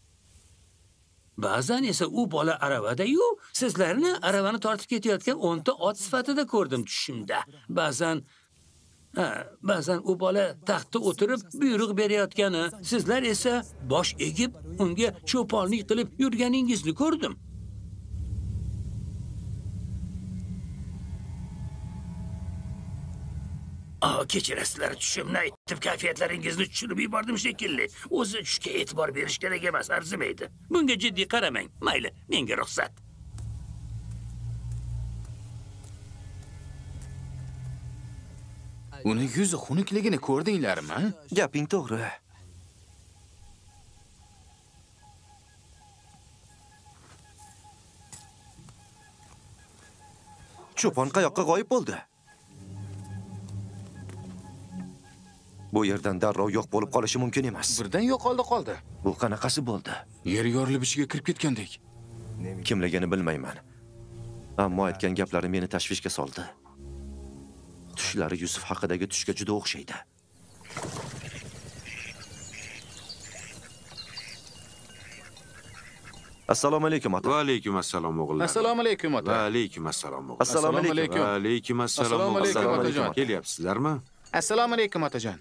Ba'zan esa u bola aravada-yu, sizlarni aravani tortib ketayotgan o'nta ot sifatida ko'rdim tushimda. Ba'zan ha, ba'zan u bola taxtda o'tirib buyruq berayotgani, sizlar esa bosh egib unga cho'ponlik qilib yurganingizni ko'rdim. Ah, kechirasizlar, tushimni aytib kayfiyatlaringizni tushirib yubordim shekilli. O'zi tushga e'tibor berish kerak emas, arzimaydi. Bunga jiddiy qaramang. Mayli, menga ruxsat. Uni yuzi xunukligini ko'rdinglarmi? Gaping to'g'ri. Cho'pon qayoqqa g'oyib bo'ldi? Bu yerdan darrov yo'q bo'lib qolishi mumkin emas. Birdan yo'qoldi qoldi. Bu qanaqasi bo'ldi? Yer yorilib ichiga kirib ketgandek. Kimligini bilmayman. Ammo aytgan gaplari meni tashvishga soldi. Tushlari Yusuf haqidagi tushga juda o'xshaydi. Assalomu alaykum ota. Va alaykum assalom o'g'illar. Assalomu alaykum ota. Va alaykum assalom o'g'illar. Assalomu alaykum. Va alaykum assalom. Assalomu alaykum otajon. Kelyapsizlarmi? Assalomu alaykum otajon.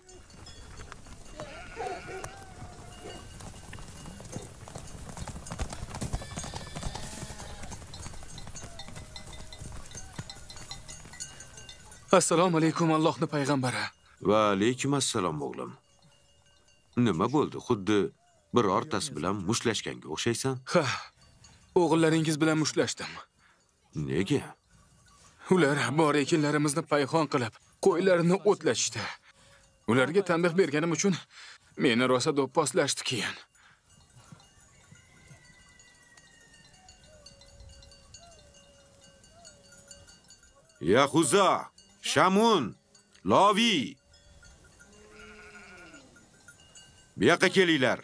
Assalomu alaykum Allohning payg'ambari. Va alaykum assalom o'g'lim. Nima bo'ldi? Xuddi birortasi bilan mushlashganga o'xshaysan? Ha. O'g'illaringiz bilan mushlashdim. Nega? Ular bor ekinlarimizni payxon qilib, qo'ylarini o'tlatishdi. Ularga tanbeh berganim uchun meni rosa do'pposlashdi keyin. Yahuza, Shamun, Lovi. Bu yoqqa kelinglar.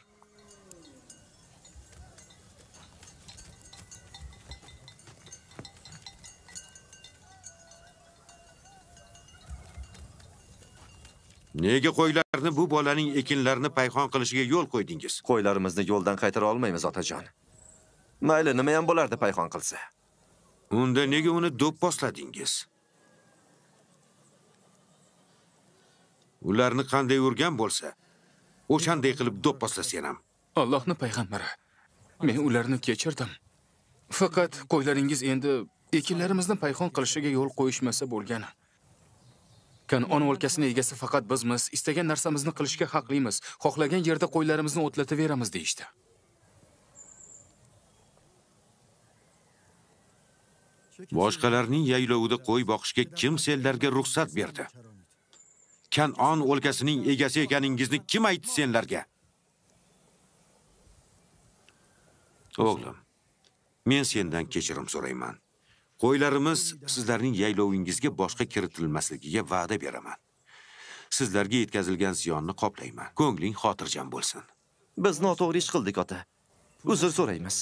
Nega qo'ylarni bu bolaning ekinlarini payxon qilishiga yo'l qo'ydingiz? Qo'ylarimizni yo'ldan qaytara olmaymiz, otajon. Mayli, nima ham bo'lardi payxon qilsa. Unda nega uni do'pposladingiz? Ularni qanday urgan bo'lsa, o'shanday qilib do'pposlasan ham. Allohning payg'ambari. Men ularni kechirdim. Faqat qo'ylaringiz endi ekinlarimizni payxon qilishiga yo'l qo'yishmasa bo'lgani. Kanon o'lkasining egasi faqat bizmiz. Istagan narsamizni qilishga haqlimiz. Xohlagan yerda qo'ylarimizni o'tlataveramiz deyishdi. Boshqalarning yaylovida qo'y boqishga kim senlarga ruxsat berdi? Kanon o'lkasining egasi ekaningizni kim aytdi senlarga? O'g'lim, Men sendan kechirim so'rayman. Qo'ylarimiz sizlarning yaylovingizga boshqa kiritilmasligiga va'da beraman. Sizlarga yetkazilgan ziyonni qoplayman. Ko'ngling xotirjam bo'lsin. Biz noto'g'ri ish qildik, ota. Uzr so'raymiz.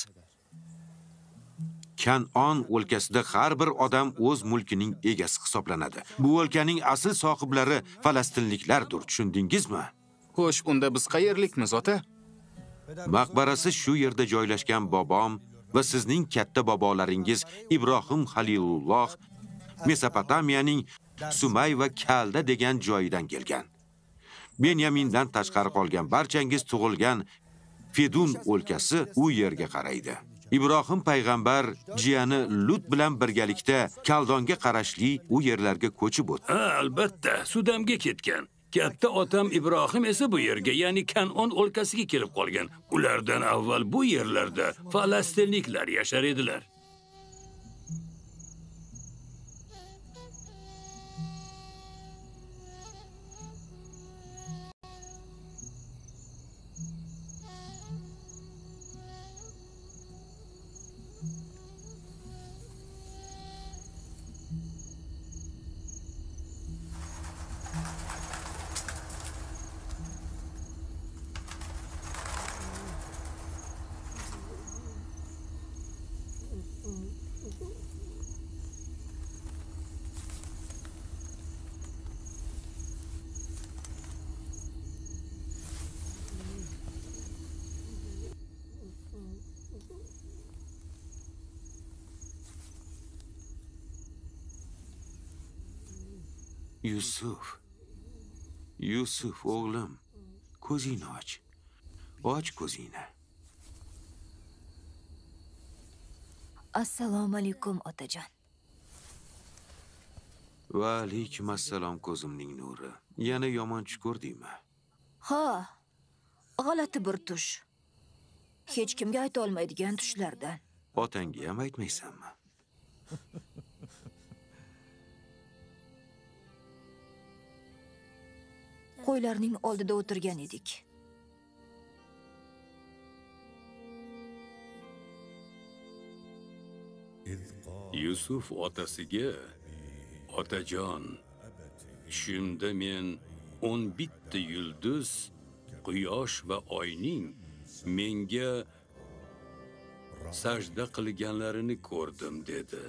Kanon o'lkasida har bir odam o'z mulkining egasi hisoblanadi. Bu o'lkaning asl sohiblari falastinliklardir, tushundingizmi? Xo'sh, unda biz qayerlikmiz, ota? Maqbarasi shu yerda joylashgan bobom va sizning katta bobolaringiz Ibrohim Halilulloh Mesopotamiyaning Sumay va Kalda degan joyidan kelgan. Benyamindan tashqari qolgan barchangiz tug'ilgan Fedun o'lkasi u yerga qaraydi. Ibrohim payg'ambar jiyani Lut bilan birgalikda Kaldonga qarashli u yerlarga ko'chib o'tdi. Ha, albatta, Sudamga ketgan. Katta otam Ibrohim esa bu yerga, ya'ni Kanon o'lkasiga kelib qolgan. Ulardan avval bu yerlarda falastinliklar yashar edilar. Yusuf. Yusuf o'g'lim, ko'zingni och. Och ko'zingni. Assalomu alaykum otajon. Va alaykum assalom ko'zimning nuri. Yana yomon tush ko'rdingmi? Ha, g'alati bir tush. Hech kimga ayta olmaydigan tushlardan. Otangga ham aytmaysanmi? Qo'ylarning oldida o'tirgan edik. Yusuf otasiga, otajon, shunda men o'n bitta yulduz, quyosh va oyning menga sajda qilganlarini ko'rdim dedi.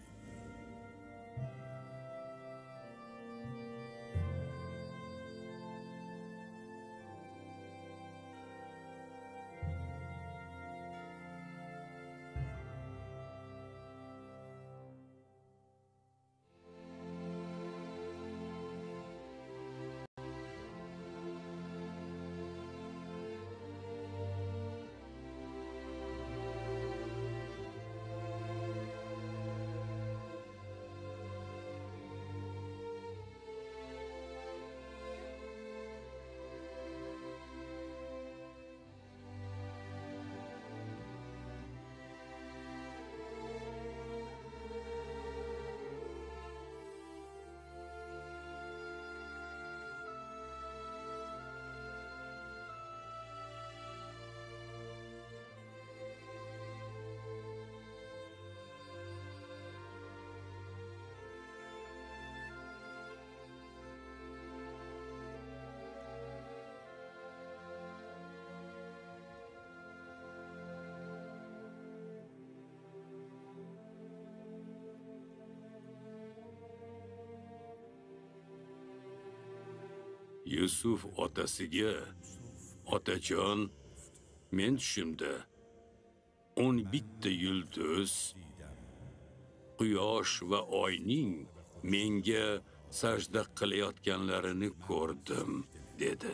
Yusuf otasiga, otajon, men tushimda o'n bitta yulduz, quyosh va oyning menga sajda qilayotganlarini ko'rdim, dedi.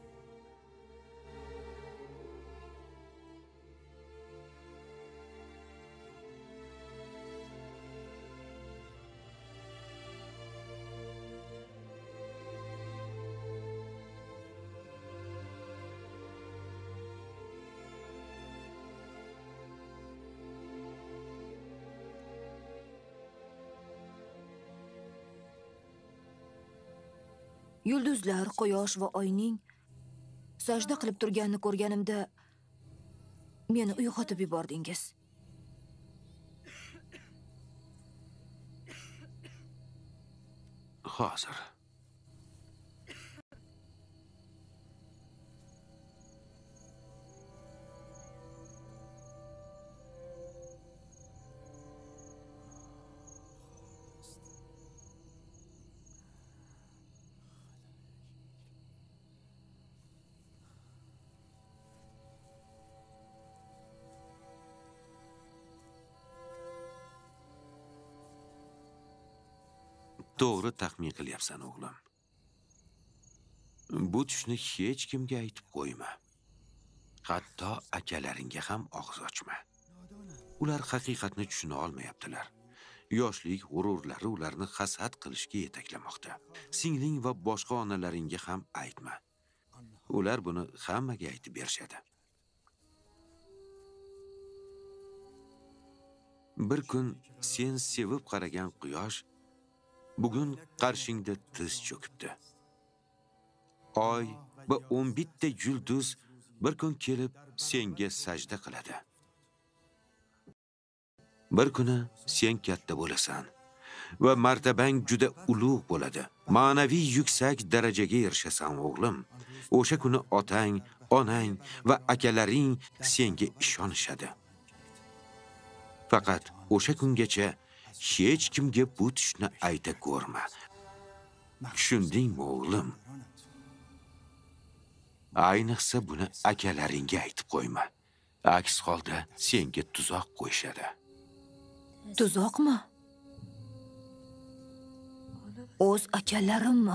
Yulduzlar, quyosh va oyning sajda qilib turganini ko'rganimda meni uyg'otib yubordingiz. Hozir. To'g'ri taxmin qilyapsan, o'g'lim. Bu tushni hech kimga aytib qo'yma. Hatto akalaringga ham og'iz ochma. Ular haqiqatni tushuna olmayaptilar. Yoshlik g'ururlari ularni hasad qilishga yetaklamoqda. Singling va boshqa onalaringga ham aytma. Ular buni hammaga aytib berishadi. Bir kun sen sevib qaragan quyosh bugun qarshingda tiz cho'kibdi. Oy va o'n bitta yulduz bir kun kelib senga sajda qiladi. Bir kuni sen katta bo'lasan va martabang juda ulug' bo'ladi. Ma'naviy yuksak darajaga erishasan, o'g'lim. O'sha kuni otang, onang va akalaring senga ishonishadi. Faqat o'sha kungacha hech kimga bu tushni ayta ko'rma. Tushundingmi, o'g'lim? Ayniqsa buni akalaringga aytib qo'yma. Aks holda senga tuzoq qo'yishadi. Tuzoqmi? O'z akalarimmi?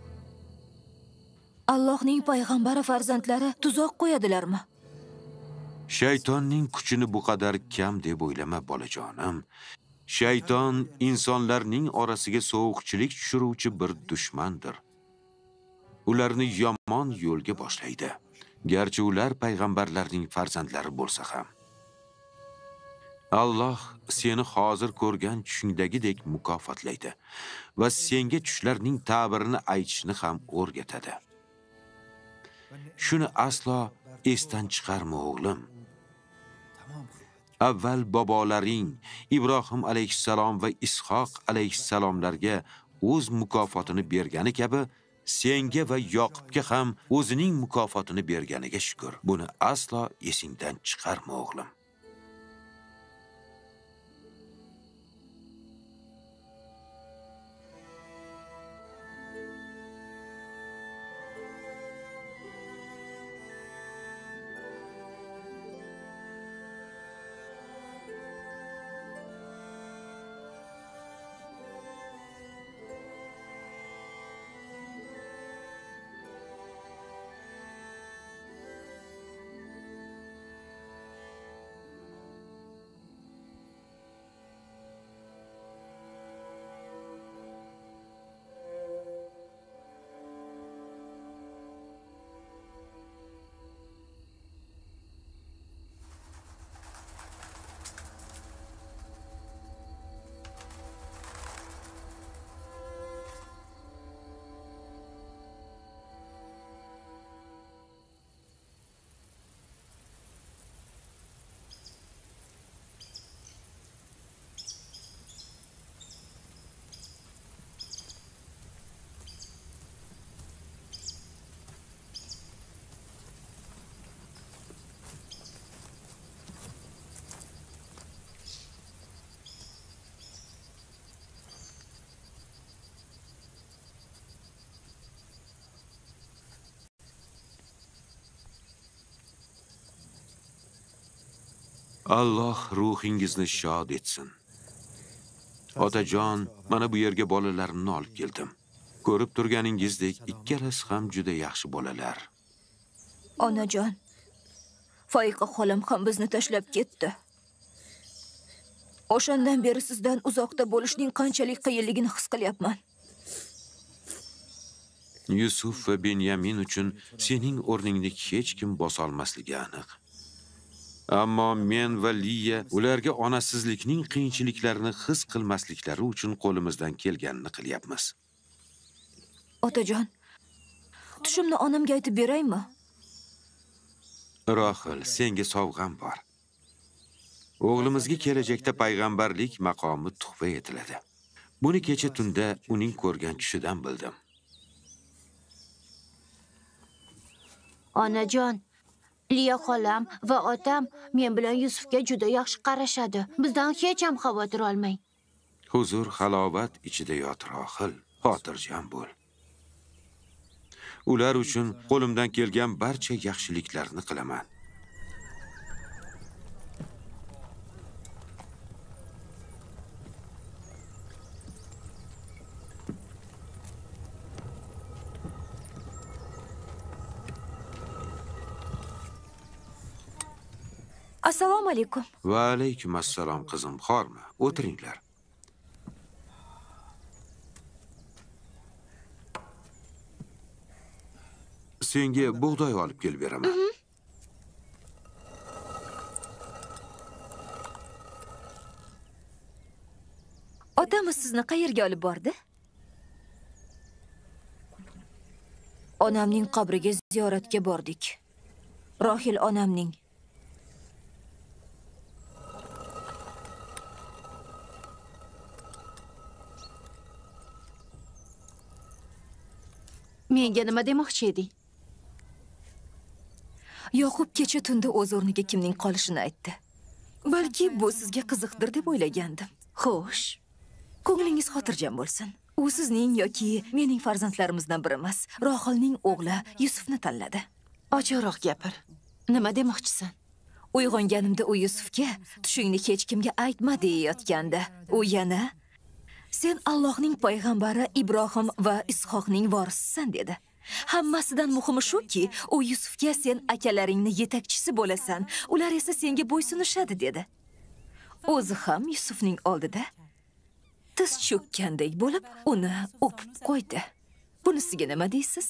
Allohning payg'ambari farzandlari tuzoq qo'yadilarmi? Shaytonning kuchini bu qadar kam deb o'ylama, bolajonim. Shayton insonlarning orasiga sovuqchilik tushiruvchi bir dushmandir. Ularni yomon yo'lga boshlaydi. Garchi ular payg'ambarlarning farzandlari bo'lsa ham. Alloh seni hozir ko'rgan tushingdagidek mukofotlaydi va senga tushlarning ta'birini aytishni ham o'rgatadi. Shuni aslo esdan chiqarma, o'g'lim. Avval bobolaring Ibrohim alayhissalom va Ishoq alayhissalomlarga o'z mukofotini bergani kabi, senga va Yoqubga ham o'zining mukofotini berganiga shukr. Buni aslo esingdan chiqarma, o'g'lim. Alloh ruhingizni shod etsin. Otajon, mana bu yerga bolalarimni olib keldim. Ko'rib turganingizdek, ikkalasi ham juda yaxshi bolalar. Onajon, Foiqa xolam ham bizni tashlab ketdi. O'shandan beri sizdan uzoqda bo'lishning qanchalik qiyinligini his qilyapman. Yusuf va Benyamin uchun sening o'rningni hech kim bosa olmasligi aniq. Ammo men va Liya ularga onasizlikning qiyinchiliklarini his qilmasliklari uchun qo'limizdan kelganini qilyapmiz. Otajon, tushimni onamga aytib beraymi? Rohil, senga sovg'am bor. O'g'limizga kelajakda payg'ambarlik maqomi tuhfa etiladi. Buni kecha tunda uning ko'rgan tushidan bildim. Onajon, Liya xolam va otam men bilan Yusufga juda yaxshi qarashadi. Bizdan hech ham xavotir olmang. Huzur, halovat ichida yot rohil, xotirjam bo'l. Ular uchun qo'limdan kelgan barcha yaxshiliklarni qilaman. Assalomu alaykum. Va alaykum assalom qizim, xormi? O'tiringlar. Senga bug'doy olib kelib beraman. Otamiz sizni qayerga olib bordi? Onamning qabriga ziyoratga bordik. Rohil onamning. Menga nima demoqchi eding? Yoqub kecha tunda o'z o'rniga kimning qolishini aytdi. Balki bu sizga qiziqdir deb o'ylagandim. Xo'sh, ko'nglingiz xotirjam bo'lsin. U sizning yoki mening farzandlarimizdan biri emas, Rohilning o'g'li Yusufni tanladi. Ochiqroq gapir. Nima demoqchisan? Uyg'onganimda u Yusufga tushingni hech kimga aytma deyayotgandi. U yana sen Allohning payg'ambari Ibrohim va Ishoqning vorisisan dedi. Hammasidan muhimi shuki, u Yusufga sen akalaringni yetakchisi bo'lasan, ular esa senga bo'ysunishadi dedi. O'zi ham Yusufning oldida tiz cho'kkandek bo'lib, uni o'pib qo'ydi. Bunisiga nima deysiz?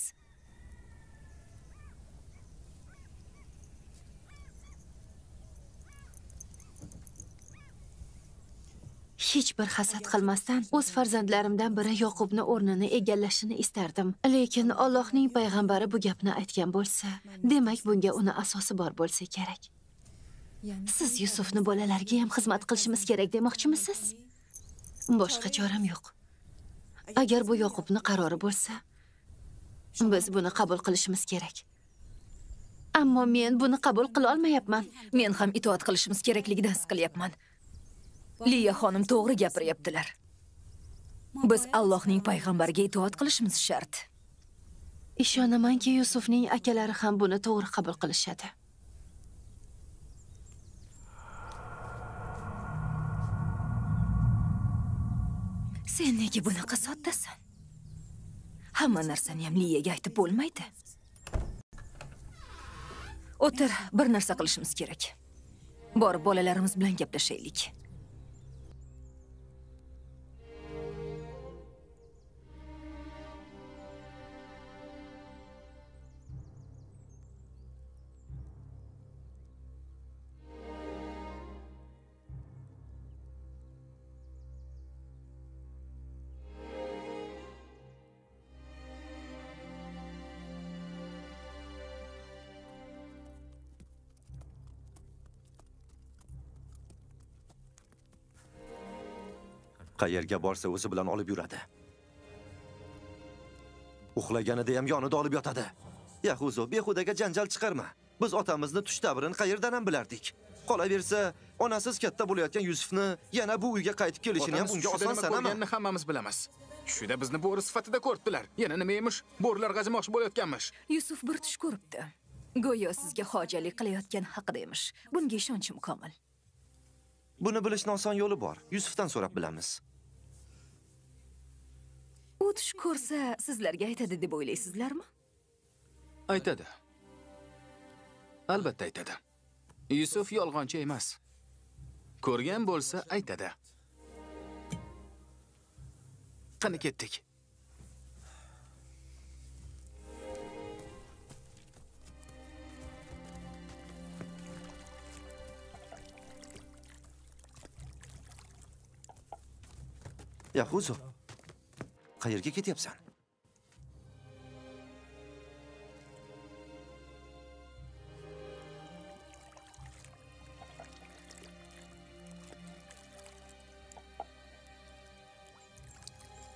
Hech bir hasad qilmasdan o'z farzandlarimdan biri Yoqubni o'rnini egallashini istardim. Lekin Allohning payg'ambari bu gapni aytgan bo'lsa, demak bunga uni asosi bor bo'lsa kerak. Siz Yusufni bolalarga ham xizmat qilishimiz kerak demoqchimisiz? Boshqa choram yo'q. Agar bu Yoqubni qarori bo'lsa, biz buni qabul qilishimiz kerak. Ammo men buni qabul qila olmayapman. Men ham itoat qilishimiz kerakligidan siqilyapman. Liya xonim to'g'ri gapiryaptilar. Biz Allohning payg'ambariga itoat qilishimiz shart. Ishonamanki, Yusufning akalari ham buni to'g'ri qabul qilishadi. Sen nega bunaqa soddasan? Hamma narsani ham Liyaga aytib bo'lmaydi. O'tir, bir narsa qilishimiz kerak. Bor, bolalarimiz bilan gaplashaylik. Qayerga borsa o'zi bilan olib yuradi. Uxlaganida ham yonida olib yotadi. Yahuzo, behudaga janjal chiqarma. Biz otamizni tush davrini qayerdan ham bilardik. Qolaversa, onasiz katta bo'layotgan Yusufni yana bu uyga qaytib kelishini ham unga oson sanama. Otamiz hammamiz bilamiz. Tushida bizni bo'ri sifatida ko'ribdilar. Yana nima emish? Bo'rilar g'ajimoqchi bo'layotganmish. Yusuf bir tush ko'ribdi. Go'yo sizga hojalik qilayotgan haqida emish. Bunga ishonchim komil. Buni bilishning oson yo'li bor. Yusufdan so'rab bilamiz. U tush ko'rsa, sizlarga aytadi deb o'ylaysizlarmi? Aytadi. Albatta aytadi. Yusuf yolg'onchi emas. Ko'rgan bo'lsa aytadi. Qani ketdik. Yahuzo, qayerga ketyapsan?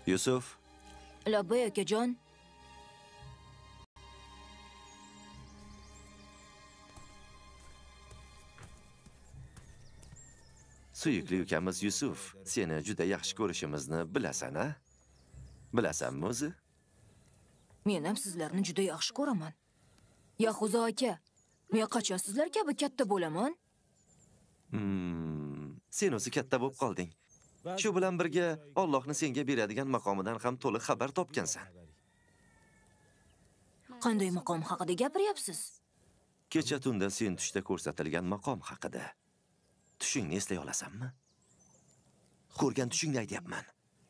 Yusuf, Labbay akajon. suyukli ukamiz Yusuf, seni juda yaxshi ko'rishimizni bilasan-a? Bilasanmi o'zi? Men ham sizlarni juda yaxshi ko'raman. Yahuzo aka, men qachon sizlar kabi katta bo'laman? Hmm, sen o'zi katta bo'lib qolding. Shu bilan birga Allohni senga beradigan maqomidan ham to'liq xabar topgansan. Qanday maqom haqida gapiryapsiz? Kecha tunda sen tushda ko'rsatilgan maqom haqida. Tushingni eslay olasanmi? Ko'rgan tushingni aytyapman.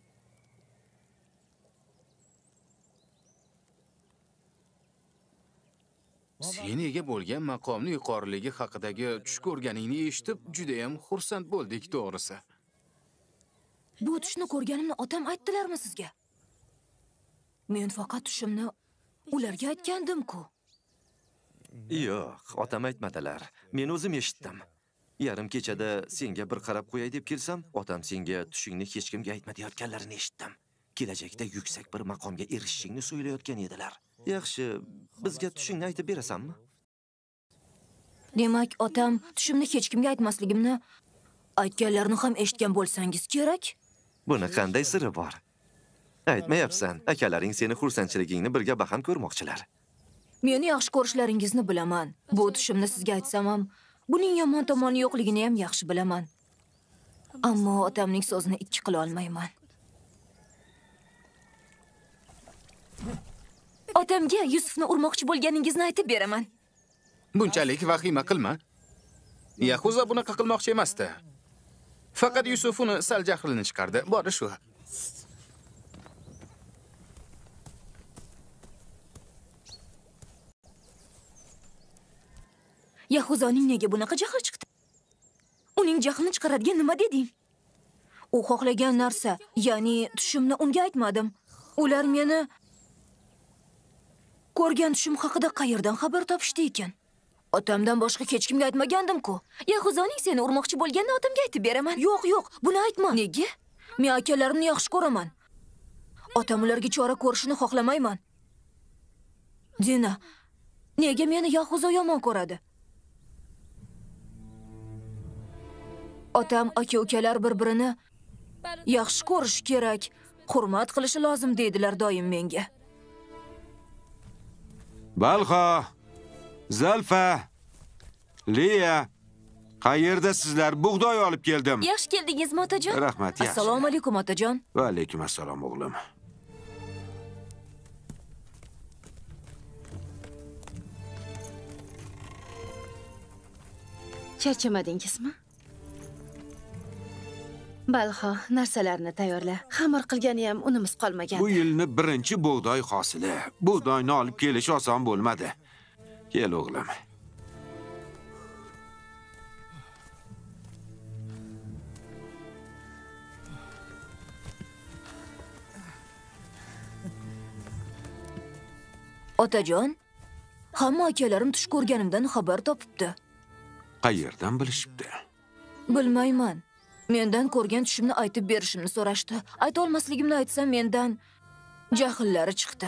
Sen ega bo'lgan maqomni yuqoriligi haqidagi tush ko'rganingni eshitib, juda ham xursand bo'ldik, to'g'risi. Bu tushni ko'rganimni otam aytdilarmi sizga? Men faqat tushimni ularga aytgandim-ku. Yo'q, otam aytmadilar. Men o'zim eshitdim. Yarim kechada senga bir qarab qo'yay deb kelsam, otam senga tushingni hech kimga aytma deyotganlarini eshitdim. Kelajakda yuksak bir maqomga erishishingni so'ylayotgan edilar. Yaxshi, bizga tushingni aytib berasanmi? Demak, otam tushimni hech kimga aytmasligimni aytganlarini ham eshitgan bo'lsangiz kerak. Buni qanday siri bor? Aytmayapsan, akalaring seni xursandchiligingni birga baham ko'rmoqchilar. Meni yaxshi ko'rishlaringizni bilaman. Bu tushimni sizga aytsam ham, buning yomon tomoni yo'qligini ham yaxshi bilaman. Ammo otamning so'zini ikki qila olmayman. Otamga Yusufni urmoqchi bo'lganingizni aytib beraman. Bunchalik vahima qilma. Yahuzo bunaqa qilmoqchi emasdi. Faqat Yusuf uni sal jahlini chiqardi. Bori shu. Yahuzoning nega bunaqa jahli chiqdi? Uning jahlini chiqaradigan nima deding? U xohlagan narsa, ya'ni tushimni unga aytmadim. Ular meni ko'rgan tushim haqida qayerdan xabar topishdi ekan? Otamdan boshqa hech kimga aytmagandim-ku. Yahuzoning seni urmoqchi bo'lganini otamga aytib beraman. Yo'q, yo'q, buni aytma. Nega? Men akalarimni yaxshi ko'raman. Otam ularga chora ko'rishini xohlamayman. Dina, nega meni Yahuzo yomon ko'radi? Otam aka-ukalar bir-birini yaxshi ko'rish kerak, hurmat qilishi lozim deydilar doim menga. Balxa, Zalfa, Liya, qayerda sizlar? Bug'doy olib keldim. Yaxshi keldingizmi, otajon? Rahmat, yaxshi. Assalomu alaykum, otajon. Va alaykum assalom, o'g'lim. Charchamadingizmi? Balxo, narsalarni tayyorla. Xamir qilgani ham unimiz qolmagan. Bu yilni birinchi bug'doy hosili. Bug'doyni olib kelish oson bo'lmadi. Kel, o'g'lim. Otajon, hamma akalarim tush ko'rganimdan xabar topibdi. Qayerdan bilishibdi? Bilmayman. Mendan ko'rgan tushimni aytib berishimni so'rashdi. Ayta olmasligimni aytsam mendan jahllari chiqdi.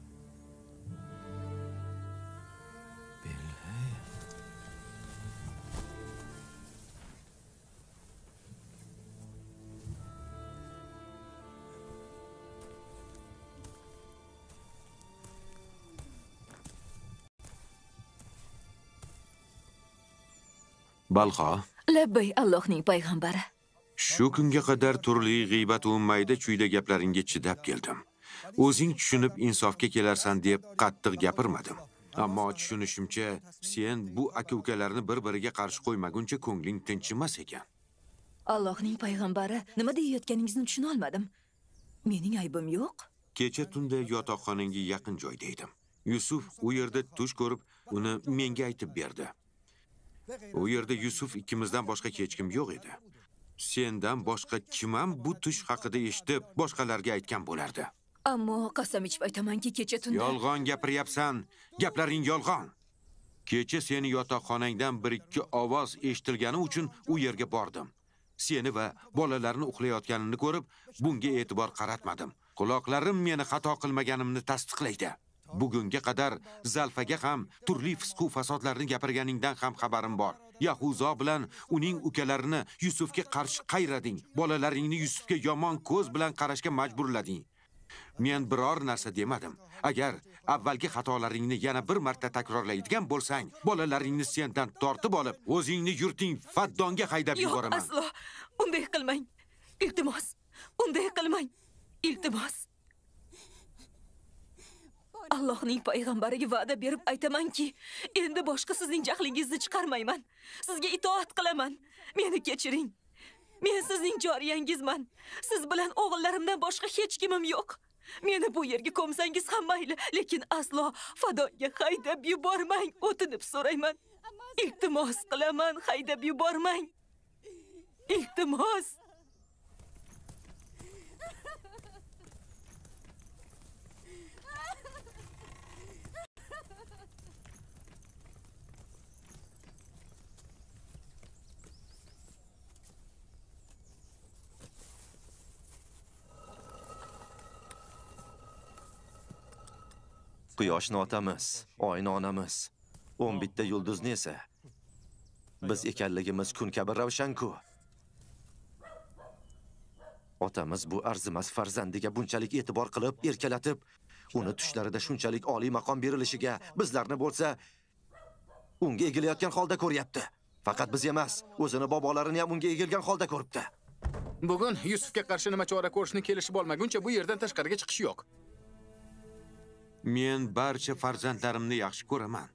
Balxo, Labbay Allohning payg'ambari. shu kunga qadar turli g'iybat va mayda chuyda gaplaringga chidab keldim. O'zing tushunib insofga kelarsan deb qattiq gapirmadim. Ammo tushunishimcha, sen bu aka-ukalarni bir-biriga qarshi qo'ymaguncha ko'ngling tinchimas ekan. Allohning payg'ambari, nima deyayotganingizni tushuna olmadim. Mening aybim yo'q. Kecha tunda yotoqxonangga yaqin joyda edim. Yusuf u yerda tush ko'rib, uni menga aytib berdi. U yerda Yusuf ikkimizdan boshqa hech kim yo'q edi. Sendan boshqa kim ham bu tush haqida eshitib, boshqalarga aytgan bo'lardi. Ammo qasam ichib aytamanki, kecha tunda Yolg'on gapiryapsan. Gaplaring yolg'on. Kecha seni yotoqxonangdan bir ikki ovoz eshitilgani uchun u yerga bordim. Seni va bolalarni uxlayotganini ko'rib, bunga e'tibor qaratmadim. Quloqlarim meni xato qilmaganimni tasdiqlaydi. Bugunga qadar Zalfaga ham turli fisq va fasodlarni gapirganingdan ham xabarim bor. Yahuzo bilan uning ukalarini Yusufga qarshi qayrading. Bolalaringni Yusufga yomon ko'z bilan qarashga majburlading. Men biror narsa demadim. Agar avvalgi xatolaringni yana bir marta takrorlaydigan bo'lsang, bolalaringni sendan tortib olib, o'zingni yurting Faddonga haydab yuboraman. Yo'q, aslo. Unday qilmang. Iltimos. Unday qilmang. Iltimos. Allohning payg'ambariga va'da berib aytamanki, endi boshqa sizning jahlingizni chiqarmayman. Sizga itoat qilaman. Meni kechiring. Men sizning joriyangizman. Siz bilan o'g'illarimdan boshqa hech kimim yo'q. Meni bu yerga ko'msangiz ham mayli, lekin aslo Fadoga haydab yubormang. O'tinib so'rayman. Iltimos qilaman, haydab yubormang. Iltimos. Quyoshni otamiz, oyni onamiz, o'n bitta yulduzni esa biz ekanligimiz kun kabi ravshan-ku. Otamiz bu arzimas farzandiga bunchalik e'tibor qilib, erkalatib, uni tushlarida shunchalik oliy maqom berilishiga bizlarni bo'lsa unga egilayotgan holda ko'ryapti. Faqat biz emas, o'zini bobolarini ham unga egilgan holda ko'ribdi. Bugun Yusufga qarshi nima chora ko'rishni kelishib olmaguncha bu yerdan tashqariga chiqish yo'q. Men barcha farzandlarimni yaxshi ko'raman.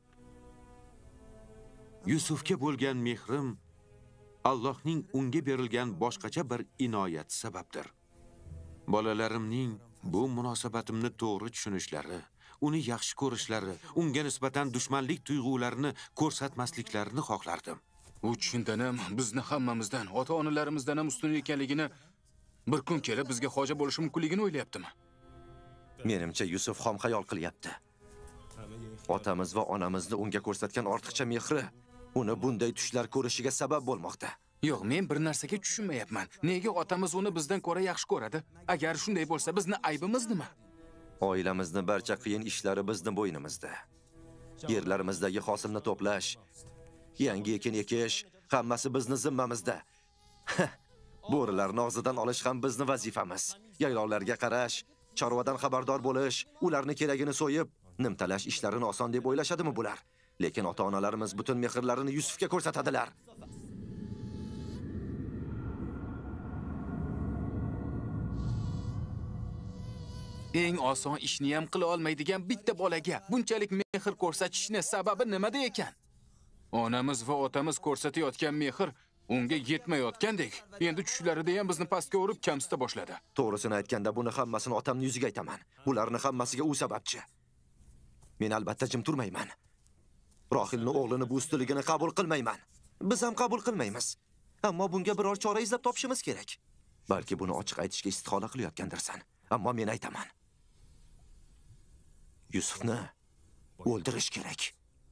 Yusufga bo'lgan mehrim Allohning unga berilgan boshqacha bir inoyat sababdir. Bolalarimning bu munosabatimni to'g'ri tushunishlari, uni yaxshi ko'rishlari, unga nisbatan dushmanlik tuyg'ularini ko'rsatmasliklarini xohlardim. U chindanam bizni hammamizdan, ota-onalarimizdan ham ustun ekanligini bir kun kelib bizga hoja bo'lishi mumkinligini o'ylayaptimi? Menimcha Yusuf xom xayol qilyapti. Otamiz va onamizni unga ko'rsatgan ortiqcha mehri uni bunday tushlar ko'rishiga sabab bo'lmoqda. Yo'q, men bir narsaga tushunmayapman. Nega otamiz uni bizdan ko'ra yaxshi ko'radi? Agar shunday bo'lsa, bizni aybimiz nima? Oilamizni barcha qiyin ishlari bizning bo'ynimizda. Yerlarimizdagi hosilni to'plash, yangi ekin ekish, hammasi bizning zimmamizda. Bo'rilarni og'zidan olish ham bizning vazifamiz. Yaylovlarga qarash, chorvadan xabardor bo'lish, ularni keragini so'yib, nimtalash ishlarini oson deb o'ylashadimi bular? Lekin ota-onalarimiz butun mehrlarini Yusufga ko'rsatadilar. Eng oson ishni ham qila olmaydigan bitta bolaga bunchalik mehr ko'rsatishni sababi nimada ekan? Onamiz va otamiz ko'rsatayotgan mehr unga yetmayotgandek, endi tushlarida ham bizni pastga urib kamsita boshladi. To'g'risini aytganda buni hammasini otamning yuziga aytaman. Bularni hammasiga u sababchi. Men albatta jim turmayman. Rohilning o'g'lini bu ustiligini qabul qilmayman. Biz ham qabul qilmaymiz. Ammo bunga biror chora izlab topishimiz kerak. Balki buni ochiq aytishga istihola qilayotgandirsan. Ammo men aytaman. Yusufni o'ldirish kerak.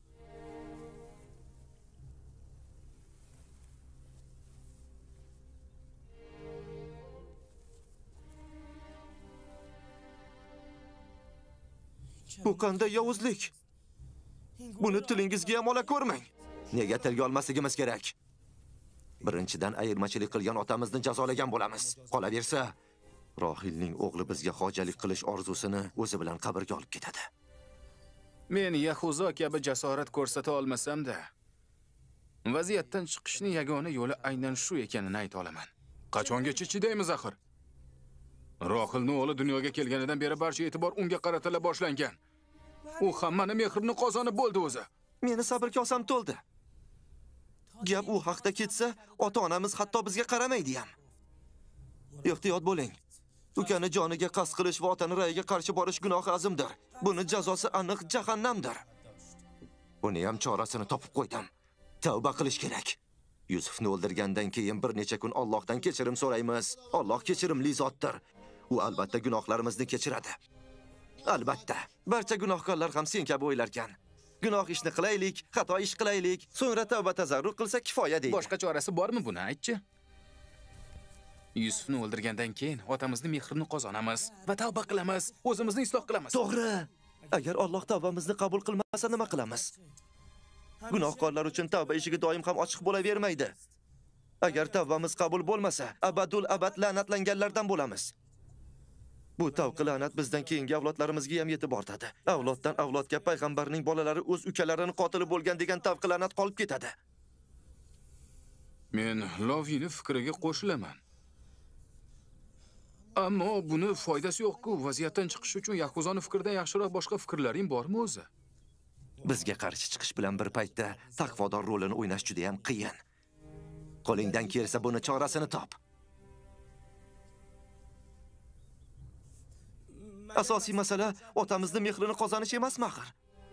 Bu qanday yovuzlik? Buni tilingizga ham ola ko'rmang. Nega tilga olmasligimiz kerak? Birinchidan ayirmachilik qilgan otamizni jazolagan bo'lamiz. Qolaversa, Rohilning o'g'li bizga hojalik qilish orzusini o'zi bilan qabrga olib ketadi. Men Yahuzo kabi jasorat ko'rsata olmasam-da, vaziyatdan chiqishning yagona yo'li aynan shu ekanini ayta olaman. Qachongacha chidaymiz axir? Rohilning o'g'li dunyoga kelganidan beri barcha e'tibor unga qaratila boshlangan. U hammani mehrini qozonib bo'ldi o'zi. Meni sabr kosam to'ldi. Gap u haqda ketsa, ota-onamiz hatto bizga qaramaydi ham. Ehtiyot bo'ling. Ukani joniga qasd qilish va otani rayiga qarshi borish gunohi azimdir. Buni jazosi aniq jahannamdir. Buni ham chorasini topib qo'ydim. Tavba qilish kerak. Yusufni o'ldirgandan keyin bir necha kun Allohdan kechirim so'raymiz. Alloh kechirimli zotdir. U albatta gunohlarimizni kechiradi. Albatta, barcha gunohkorlar ham sen kabi o'ylarkan. Gunoh ishni qilaylik, xato ish qilaylik, so'ngra tavba tazarruq qilsa kifoya deydi. Boshqa chorasi bormi buni aytchi? Yusufni o'ldirgandan keyin otamizni mehrini qozonamiz va tavba qilamiz, o'zimizni isloh qilamiz. To'g'ri. Agar Alloh tavbamizni qabul qilmasa nima qilamiz? Gunohkorlar uchun tavba eshigi doim ham ochiq bo'lavermaydi. Agar tavbamiz qabul bo'lmasa, abadul abad la'natlanganlardan bo'lamiz. Bu tavqi la'nat bizdan keyingi avlodlarimizga ham yetib ortadi. Avloddan avlodga payg'ambarning bolalari o'z ukalarini qotili bo'lgan degan tavqi la'nat qolib ketadi. Men Loviyni fikriga qo'shilaman. Ammo buni foydasi yo'q-ku. Vaziyatdan chiqish uchun Yahuzoni fikridan yaxshiroq boshqa fikrlaring bormi o'zi? Bizga qarshi chiqish bilan bir paytda taqvodor rolini o'ynash juda ham qiyin. Qo'lingdan kelsa buni chorasini top. Asosiy masala otamizni mehrini qozonish emasmi axir?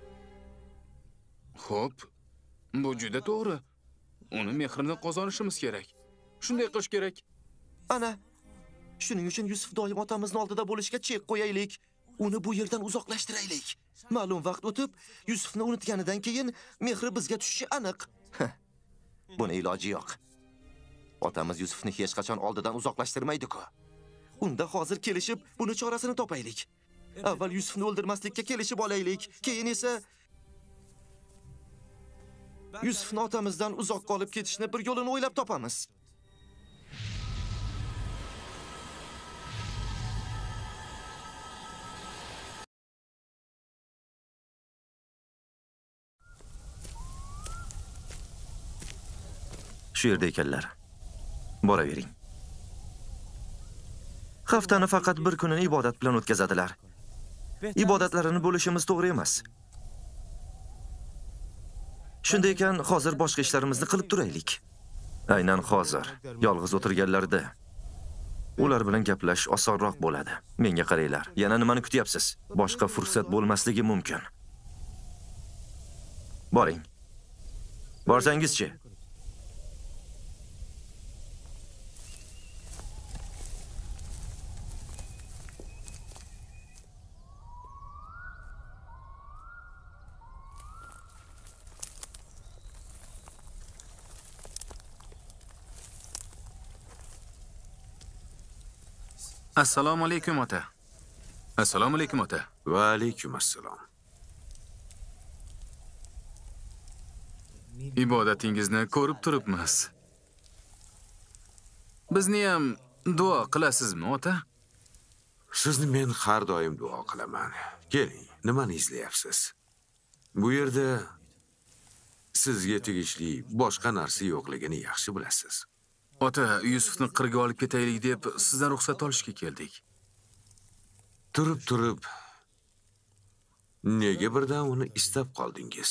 Xo'p, bu juda to'g'ri. Uni mehrini qozonishimiz kerak. Shunday qilish kerak. Ana, shuning uchun Yusuf doim otamizni oldida bo'lishga chek qo'yaylik. Uni bu yerdan uzoqlashtiraylik. Ma'lum vaqt o'tib, Yusufni unutganidan keyin mehri bizga tushishi aniq. Buni iloji yo'q. Otamiz Yusufni hech qachon oldidan uzoqlashtirmaydi-ku. Unda hozir kelishib, buni chorasini topaylik. Avval Yusufni o'ldirmaslikka kelishib olaylik, keyin esa Yusufni otamizdan uzoqqa olib ketishni bir yo'lini o'ylab topamiz. Shu yerda ekanlar. Boravering. Haftani faqat bir kunini ibodat bilan o'tkazadilar. Ibodatlarini bo'lishimiz to'g'ri emas. Shunday ekan, hozir boshqa ishlarimizni qilib turaylik. Aynan hozir, yolg'iz o'tirganlarida ular bilan gaplash osonroq bo'ladi. Menga qaranglar. Yana nimani kutyapsiz? Boshqa fursat bo'lmasligi mumkin. Boring. Borsangizchi. Assalomu alaykum ota. Assalomu alaykum ota. Va alaykum assalom. Ibodatingizni ko'rib turibmiz. Bizni ham duo qilasizmi ota? Sizni men har doim duo qilaman. Keling, nimani izlayapsiz? Bu yerda sizga tegishli boshqa narsa yo'qligini yaxshi bilasiz. Ota, Yusufni qirga olib ketaylik deb sizdan ruxsat olishga keldik. Turib-turib nega birdan uni istab qoldingiz?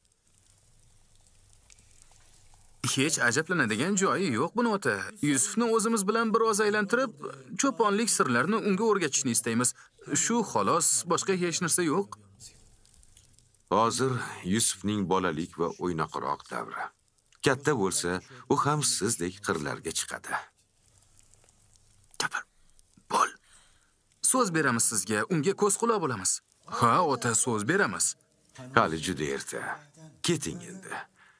Hech ajablanadigan joyi yo'q buni ota. Yusufni o'zimiz bilan biroz aylantirib, cho'ponlik sirlarini unga o'rgatishni istaymiz. Shu xolos, boshqa hech narsa yo'q. Hozir Yusufning bolalik va o'ynoqroq davri. Katta bo'lsa, u ham sizdek qirlarga chiqadi. Gapir. Bo'l. So'z beramiz sizga, unga ko'z quloq bo'lamiz. Ha, ota, so'z beramiz. Hali juda erta. Keting endi.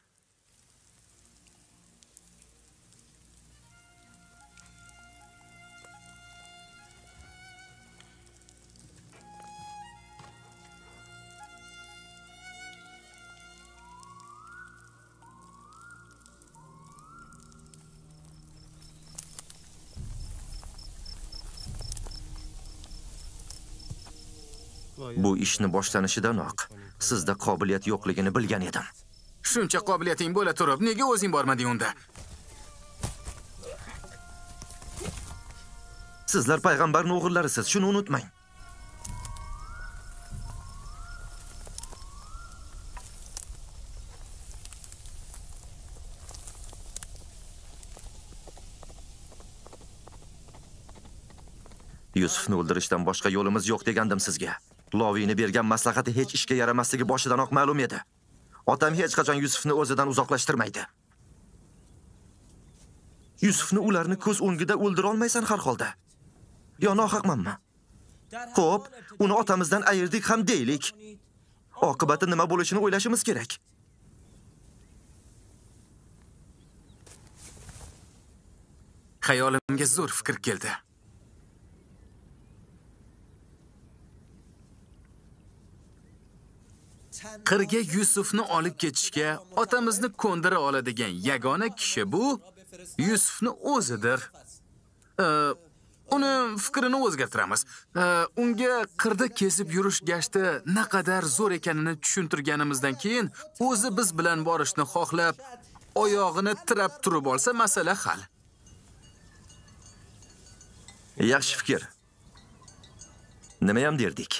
Bu ishni boshlanishidan-oq sizda qobiliyat yo'qligini bilgan edim. Shuncha qobiliyating bo'la turib, nega o'zing bormading unda? Sizlar payg'ambarning o'g'illarisiz, shuni unutmang. Yusufni o'ldirishdan boshqa yo'limiz yo'q degandim sizga. Loviyni bergan maslahati hech ishga yaramasligi boshidanoq ma'lum edi. Otam hech qachon Yusufni o'zidan uzoqlashtirmaydi. Yusufni ularni ko'z o'ngida o'ldira olmaysan har holda. Yo nohaqmanmi? Xo'p, uni otamizdan ayirdik ham deylik. Oqibati nima bo'lishini o'ylashimiz kerak. Xayolimga zo'r fikr keldi. Qirga Yusufni olib ketishga otamizni ko'ndira oladigan yagona kishi bu Yusufni o'zidir. Uni fikrini o'zgartiramiz. Unga qirda kesib yurish gashti naqadar zo'r ekanini tushuntirganimizdan keyin o'zi biz bilan borishni xohlab, oyog'ini tirab turib olsa masala hal. Yaxshi fikr. Nima ham derdik?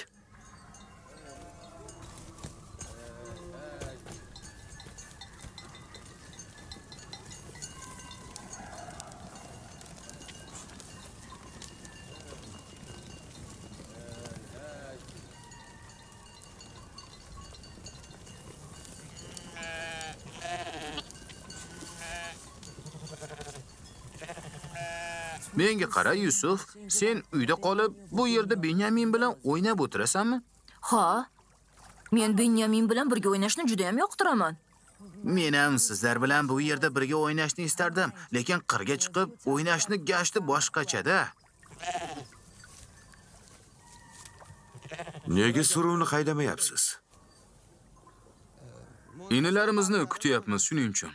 Menga qara Yusuf, sen uyda qolib, bu yerda Benyamin bilan o'ynab o'tirasanmi? Ha. Men Benyamin bilan birga o'ynashni juda ham yoqtiraman. Men ham sizlar bilan bu yerda birga o'ynashni istardim, lekin qirga chiqib o'ynashni gashti boshqacha-da. Nega suruvni haydamayapsiz? Inilarimizni kutyapmiz shuning uchun.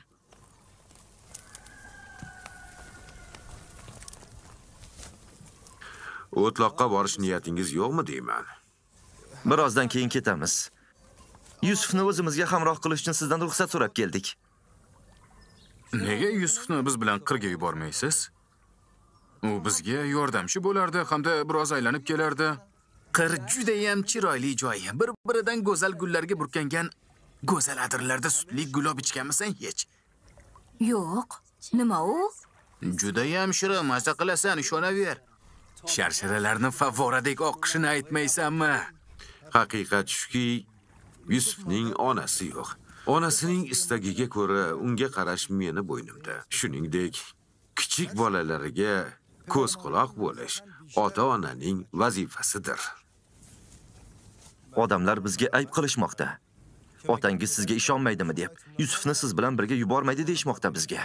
O'tloqqa borish niyatingiz yo'qmi deyman? Birozdan keyin ketamiz. Yusufni o'zimizga hamroh qilish uchun sizdan ruxsat so'rab keldik. Nega Yusufni biz bilan qirga yubormaysiz? U bizga yordamchi bo'lardi, hamda biroz aylanib kelardi. Qir juda ham chiroyli joy. Bir-biridan go'zal gullarga burkangan go'zal adirlarda sutli gulob ichganmisan hech? Yo'q. Nima u? Juda ham shirin, maza qilasan, ishonaver. Sharsharalarni favvoradek oqishini aytmaysanmi? Haqiqat shuki, Yusufning onasi yo'q. Onasining istagiga ko'ra unga qarash meni bo'ynimda. Shuningdek, kichik bolalariga ko'z quloq bo'lish ota-onaning vazifasidir. Odamlar bizga ayb qilishmoqda. Otangiz sizga ishonmaydimi deb, Yusufni siz bilan birga yubormaydi deyishmoqda bizga.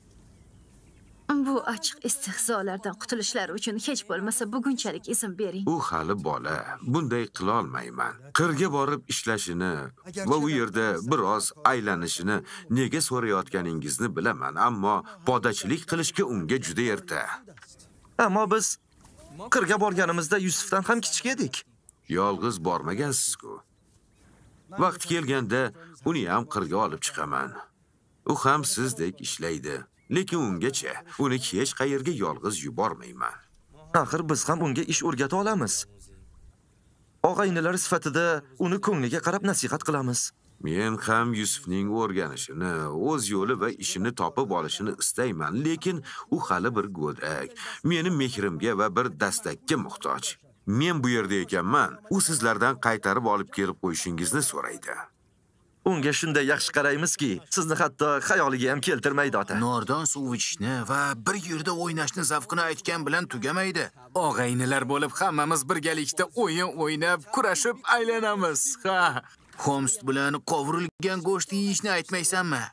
Bu ochiq istehzolardan qutulishlari uchun hech bo'lmasa bugunchalik izn bering. U hali bola, bunday qila olmayman. Qirga borib ishlashini va u yerda biroz aylanishini nega so'rayotganingizni bilaman, ammo podachilik qilishga unga juda erta. Ammo biz qirga borganimizda Yusufdan ham kichik edik. Yolg'iz bormagansiz-ku. Vaqt kelganda uni ham qirga olib chiqaman. U ham sizdek ishlaydi. Lekin ungacha uni hech qayerga yolg'iz yubormayman. Axir biz ham unga ish o'rgata olamiz. Og'aynilar sifatida uni ko'ngliga qarab nasihat qilamiz. Men ham Yusufning o'rganishini, o'z yo'li va ishini topib olishini istayman, lekin u hali bir go'dak. Meni mehrimga va bir dastakka muhtoj. Men bu yerda ekanman, u sizlardan qaytarib olib kelib qo'yishingizni so'raydi. Unga shunday yaxshi qaraymizki, sizni hatto xayoliga ham keltirmaydi ota. Nordon suv ichishni va bir yerda o'ynashni zavqini aytgan bilan tugamaydi. Og'aynilar bo'lib hammamiz birgalikda o'yin o'ynab, kurashib aylanamiz. Ha, Holmes bilan qovurilgan go'sht yeyishni aytmaysanmi?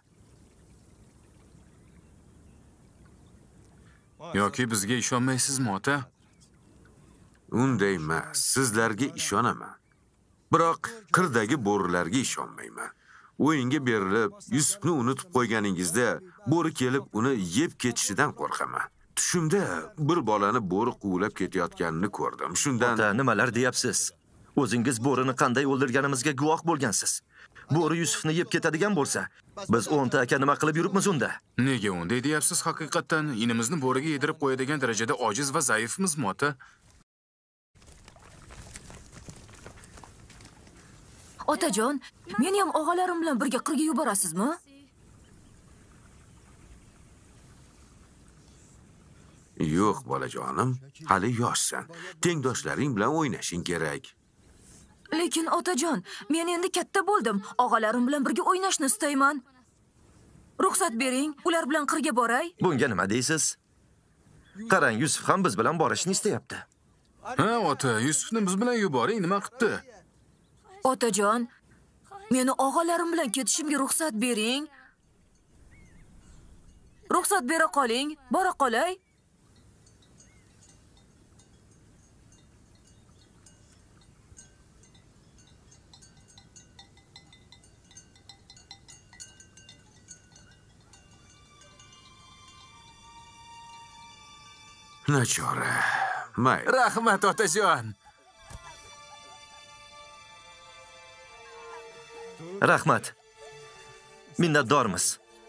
Yoki bizga ishonmaysizmi, ota? Unday emas, sizlarga ishonaman. Biroq qirdagi bo'rilarga ishonmayman. O'yinga berilib, Yusufni unutib qo'yganingizda, bo'ri kelib uni yeb ketishidan qo'rqaman. Tushimda bir bolani bo'ri quvlab ketayotganini ko'rdim. Shundan Ota, nimalar deyapsiz? O'zingiz bo'rini qanday o'ldirganimizga guvoh bo'lgansiz. Bo'ri Yusufni yeb ketadigan bo'lsa, biz o'nta aka nima qilib yuribmiz unda? Nega unday deyapsiz haqiqatan? Inimizni bo'riga yedirib qo'yadigan darajada ojiz va zaifmizmi, ota? Otajon, meni ham og'alarim bilan birga qirga yuborasizmi? Yo'q, bolajonim, hali yoshsan. Tengdoshlaring bilan o'ynashing kerak. Lekin otajon, men endi katta bo'ldim. Og'alarim bilan birga o'ynashni istayman. Ruxsat bering, ular bilan qirga boray. Bunga nima deysiz? Qarang, Yusuf ham biz bilan borishni istayapti. Ha, ota, Yusufni biz bilan yuboring, nima qildi? Otajon, meni og'alarim bilan ketishimga ruxsat bering. Ruxsat bera qoling, bora qolay. Nachora. May. Rahmat otajon. Rahmat. Minnatdormiz.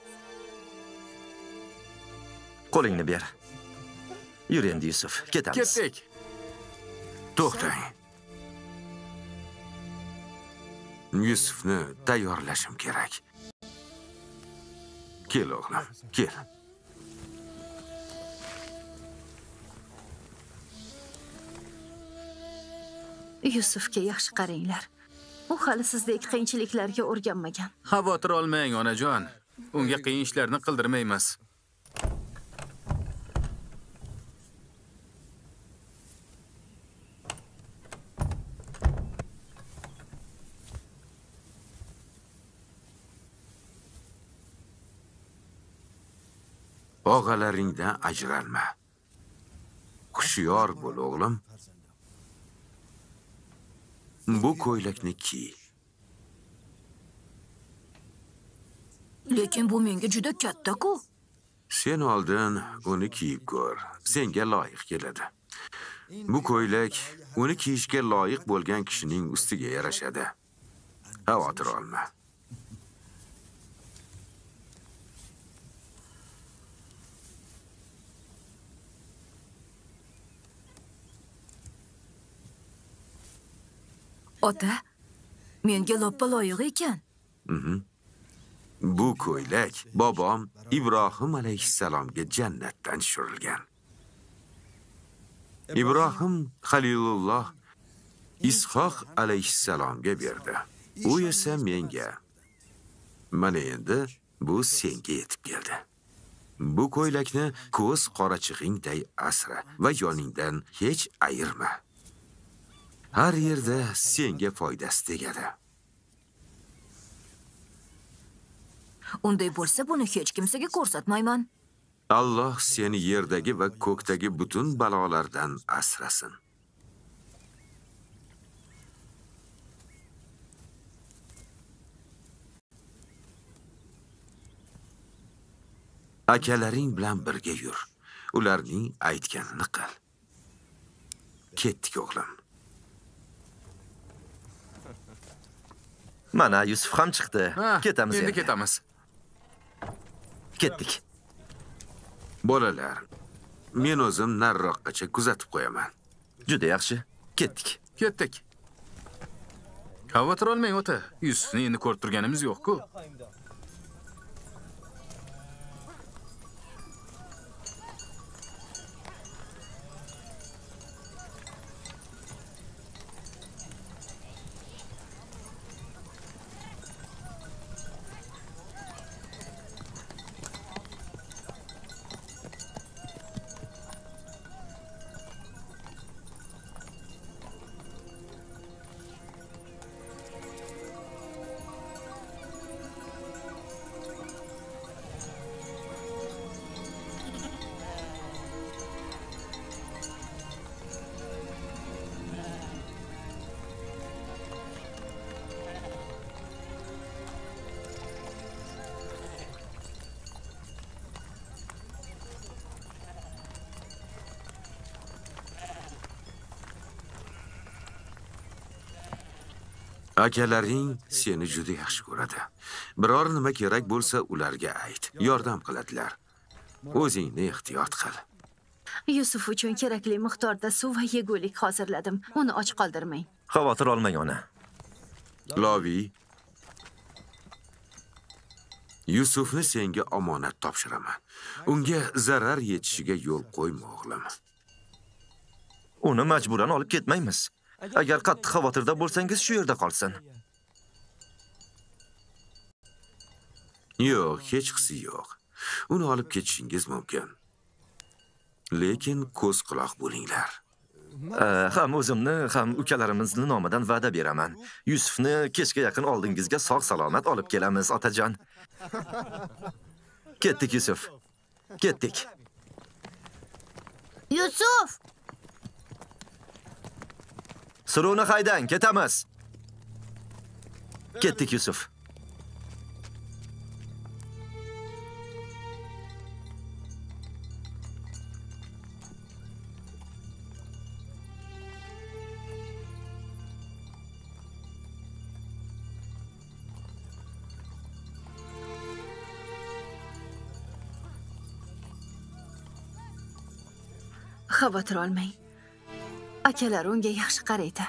Qo'lingni ber. Yur endi Yusuf, ketamiz. Ketdik. To'xtang. Yusufni tayyorlashim kerak. Kel o'g'lim, kel. Yusufga yaxshi qaranglar. U hali sizdek qiyinchiliklarga o'rganmagan. Xavotir olmang, onajon. Unga qiyin ishlarni qildirmaymiz. Og'alaringdan ajralma. Hushyor bo'l o'g'lim. Bu ko'ylakni kiy. Lekin bu menga juda katta-ku. Sen oldin uni kiyib ko'r. Senga loyiq keladi. Bu ko'ylak uni kiyishga loyiq bo'lgan kishining ustiga yarashadi. Xavotir olma. Ota, menga loppa loyiq ekan. Bu ko'ylak bobom Ibrohim alayhissalomga jannatdan tushirilgan. Ibrohim Xalilulloh Ishoq alayhissalomga berdi. U esa menga. Mana endi bu senga yetib keldi. Bu ko'ylakni ko'z qorachig'ingday asra va yoningdan hech ayirma. Har yerda senga foydasi tegadi. Unday bo'lsa, buni hech kimsaga ko'rsatmayman. Alloh seni yerdagi va ko'kdagi butun balolardan asrasin. Akalaring bilan birga yur. Ularning aytganini qil. Ketdik o'g'lim. Mana Yusuf ham chiqdi. Ketamiz endi. Endi ketamiz. Ketdik. Bolalar, men o'zim nariroqqacha kuzatib qo'yaman. Juda yaxshi. Ketdik. Ketdik. Xavotir olmang ota. Yusufni endi ko'rib turganimiz yo'q-ku. Akalaring seni juda yaxshi ko'radi. Biror nima kerak bo'lsa ularga ayt. Yordam qiladilar. O'zingni ehtiyot qil. Yusuf uchun kerakli miqdorda suv va yegulik hozirladim. Uni och qoldirmang. Xavotir olmang ona. Lovi, Yusufni senga omonat topshiraman. Unga zarar yetishiga yo'l qo'yma o'g'lim. Uni majburan olib ketmaymiz. Agar qattiq xavotirda bo'lsangiz, shu yerda qolsin. Yo'q, hech qisi yo'q. Uni olib ketishingiz mumkin. Lekin ko'z quloq bo'linglar. Ham o'zimni, ham ukalarimizning nomidan va'da beraman. Yusufni kechga yaqin oldingizga sog' salomat olib kelamiz, otajon. Ketdik Yusuf. Ketdik. Yusuf! Suruvni haydang, ketamiz. Ketdik Yusuf. Xavotir olmang. Akalar unga yaxshi qaraydi.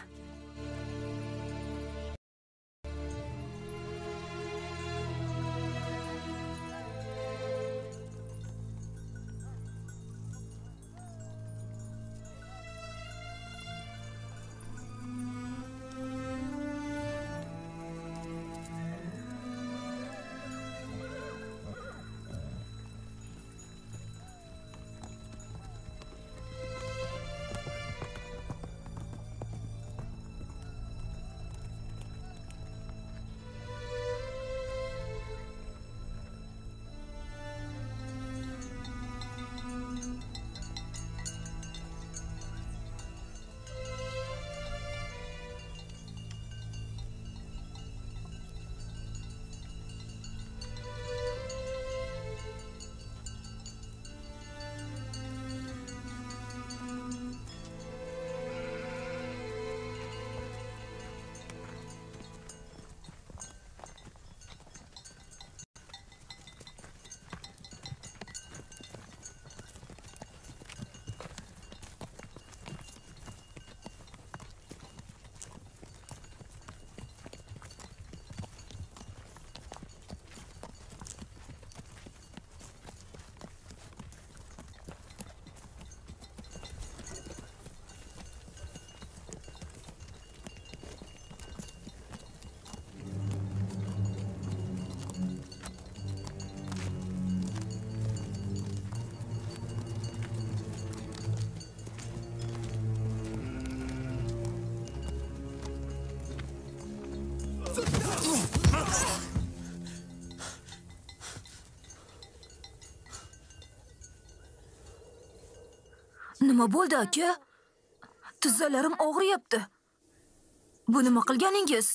Nima bo'ldi, aka? Tizzalarim og'riyapti. Bu nima qilganingiz?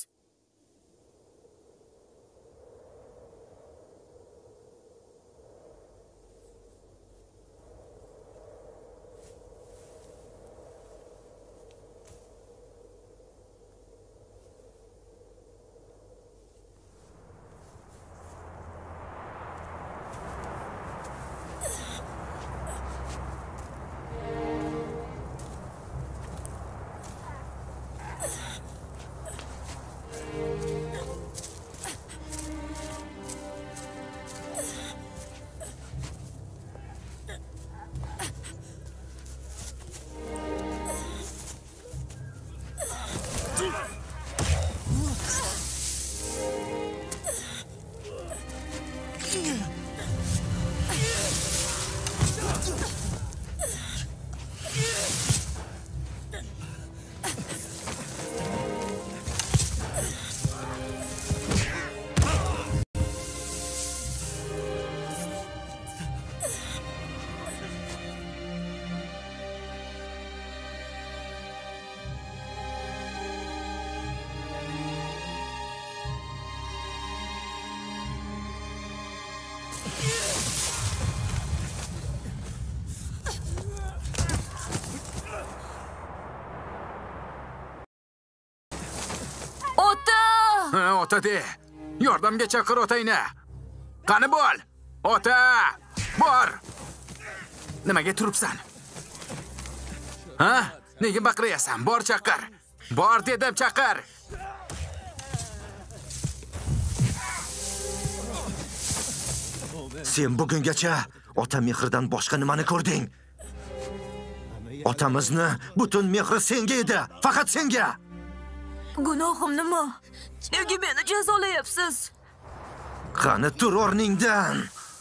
Ota de. Yordamga chaqir otangni. Qani bo'l. Ota! Bor. Nimaga turibsan? Ha? Nega baqirasan? Bor chaqir. Bor dedim, chaqir. Sen bugungacha ota mehridan boshqa nimani ko'rding? Otamizni butun mehri senga edi, faqat senga. Gunohim nima? Nega meni jazolayapsiz? Qani tur o'rningdan.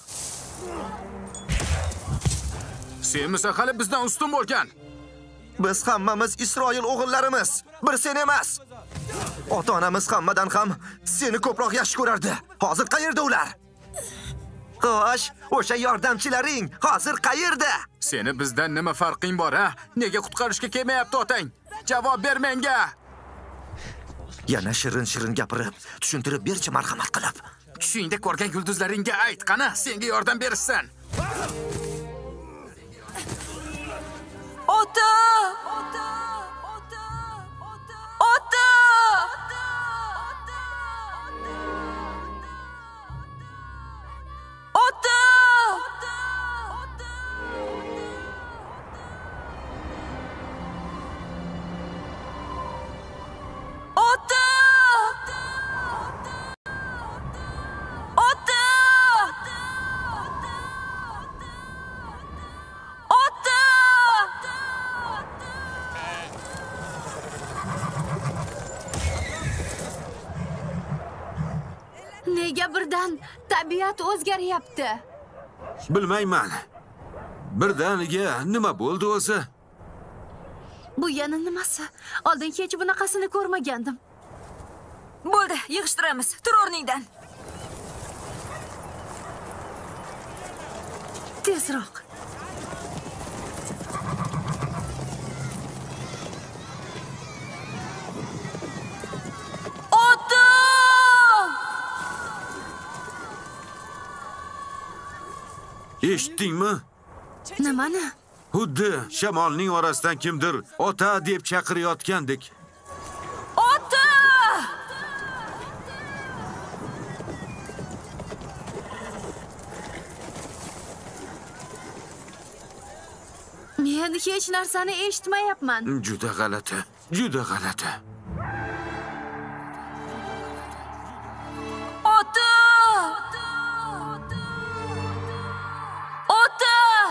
Senmisa hali bizdan ustun bo'lgan. Biz hammamiz Isroil o'g'illarimiz, bir sen emas. Ota-onamiz hammadan ham seni ko'proq yaxshi ko'rardi. Hozir qayerda ular? Xo'sh, o'sha yordamchilaring hozir qayerda? Seni bizdan nima farqing bor, ha? Nega qutqarishga kelmayapti otang? Javob ber menga. Yana shirin-shirin gapirib, tushuntirib berchi marhamat qilib. Tushingda ko'rgan yulduzlaringga ayt, qani senga yordam berishsin. Ota! Ota! Ota! Ota! Ota! Nega birdan tabiat o'zgaryapti? Bilmayman. Birdaniga nima bo'ldi o'zi? Bu yana nimasi? Oldin hech bunaqasini ko'rmagandim. Bo'ldi, yig'ishtiramiz. Tur o'rningdan. Tezroq. Ota! Eshitdingmi? Nimani? Xuddi shamolning orasidan kimdir ota deb chaqirayotgandek. Ota! Men hech narsani eshitmayapman. Juda g'alati, juda g'alati. Ota! Ota!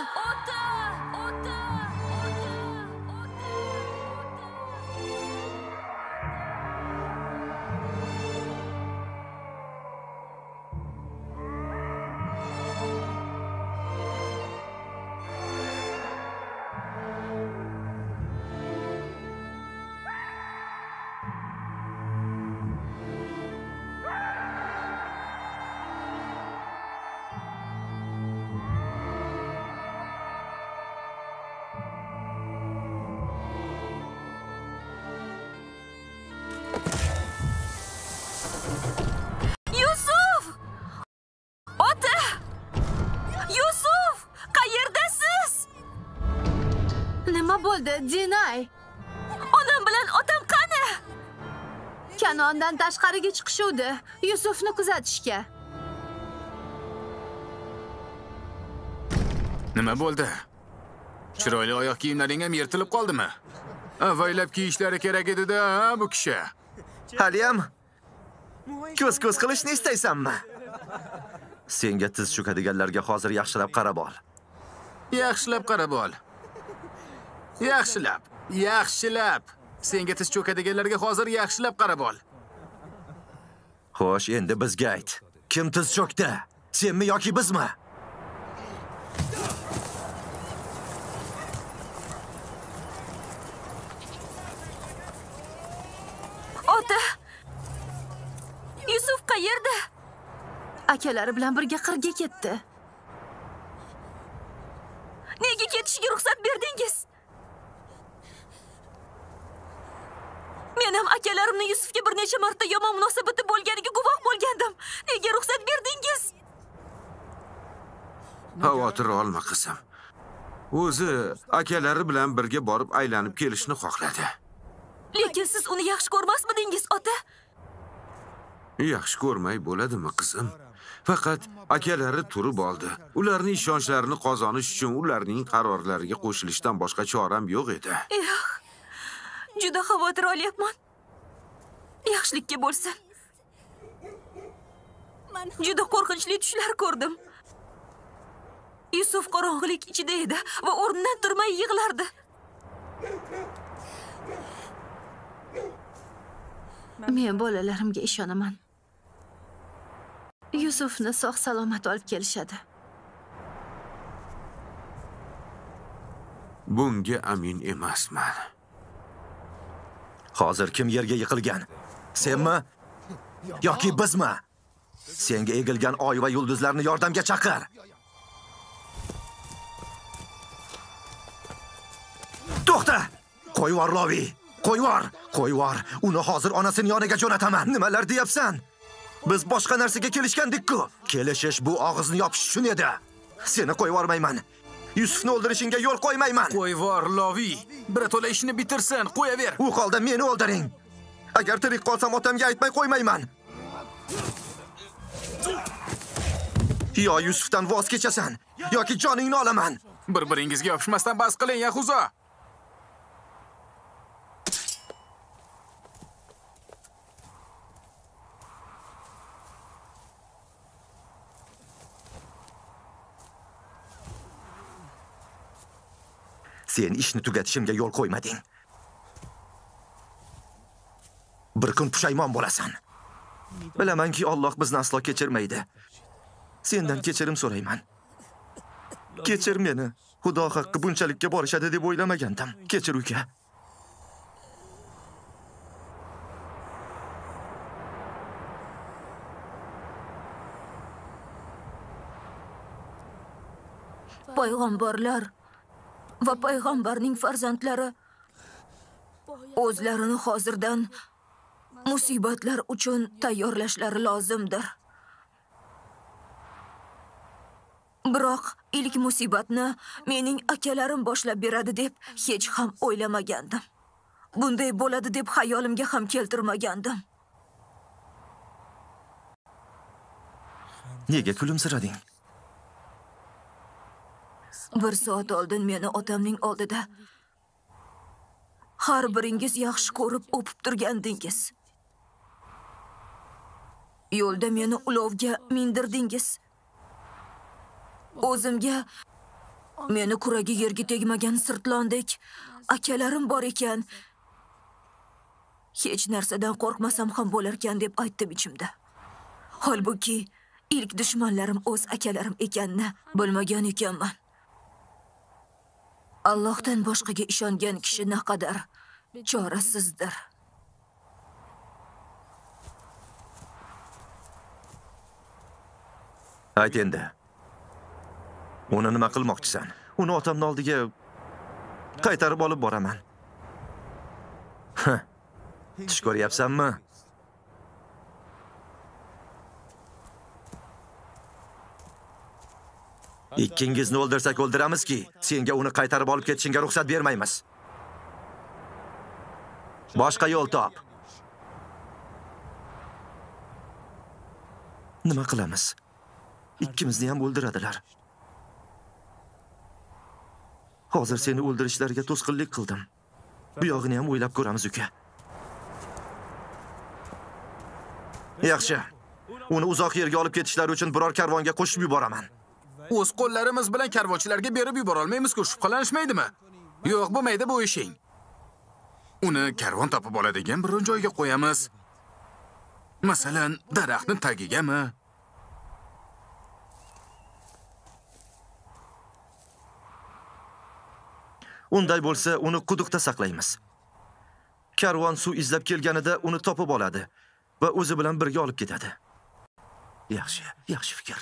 Yusuf! Ota! Yusuf! Qayerdasiz? Nima bo'ldi, Dinay? Onam bilan otam qani? Kanondan tashqariga chiqishuvdi, Yusufni kuzatishga. Nima bo'ldi? Chiroyli oyoq kiyimlaring ham yirtilib qoldimi? Avaylab kiyishlari kerak edi-da, bu kishi. Haliyam ko'z-ko'z qilishni istaysanmi? Senga tiz cho'kadiganlarga hozir yaxshilab qarab ol. Yaxshilab qarab ol. Yaxshilab, yaxshilab. Senga tiz cho'kadiganlarga hozir yaxshilab qarab ol. Xo'sh, endi bizga ayt. Kim tiz cho'kdi? Senmi yoki bizmi? Ota! Yusuf qayerda? Akalari bilan birga qirga ketdi. Nega ketishiga ruxsat berdingiz? Men ham akalarimni Yusufga bir necha marta yomon munosabati bo'lganiga guvoh bo'lgandim. Nega ruxsat berdingiz? Xavotir olma qizim. O'zi akalari bilan birga borib aylanib kelishni xohladi. Lekin siz uni yaxshi ko'rmasmidingiz, ota? Yaxshi ko'rmay bo'ladimi, qizim? Faqat akalari turib oldi. Ularning ishonchlarini qozonish uchun ularning qarorlariga qo'shilishdan boshqa choram yo'q edi. Yo'q. Juda xavotir olyapman. Yaxshilikka bo'lsin. Juda qo'rqinchli tushlar ko'rdim. Yusuf qorong'ilik ichida edi va o'rnidan turmay yig'lardi. Men bolalarimga ishonaman. Yusufni sog' salomat olib kelishadi. Bunga amin emasman. Hozir kim yerga yiqilgan? Senmi? Yoki bizmi? Senga egilgan oy va yulduzlarni yordamga chaqir. To'xta! Qo'yvor Lovi. Qo'yvor, qo'yvor. Uni hozir onasining yoniga jo'nataman. Nimalar deyapsan? Biz boshqa narsaga kelishgandik-ku. Kelishish bu og'izni yopish uchun edi. Seni qo'yvormayman. Yusufni o'ldirishingga yo'l qo'ymayman. Qo'yvor Lovi. Bir to'la ishni bitirsin, qo'yaver. U holda meni o'ldiring. Agar tirik qolsam otamga aytmay qo'ymayman. Yo Yusufdan voz kechasan, yoki joningni olaman. Bir-biringizga yopishmasdan bas qiling, Yahuzo. Sen ishni tugatishimga yo'l qo'ymading. Bir kun pushaymon bo'lasan. Bilamanki Alloh bizni aslo kechirmaydi. Sendan kechirim so'rayman. Kechir meni. Xudo haqqi bunchalikka borishadi deb o'ylamagandim. Kechir uka. Payg'ambarlar va payg'ambarning farzandlari o'zlarini hozirdan musibatlar uchun tayyorlashlari lozimdir. Biroq ilk musibatni mening akalarim boshlab beradi deb hech ham o'ylamagandim. Bunday bo'ladi deb xayolimga ham keltirmagandim. Nega kulimsirading? Bir soat oldin meni otamning oldida har biringiz yaxshi ko'rib o'pib turgandingiz. Yo'lda meni ulovga mindirdingiz. O'zimga meni kuragi yerga tegmagan sirtlondek akalarim bor ekan. Hech narsadan qo'rqmasam ham bo'lar ekan deb aytdim ichimda. Holbuki ilk dushmanlarim o'z akalarim ekanini bilmagan ekanman. Allohdan boshqaga ishongan kishi naqadar chorasizdir. Ayt endi. Uni nima qilmoqchisan? Uni otamning oldiga qaytarib olib boraman. Tush ko'ryapsanmi? Ikkingizni o'ldirsak o'ldiramizki, senga uni qaytarib olib ketishingga ruxsat bermaymiz. Boshqa yo'l top. Nima qilamiz? Ikkimizni ham o'ldiradilar. Hozir seni o'ldirishlariga to'sqinlik qildim. Bu yog'ini ham o'ylab ko'ramiz uka. Yaxshi. Uni uzoq yerga olib ketishlari uchun biror karvonga qo'shib yuboraman. O'z qo'llarimiz bilan karvonchilarga berib yubora olmaymiz-ku, shubhalanishmaydimi? Yo'q, bo'lmaydi bu ishing. Uni karvon topib oladigan biron joyga qo'yamiz. Masalan, daraxtning tagigami? Unday bo'lsa, uni quduqda saqlaymiz. Karvon suv izlab kelganida uni topib oladi va o'zi bilan birga olib ketadi. Yaxshi, yaxshi fikr.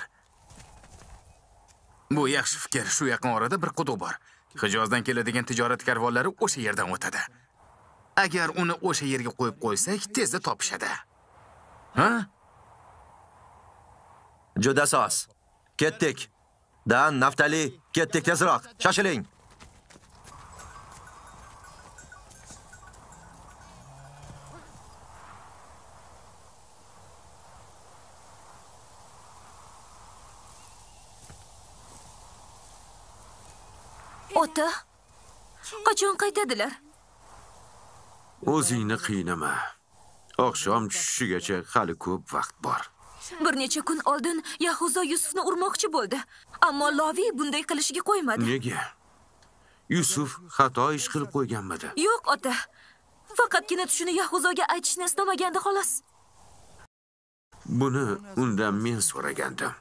Bu yaxshi fikr. Shu yaqin orada bir quduq bor. Hijozdan keladigan tijorat karvonlari o'sha yerdan o'tadi. Agar uni o'sha yerga qo'yib qo'ysak, tezda topishadi. Ha? Juda soz. Ketdik. Dan, Naftali, ketdik tezroq. Shoshiling. Ota, qachon qaytadilar? O'zingni qiynama. Oqshom tushishigacha hali ko'p vaqt bor. Bir necha kun oldin Yahuzo Yusufni urmoqchi bo'ldi, ammo Lovi bunday qilishiga qo'ymadi. Nega? Yusuf xato ish qilib qo'yganmidi? Yo'q, ota. Faqatgina shuni Yahuzoga aytishni istamagandi xolos. Buni undan men so'ragandim.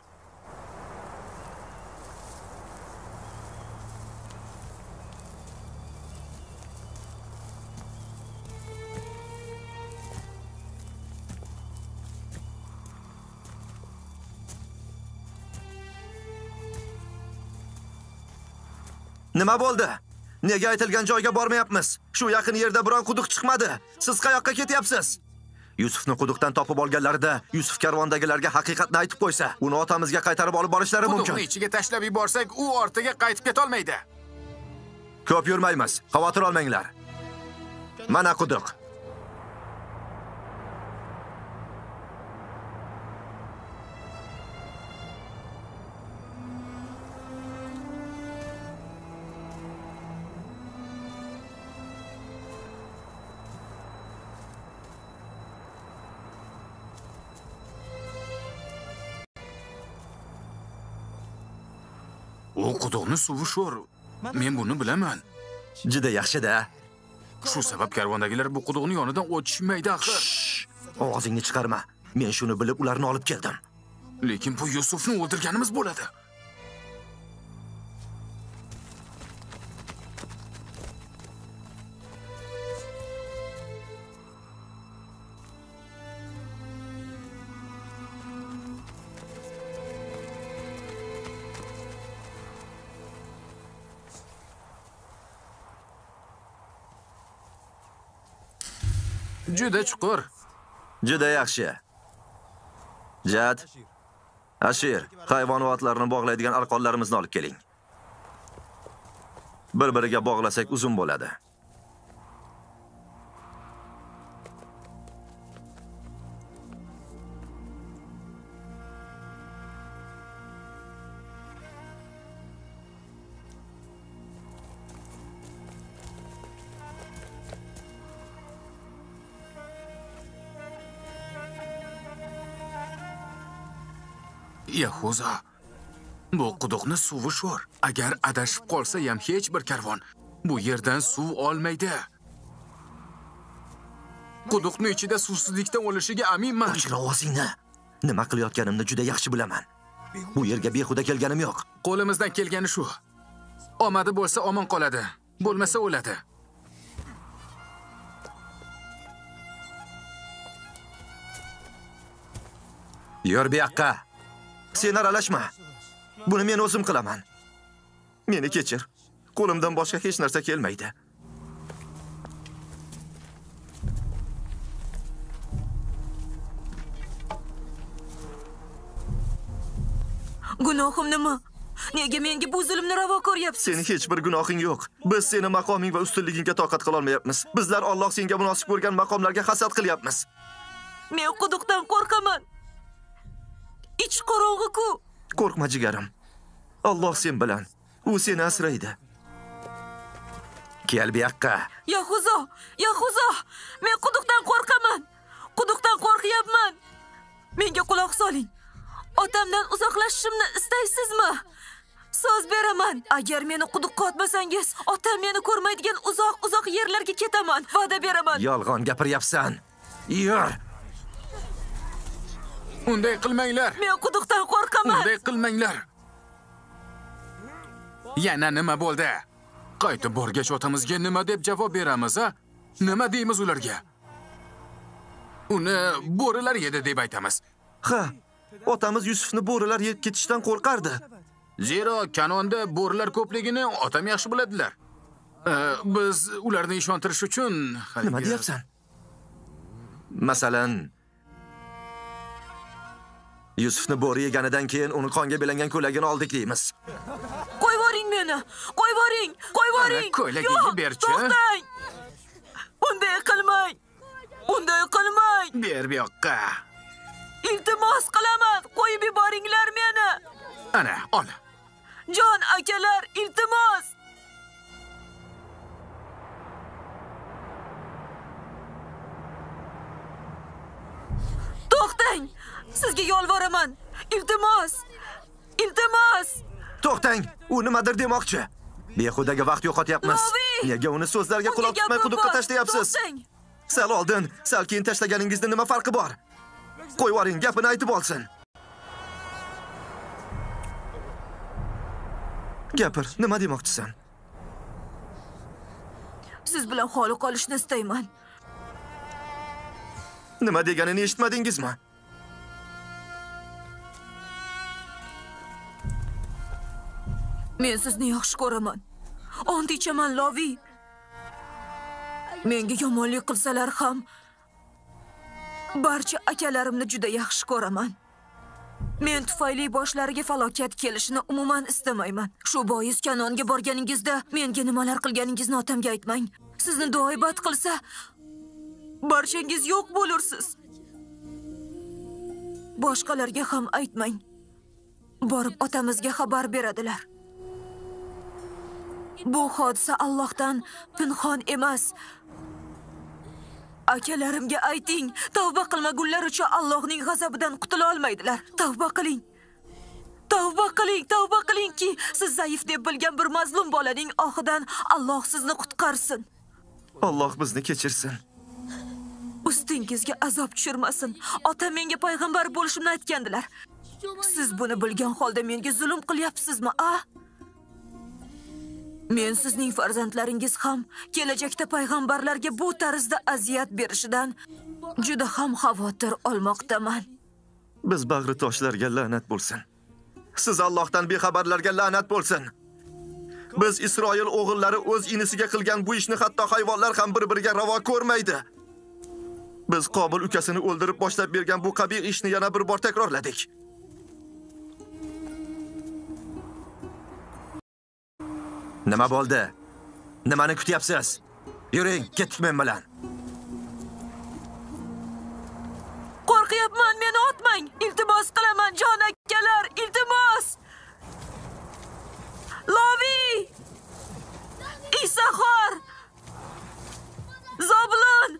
Nima bo'ldi? Nega aytilgan joyga bormayapmiz? Shu yaqin yerda biron quduq chiqmadi. Siz qayoqqa ketyapsiz? Yusufni quduqdan topib olganlarida Yusuf karvondagilarga haqiqatni aytib qo'ysa, uni otamizga qaytarib olib borishlari mumkin. Quduqni ichiga tashlab yuborsak, u ortiga qaytib keta olmaydi. Ko'p yurmaymiz. Xavotir olmanglar. Mana quduq. U quduqning suvi sho'r. Men buni bilaman. Juda yaxshi-da. Shu sabab karvondagilar bu quduqning yonidan o'tishmaydi axir. Ovozingni chiqarma. Men shuni bilib ularni olib keldim. Lekin bu Yusufni o'ldirganimiz bo'ladi. Juda chuqur. Juda yaxshi. Jad, Ashir, hayvonotlarni bog'laydigan arqonlarimizni olib keling. Bir-biriga bog'lasak uzun bo'ladi. Yahuza, bu quduqni suvi sho'r. Agar adashib qolsa ham hech bir karvon bu yerdan suv olmaydi. Quduqni ichida suvsizlikdan o'lishiga aminman. Ochira ovozingni. Nima qilayotganimni juda yaxshi bilaman. Bu yerga behuda kelganim yo'q. Qo'limizdan kelgani shu. Omadi bo'lsa omon qoladi, bo'lmasa o'ladi. Yur bu yoqqa. Sen aralashma. Buni men o'zim qilaman. Meni kechir. Qo'limdan boshqa hech narsa kelmaydi. Gunohim nima? Nega menga bu zulmni ravo ko'ryapsiz? Sening hech bir gunohing yo'q. Biz seni maqoming va ustunligingga toqat qila olmayapmiz. Bizlar Alloh senga munosib ko'rgan maqomlarga hasad qilyapmiz. Men quduqdan qo'rqaman. Ich qorong'i-ku. Qo'rqma jigarim. Alloh sen bilan. U seni asraydi. Kel bu yoqqa. Yahuzo, Yahuzo, men quduqdan qo'rqaman. Quduqdan qo'rqyapman. Menga quloq soling. Otamdan uzoqlashishimni istaysizmi? So'z beraman. Agar meni quduqqa otmasangiz, otam meni ko'rmaydigan uzoq-uzoq yerlarga ketaman. Va'da beraman. Yolg'on gapiryapsan. Yur. Unday qilmanglar. Men quduqdan qo'rqaman. Unday qilmanglar. Yana nima bo'ldi? Qaytib borgach otamizga nima deb javob beramiz, ha? Nima deymiz ularga? Uni bo'rilar yedi deb aytamiz. Ha, otamiz Yusufni bo'rilar yeb ketishdan qo'rqardi. Zero kanonda bo'rilar ko'pligini otam yaxshi biladilar. Biz ularni ishontirish uchun nima deyapsan? Masalan, Yusufni bo'ri yeganidan keyin uni qonga belangan ko'ylagini oldik deymiz. Qo'yvoring meni. Qo'yvoring, qo'yvoring. Ko'ylagingni berchi. To'xtang. Unday qilmang. Unday qilmang. Ber bu yoqqa. Iltimos qilaman, qo'yib yuboringlar meni. Ana, ol. Jon akalar, iltimos. To'xtang. Sizga yolvoraman. Iltimos. Iltimos. To'xtang, u nimadir demoqchi. Behudaga vaqt yo'qotyapmiz. Nega uni so'zlarga quloq tutmay quduqqa tashlayapsiz? Sal oldin, sal keyin tashlaganingizda nima farqi bor? Qo'yvoring, gapini aytib olsin. Gapir, nima demoqchisan? Siz bilan xoli qolishni istayman. Nima deganini eshitmadingizmi? Men sizni yaxshi ko'raman. Ont ichaman, Lovi. Menga yomonlik qilsalar ham barcha akalarimni juda yaxshi ko'raman. Men tufayli boshlariga falokat kelishini umuman istamayman. Shu bois Kanonga borganingizda menga nimalar qilganingizni otamga aytmang. Sizni duoibat qilsa, barchangiz yo'q bo'lursiz. Boshqalarga ham aytmang. Borib otamizga xabar beradilar. Bu hodisa Allohdan pinhon emas. Akalarimga ayting, tavba qilmagunlar uchun Allohning g'azabidan qutula olmaydilar. Tavba qiling. Tavba qiling, tavba qilingki, siz zaif deb bilgan bir mazlum bolaning oxidan Alloh sizni qutqarsin. Alloh bizni kechirsin. ustingizga azob tushirmasin. Ota menga payg'ambar bo'lishimni aytgandilar. Siz buni bilgan holda menga zulm qilyapsizmi, a? Men sizning farzandlaringiz ham kelajakda payg'ambarlarga bu tarzda aziyat berishidan juda ham xavotir olmoqdaman. Biz bag'ri toshlarga la'nat bo'lsin. Siz Allohdan bexabarlarga la'nat bo'lsin. Biz Isroil o'g'illari o'z inisiga qilgan bu ishni hatto hayvonlar ham bir-biriga ravo ko'rmaydi. Biz Qobil ukasini o'ldirib boshlab bergan bu qabih ishni yana bir bor takrorladik. Nima bo'ldi? Nimani kutyapsiz? Yuring, ketdik men bilan. Qo'rqyapman, meni otmang. Iltimos qilaman, jon akalar, iltimos. Lovi! Isahor! Zoblon!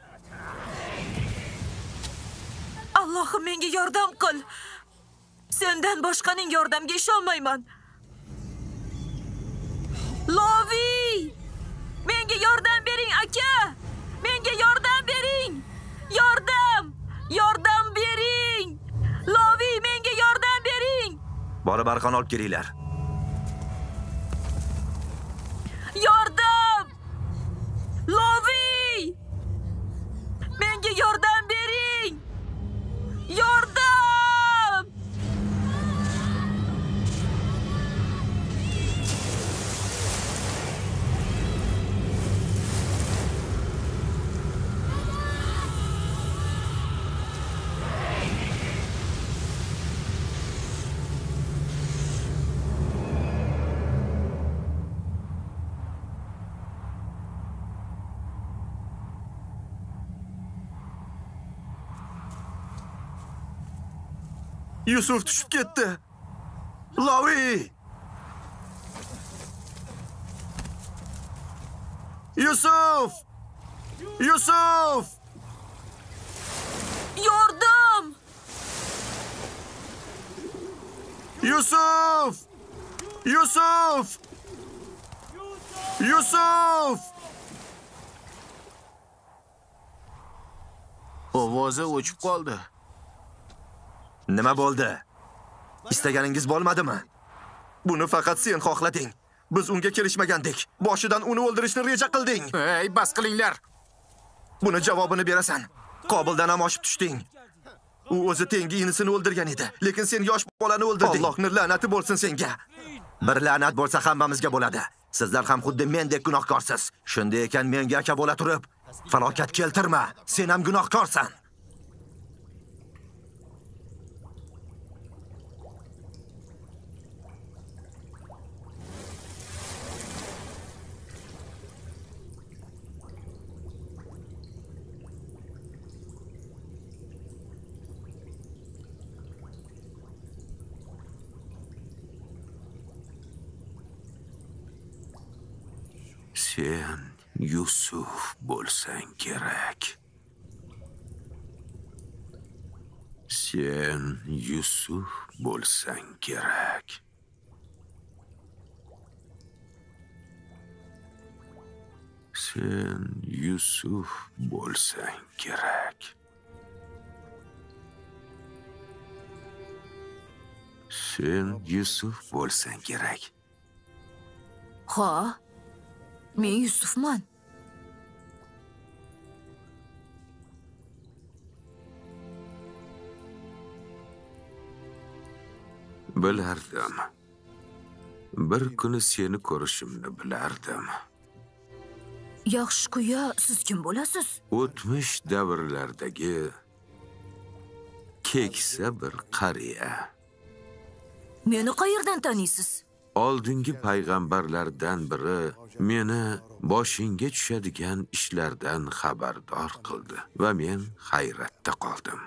Allohim menga yordam qil. Sendan boshqaning yordamga ishonmayman. Lovi! Menga yordam bering, aka! Menga yordam bering! Yordam! Yordam bering! Lovi, menga yordam bering! Borib arqon olib kelinglar. Yordam! Lovi! Menga yordam bering! Yordam! Yusuf tushib ketdi. Lovi! Yusuf! Yusuf! Yordam! Yusuf! Yusuf! Yusuf! Ovozi o'chib qoldi. Nima bo'ldi? Istaganingiz bo'lmadimi? Buni faqat sen xohlading. Biz unga kelishmagandik. Boshidan uni o'ldirishni reja qilding. Ey, bas qilinglar. Buni javobini berasan. Qobildan ham oshib tushding. U o'zi tengi inisini o'ldirgan edi, lekin sen yosh bolani o'ldirding. Allohning la'nati bo'lsin senga. Bir la'nat bo'lsa hammamizga bo'ladi. Sizlar ham xuddi mendek gunohkorsiz. Shunday ekan menga aka bo'la turib, falokat keltirma. Sen ham gunohkorsan. Sen Yusuf bo'lsang kerak. Sen Yusuf bo'lsang kerak. Sen Yusuf bo'lsang kerak. Sen Yusuf bo'lsang kerak. Ha? Men Yusufman. Bilardim. Bir kuni seni ko'rishimni bilardim. Yaxshi-ku-ya, siz kim bo'lasiz? O'tmish davrlardagi keksa bir qariya. Meni qayerdan taniysiz? Oldingi payg'ambarlardan biri meni boshingga tushadigan ishlardan xabardor qildi va men hayratda qoldim.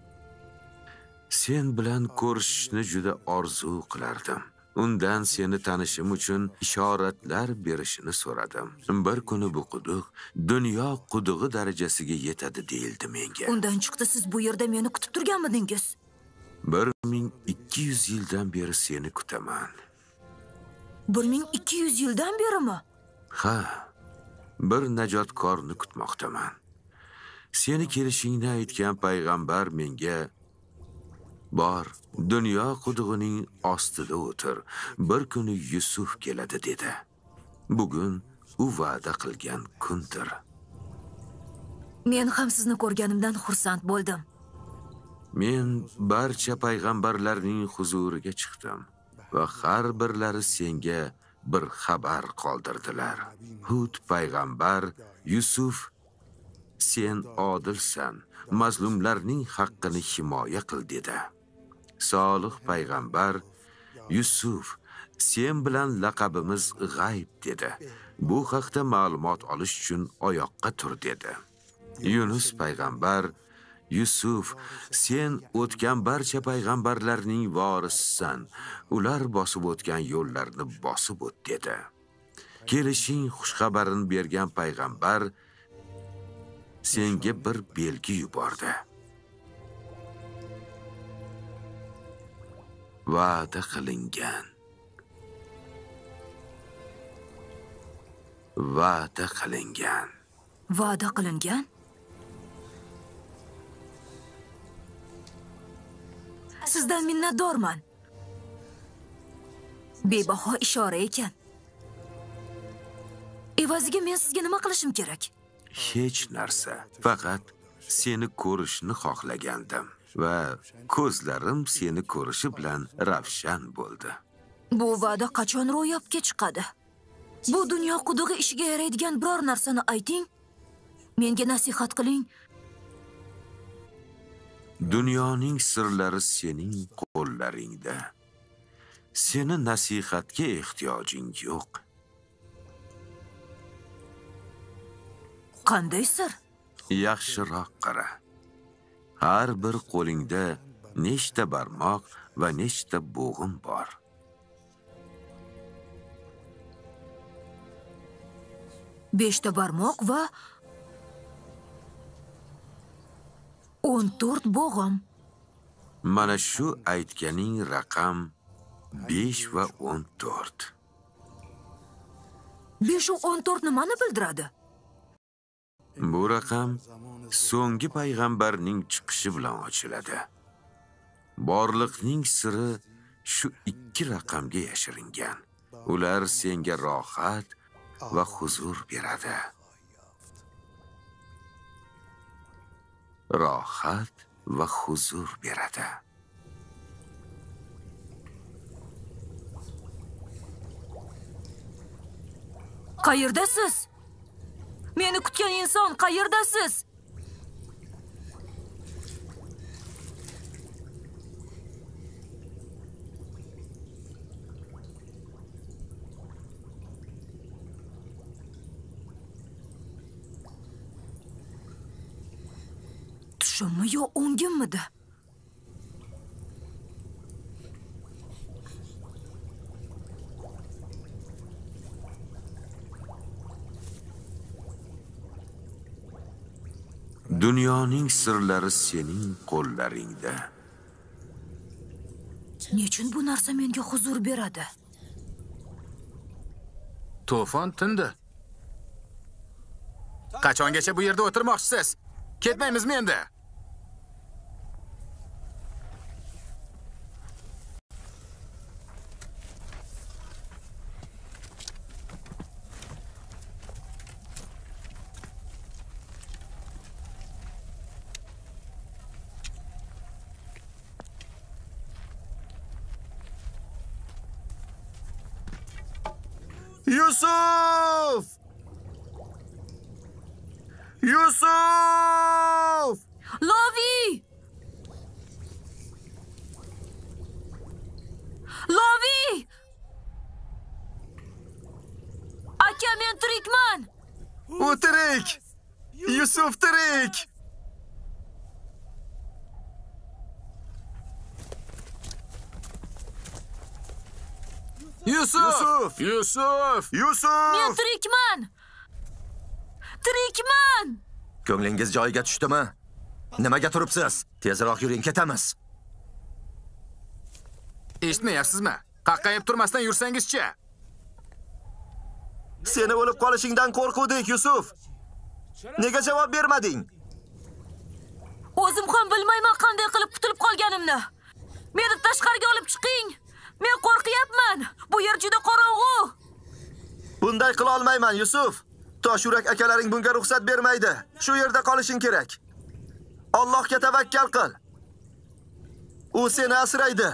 Sen bilan ko'rishishni juda orzu qilardim. Undan seni tanishim uchun ishoratlar berishini so'radim. Bir kuni bu quduq dunyo qudug'i darajasiga yetadi deyildi menga. Undan chiqdi siz bu yerda meni kutib turganmidingiz? bir ming ikki yuz yildan beri seni kutaman. bir ming ikki yuz yildan berimi? Ha, bir najotkorni kutmoqdaman. Seni kelishingni aytgan payg'ambar menga bor, dunyo qudug'ining ostida o'tir. Bir kuni Yusuf keladi dedi. Bugun u va'da qilgan kundir. Men ham sizni ko'rganimdan xursand bo'ldim. Men barcha payg'ambarlarning huzuriga chiqdim va har birlari senga bir xabar qoldirdilar. Hud payg'ambar Yusuf, sen odilsan, mazlumlarning haqqini himoya qil dedi. Solih payg'ambar Yusuf, sen bilan laqabimiz g'ayb dedi. Bu haqda ma'lumot olish uchun oyoqqa tur dedi. Yunus payg'ambar Yusuf, sen o'tgan barcha payg'ambarlarning vorisisan. Ular bosib o'tgan yo'llarni bosib o't dedi. Kelishing xushxabarini bergan payg'ambar senga bir belgi yubordi. Va'da qilingan. Va'da qilingan. Va'da qilingan? Sizdan minnatdorman. Bebaho ishora ekan. Evaziga men sizga nima qilishim kerak? Hech narsa. Faqat seni ko'rishni xohlagandim va ko'zlarim seni ko'rishi bilan ravshan bo'ldi. Bu va'da qachon ro'yobga chiqadi? Bu dunyo qudug'i ishiga yaraydigan biror narsani ayting. Menga nasihat qiling. Dunyoning sirlari sening qo'llaringda. Seni nasihatga ehtiyojing yo'q. Qanday sir? Yaxshiroq qara. Har bir qo'lingda nechta barmoq va nechta bo'g'im bor. Beshta barmoq va o'n to'rt bo'g'im. Mana shu aytganing raqam besh va o'n to'rt. besh va o'n to'rt nimani bildiradi? Bu raqam so'nggi payg'ambarning chiqishi bilan ochiladi. Borliqning siri shu ikki raqamga yashiringan. Ular senga rohat va huzur beradi. Rohat va huzur beradi. Qayerdasiz? Meni kutgan inson qayerdasiz? Tushimmi yo o'ngimmidi? Dunyoning sirlari sening qo'llaringda. Nechun bu narsa menga huzur beradi? To'fon tindi. Qachongacha bu yerda o'tirmoqchisiz? Ketmaymizmi endi? Yusuf! Yusuf! Lovi! Lovi! Aka, men tirikman. U tirik! Yusuf tirik! Yusuf! Yusuf! Yusuf! Yusuf! Men tirikman. Tirikman. Ko'nglingiz joyiga tushdimi? Nimaga turibsiz? Tezroq yuring, ketamiz. Eshitmayapsizmi? Qaqqayib turmasdan yursangizchi. Seni o'lib qolishingdan qo'rquvdik, Yusuf. Nega javob bermading? O'zim ham bilmayman qanday qilib qutulib qolganimni. Meni tashqariga olib chiqing. Men qo'rqyapman. Bu yer juda qorong'u. Bunday qila olmayman, Yusuf. Toshurak akalaring bunga ruxsat bermaydi. Shu yerda qolishing kerak. Allohga tavakkal qil. U seni asraydi.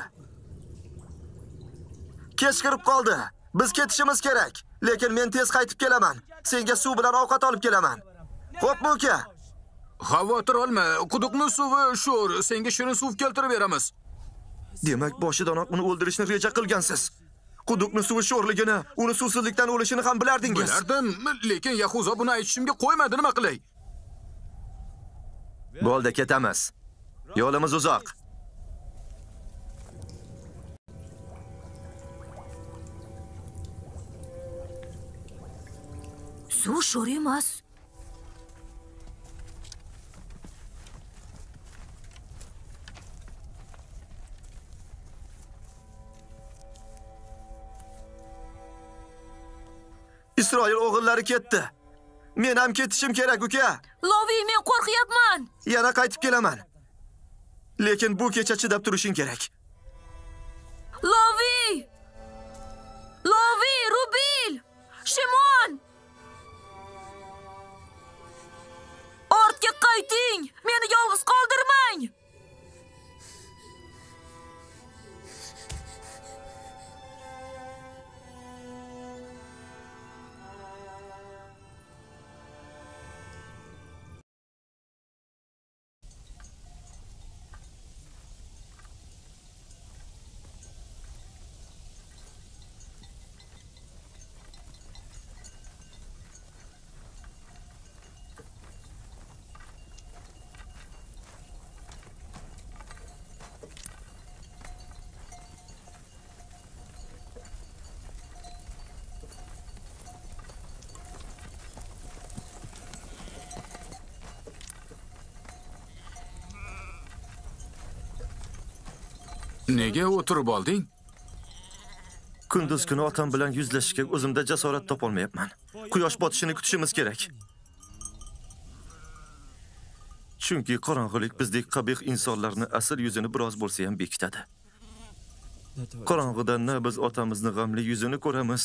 Kech kirib qoldi. Biz ketishimiz kerak. Lekin men tez qaytib kelaman. Senga suv bilan ovqat olib kelaman. Xo'pmi, uka? Xavotir olma. Quduqning suvi sho'r. Senga shirin suv keltirib beramiz. Demak, boshidanoq uni o'ldirishni reja qilgansiz. Quduqning suvi sho'rligini, uni suvsizlikdan o'lishini ham bilardingiz. Bilardim, lekin Yahuzo buni aytishimga qo'ymadi, nima qilay? Bo'ldi, ketamiz. Yo'limiz uzoq. Suv sho'r emas. Isroil o'g'illari ketdi. Men ham ketishim kerak, uka. Lovi, men qo'rqyapman. Yana qaytib kelaman. Lekin bu kecha chidab turishing kerak. Lovi! Lovi, Rubil! Shimon! Ortga qayting! Meni yolg'iz qoldirmang! Nega o'tirib olding? Kunduz kuni otam bilan yuzlashishga o'zimda jasorat topolmayapman. Quyosh botishini kutishimiz kerak. Chunki qorong'ilik bizdek qabih insonlarni asl yuzini biroz bo'lsa ham bekitadi. Qorong'ida na biz otamizni g'amli yuzini ko'ramiz,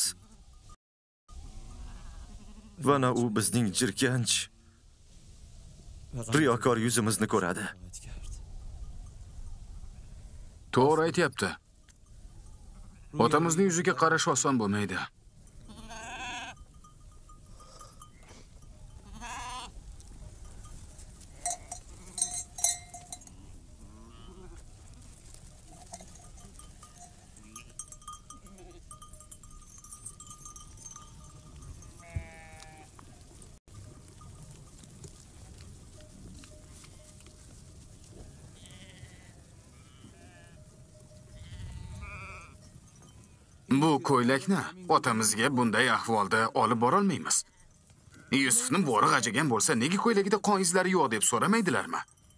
va na u bizning jirkanch, riyokor yuzimizni ko'radi. To'g'ri aytayapti. Otamizning yuziga qarash oson bo'lmaydi. Bu ko'ylakni otamizga bunday ahvolda olib bora olmaymiz. Yusufni bori g'ajagan bo'lsa, nega ko'ylagida qon izlari yo'q deb so'ramaydilarmi?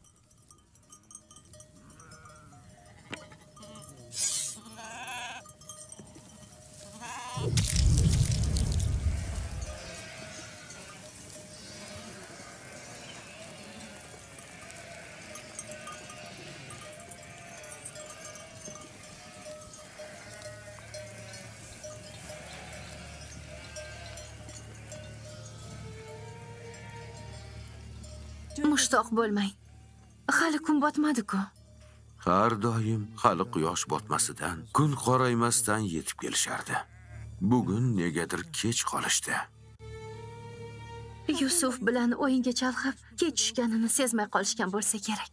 Mushtoq bo'lmang. Hali kun botmadi-ku. Har doim hali quyosh botmasidan, kun qoraymasdan yetib kelishardi. Bugun negadir kech qolishdi. Yusuf bilan o'yinga chalg'ib, kech tushganini sezmay qolishgan bo'lsa kerak.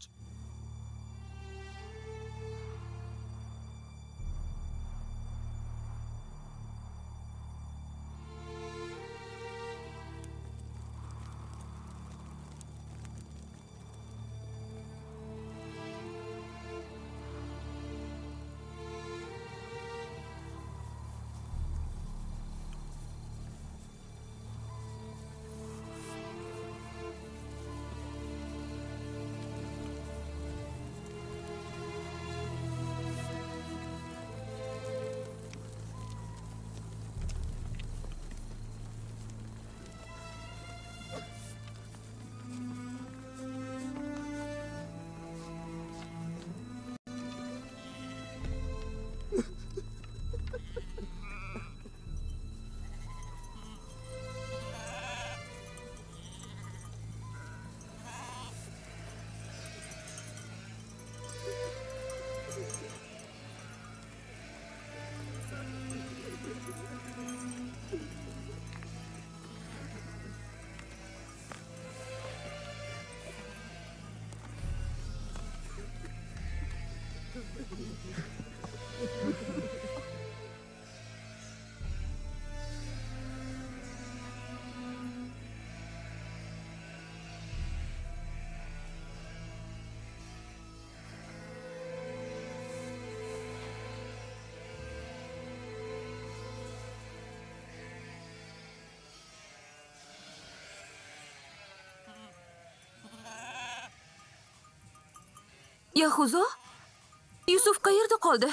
Yahuzo? Yusuf qayerda qoldi?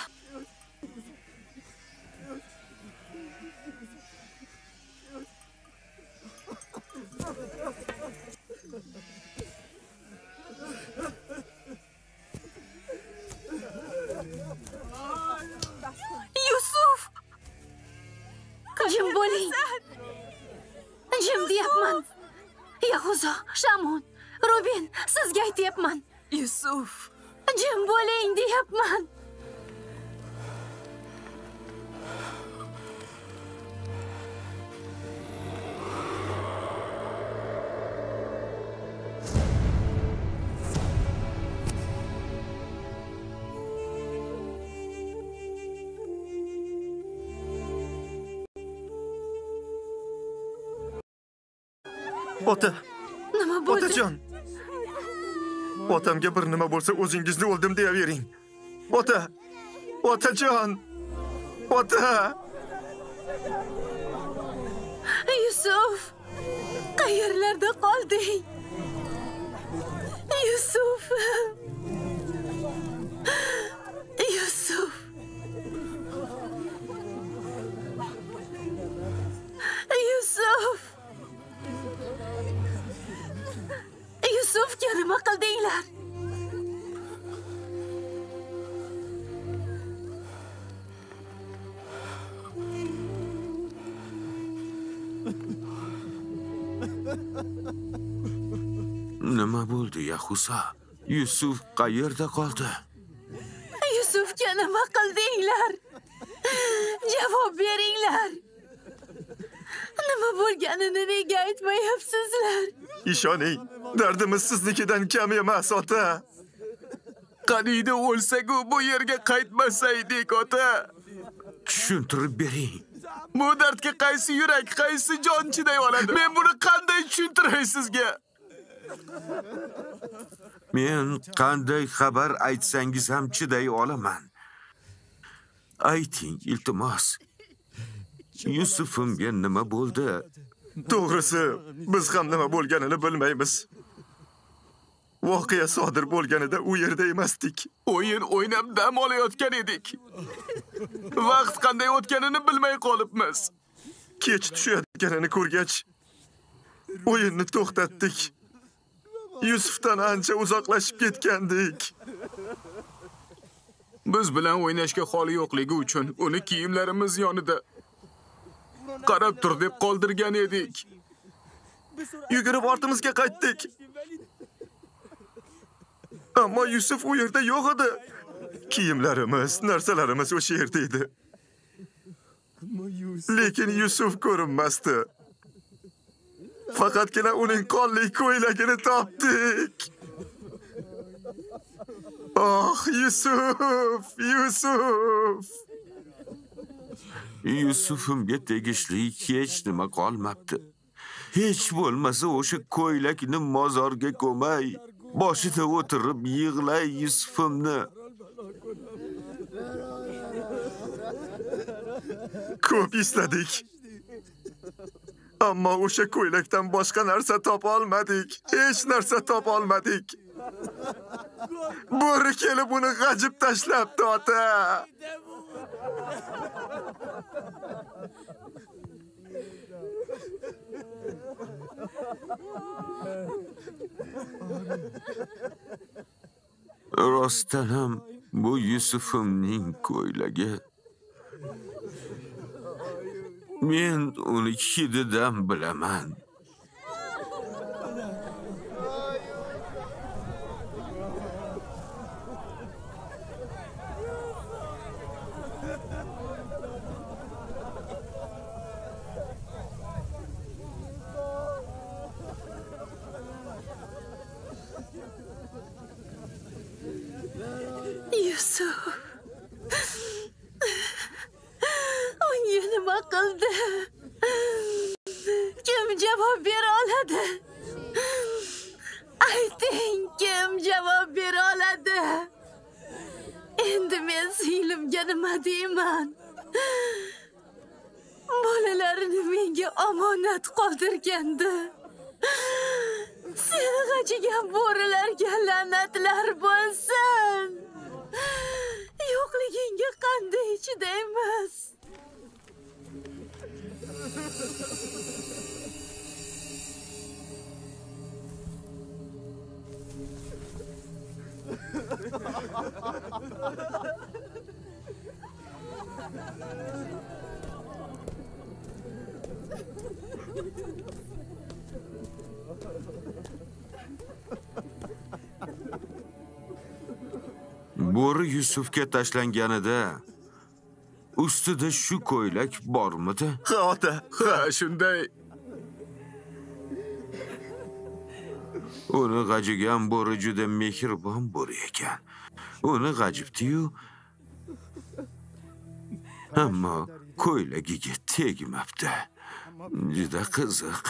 Yusuf! Jim bo'ling. Jim deyapman. Yahuzo, Shamun, Rubin, sizga aytyapman. Yusuf! Jim bo'ling deyapman. Ota, Nima bo'ldi? otajon. Otamga bir nima bo'lsa o'zingizni o'ldim deyavering. Ota, otajon. Ota. Yusuf, qayerlarda qolding? Yusuf. Yusuf. Yusuf. Yusufga nima qildinglar? Nima bo'ldi, Yahuzo? Yusuf qayerda qoldi? Yusufga nima qildinglar? Javob beringlar. Nima bo'lganini nega aytmayapsizlar? Ishoning, dardimiz siznikidan kam emas, ota. Qaniydi o'lsak-u bu yerga qaytmasaydik, ota. Tushuntirib bering. Bu dardga qaysi yurak, qaysi jon chiday oladi? Men buni qanday tushuntiray sizga? Men qanday xabar aytsangiz ham chiday olaman. Ayting, iltimos. Yusufimga nima bo'ldi? To'g'risi, biz ham nima bo'lganini bilmaymiz. Voqea sodir bo'lganida u yerda emasdik. O'yin o'ynab dam olayotgan edik. Vaqt qanday o'tganini bilmay qolibmiz. Kech tushayotganini ko'rgach, o'yinni to'xtatdik. Yusufdan ancha uzoqlashib ketgandik. Biz bilan o'ynashga holi yo'qligi uchun uni kiyimlarimiz yonida qarab tur deb qoldirgan edik. Yugurib ortimizga qaytdik. Ammo Yusuf u yerda yo'q edi. Kiyimlarimiz, narsalarimiz o'sha yerda edi. Lekin Yusuf ko'rinmasdi. Faqatgina uning qonli ko'ylagini topdik. Oh, Yusuf, Yusuf. Yusufimga tegishli hech nima qolmabdi. Hech bo'lmasa o'sha ko'ylakni mozorga ko'may, boshida o'tirib yig'lay Yusufimni. Ko'p istadik. Ammo o'sha ko'ylakdan boshqa narsa topa olmadik. Hech narsa topa olmadik. Bo'ri kelib uni g'ajib tashlabdi, ota. Rostdan ham bu Yusufimning ko'ylagi. Men uni hididan bilaman. Yusuf. Unga nima qildi? Kim javob bera oladi? Ayting, kim javob bera oladi? Endi men singlimga nima deyman? Bolalarini menga omonat qoldirgandi. Seni g'ajigan bo'rilarga la'natlar bo'lsin. Yo'qligingga qanday chidaymiz? Bo'ri Yusufga tashlanganida ustida shu ko'ylak bormidi? Ha, ota. Ha, shunday. Uni g'ajigan bo'ri juda mehribon bo'ri ekan. Uni g'ajibdi-yu, ammo ko'ylagiga tegmabdi. Juda qiziq.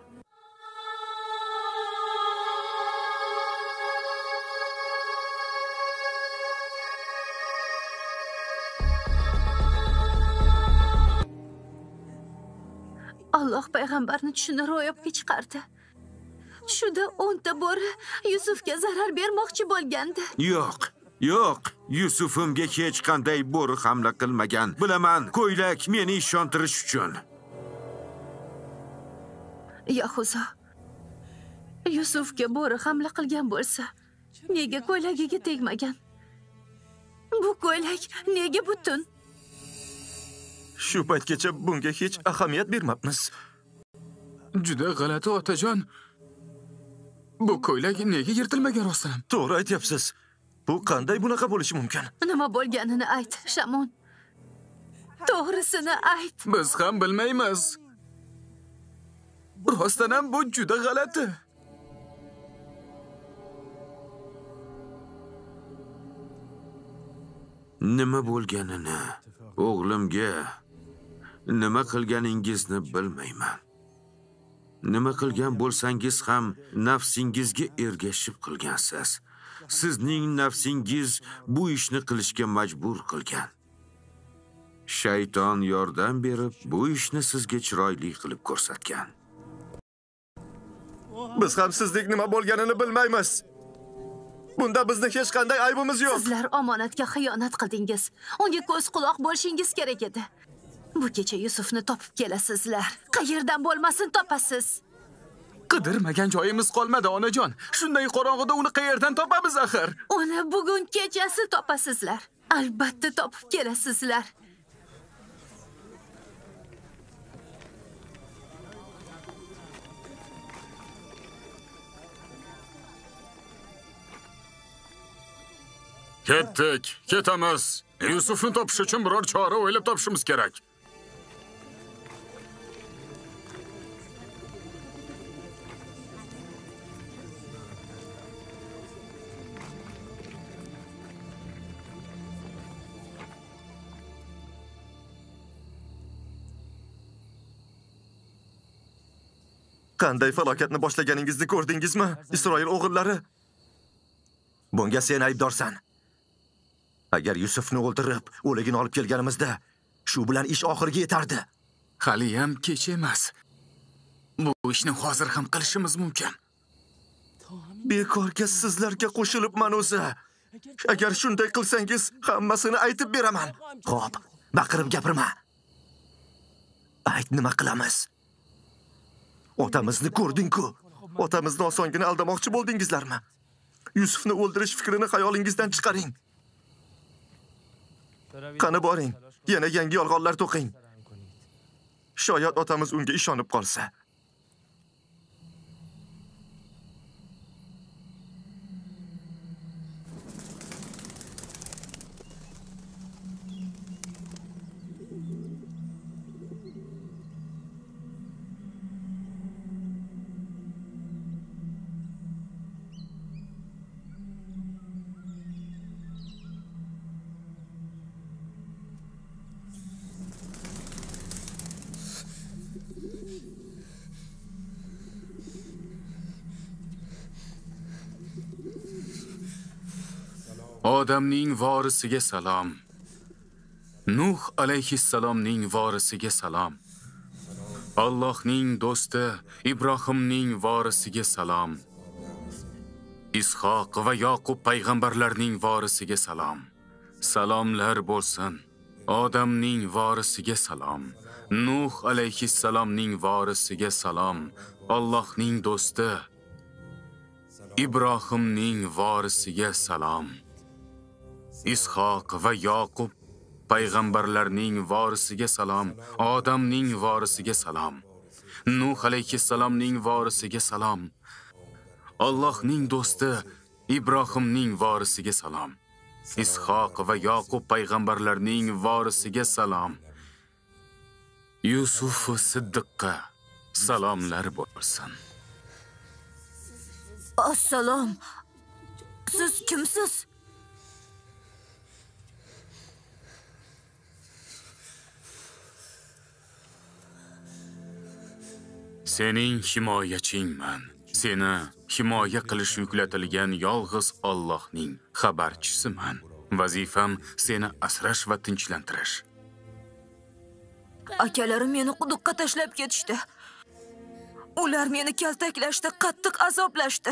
Alloh payg'ambarni tushini ro'yobga chiqardi. Tushida o'nta bo'ri Yusufga zarar bermoqchi bo'lgandi. Yo'q, yo'q. Yusufimga hech qanday bo'ri hamla qilmagan. Bilaman, ko'ylak meni ishontirish uchun. Yahuzo, Yusufga bo'ri hamla qilgan bo'lsa, nega ko'ylagiga tegmagan? Bu ko'ylak nega butun? Shu paytgacha bunga hech ahamiyat bermabmiz. Juda g'alati otajon. Bu ko'ylak nega yirtilmagan rostdan? To'g'ri aytyapsiz. Bu qanday bunaqa bo'lishi mumkin? Nima bo'lganini ayt, Shamun. To'g'risini ayt. Biz ham bilmaymiz. Rostdan ham bu juda g'alati. Nima bo'lganini, o'g'limga nima qilganingizni bilmayman. Nima qilgan bo'lsangiz ham nafsingizga ergashib qilgansiz. Sizning nafsingiz bu ishni qilishga majbur qilgan. Shayton yordam berib, bu ishni sizga chiroyli qilib ko'rsatgan. Biz ham sizning nima bo'lganini bilmaymiz. Bunda bizning hech qanday aybimiz yo'q. Sizlar omonatga xiyonat qildingiz. Unga ko'z quloq bo'lishingiz kerak edi. Bu kecha Yusufni topib kelasizlar. Qayerdan bo'lmasin topasiz. Qidirmagan joyimiz qolmadi, onajon. Shunday qorong'ida uni qayerdan topamiz axir? Uni bugun kechasi topasizlar. Albatta topib kelasizlar. Ketdik, ketamiz. Yusufni topish uchun biror chora o'ylab topishimiz kerak. Qanday falokatni boshlaganingizni ko'rdingizmi, Isroil o'g'illari? Bunga sen aybdorsan. Agar Yusufni o'ldirib, o'ligini olib kelganimizda, shu bilan ish oxiriga yetardi. Hali ham kech emas. Bu ishni hozir ham qilishimiz mumkin. Bekorga sizlarga qo'shilibman o'zi. Agar shunday qilsangiz, hammasini aytib beraman. Xo'p, baqirib gapirma. Ayt, nima qilamiz? Otamizni ko'rding-ku. Otamizni osongina aldamoqchi bo'ldingizlarmi? Yusufni o'ldirish fikrini xayolingizdan chiqaring. Qani boring, yana yangi yolg'onlar to'qing. Shoyat otamiz unga ishonib qolsa. Odamning vorisiga salom. Nuh alayhissalomning vorisiga salom. Allohning do'sti Ibrohimning vorisiga salom. Ishoq va Yoqub payg'ambarlarning vorisiga salom. Salomlar bo'lsin. Odamning vorisiga salom. Nuh alayhissalomning vorisiga salom. Allohning do'sti Ibrohimning vorisiga salom. Ishoq va Yoqub payg'ambarlarning vorisiga salom. Odamning vorisiga salom. Nuh alayhissalomning vorisiga salom. Allohning do'sti Ibrohimning vorisiga salom. Ishoq va Yoqub payg'ambarlarning vorisiga salom. Yusuf Siddiqqa salomlar bo'lsin. Assalom. Siz kimsiz? Sening himoyachingman. Seni himoya qilish yuklatilgan yolg'iz Allohning xabarchisiman. Vazifam seni asrash va tinchlantirish. Akalarim meni quduqqa tashlab ketishdi. Ular meni kaltaklashdi, qattiq azoblashdi.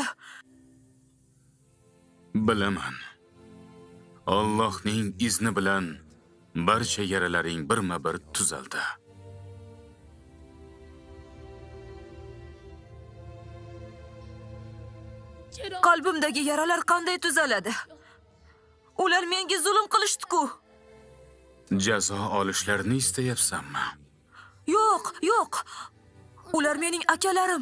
Bilaman. Allohning izni bilan barcha yaralaring birma-bir tuzaldi. Qalbimdagi yaralar qanday tuzaladi? Ular menga zulm qilishdi-ku. Jazo olishlarini istayapsanmi? Yo'q, yo'q. Ular mening akalarim.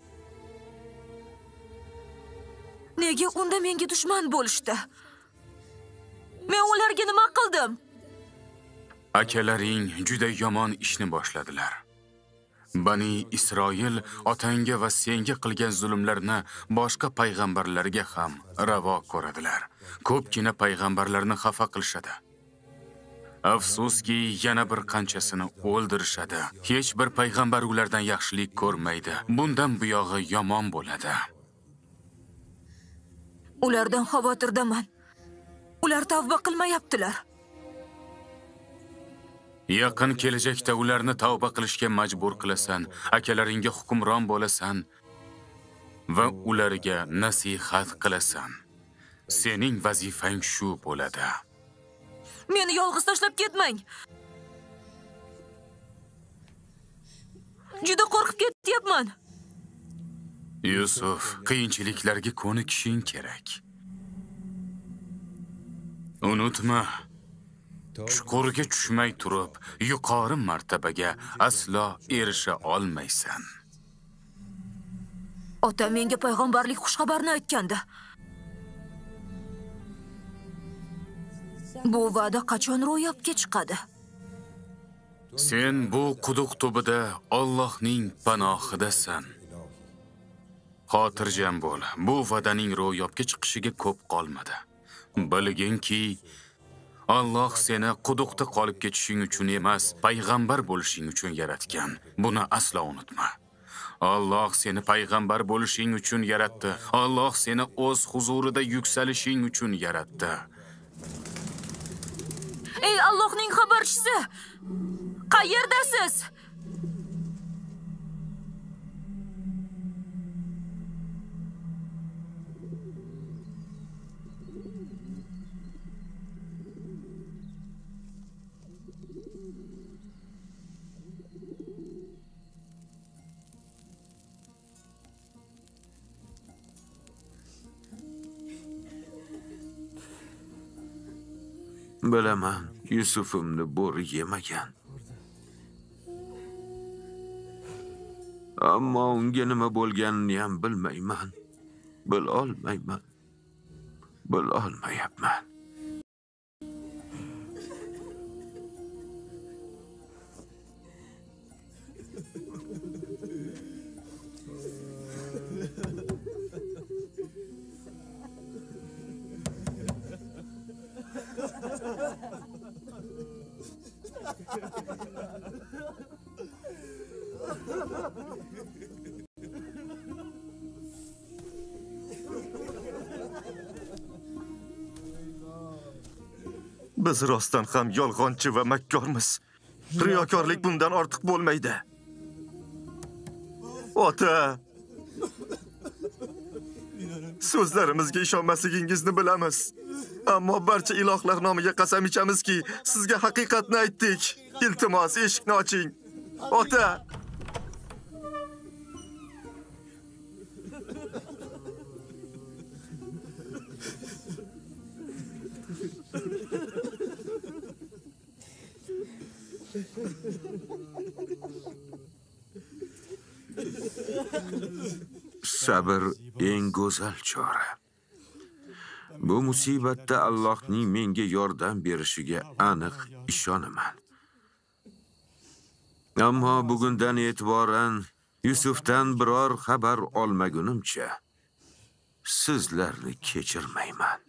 Nega unda menga dushman bo'lishdi? Men ularga nima qildim? Akalaring juda yomon ishni boshladilar. Bani Isroil otangga va senga qilgan zulmlarni boshqa payg'ambarlarga ham ravo ko'radilar. Ko'pgina payg'ambarlarni xafa qilishadi. Afsuski, yana bir qanchasini o'ldirishadi. Hech bir payg'ambar ulardan yaxshilik ko'rmaydi. Bundan buyog'i yomon bo'ladi. Ulardan xavotirdaman. Ular tavba qilmayaptilar. Yaqin kelajakda ularni tavba qilishga majbur qilasan, akalaringga hukmron bo'lasan va ularga nasihat qilasan. Sening vazifang shu bo'ladi. Meni yolg'iz tashlab ketmang. Juda qo'rqib ketyapman. Yusuf, qiyinchiliklarga ko'nikishing kerak. Unutma, chuqurga tushmay turib, yuqori martabaga aslo erisha olmaysan. Ota menga payg'ambarlik xushxabarni aytgandi. Bu va'da qachon ro'yobga chiqadi? Sen bu quduq tubida Allohning panohidasan. Xotirjam bo'l. Bu va'daning ro'yobga chiqishiga ko'p qolmadi. Bilginki, Alloh seni quduqda qolib ketishing uchun emas, payg'ambar bo'lishing uchun yaratgan. Buni aslo unutma. Alloh seni payg'ambar bo'lishing uchun yaratdi. Alloh seni o'z huzurida yuksalishing uchun yaratdi. Ey Allohning xabarchisi! Qayerdasiz? Bilaman, Yusufimni bo'ri yemagan. Ammo unga nima bo'lganini ham bilmayman. Bilolmayman. Bilolmayapman. Biz rostdan ham yolg'onchi va makkormiz. Riyokorlik bundan ortiq bo'lmaydi. Ota! So'zlarimizga ishonmasligingizni bilamiz. Ammo barcha ilohlar nomiga qasam ichamizki, sizga haqiqatni aytdik. Iltimos, eshikni oching. Ota! Sabr eng go'zal chora. Bu musibatda Allohning menga yordam berishiga aniq ishonaman. Ammo bugundan e'tiboran Yusufdan biror xabar olmagunimcha sizlarni kechirmayman.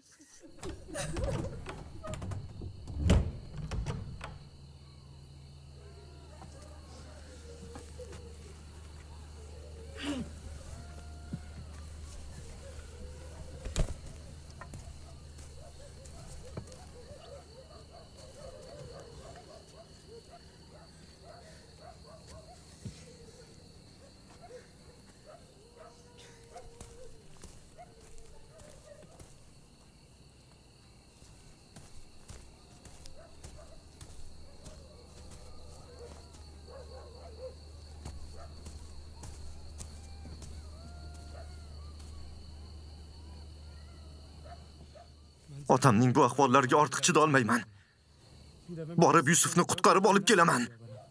Otamning bu ahvollarga ortiq chida olmayman. Borib Yusufni qutqarib olib kelaman.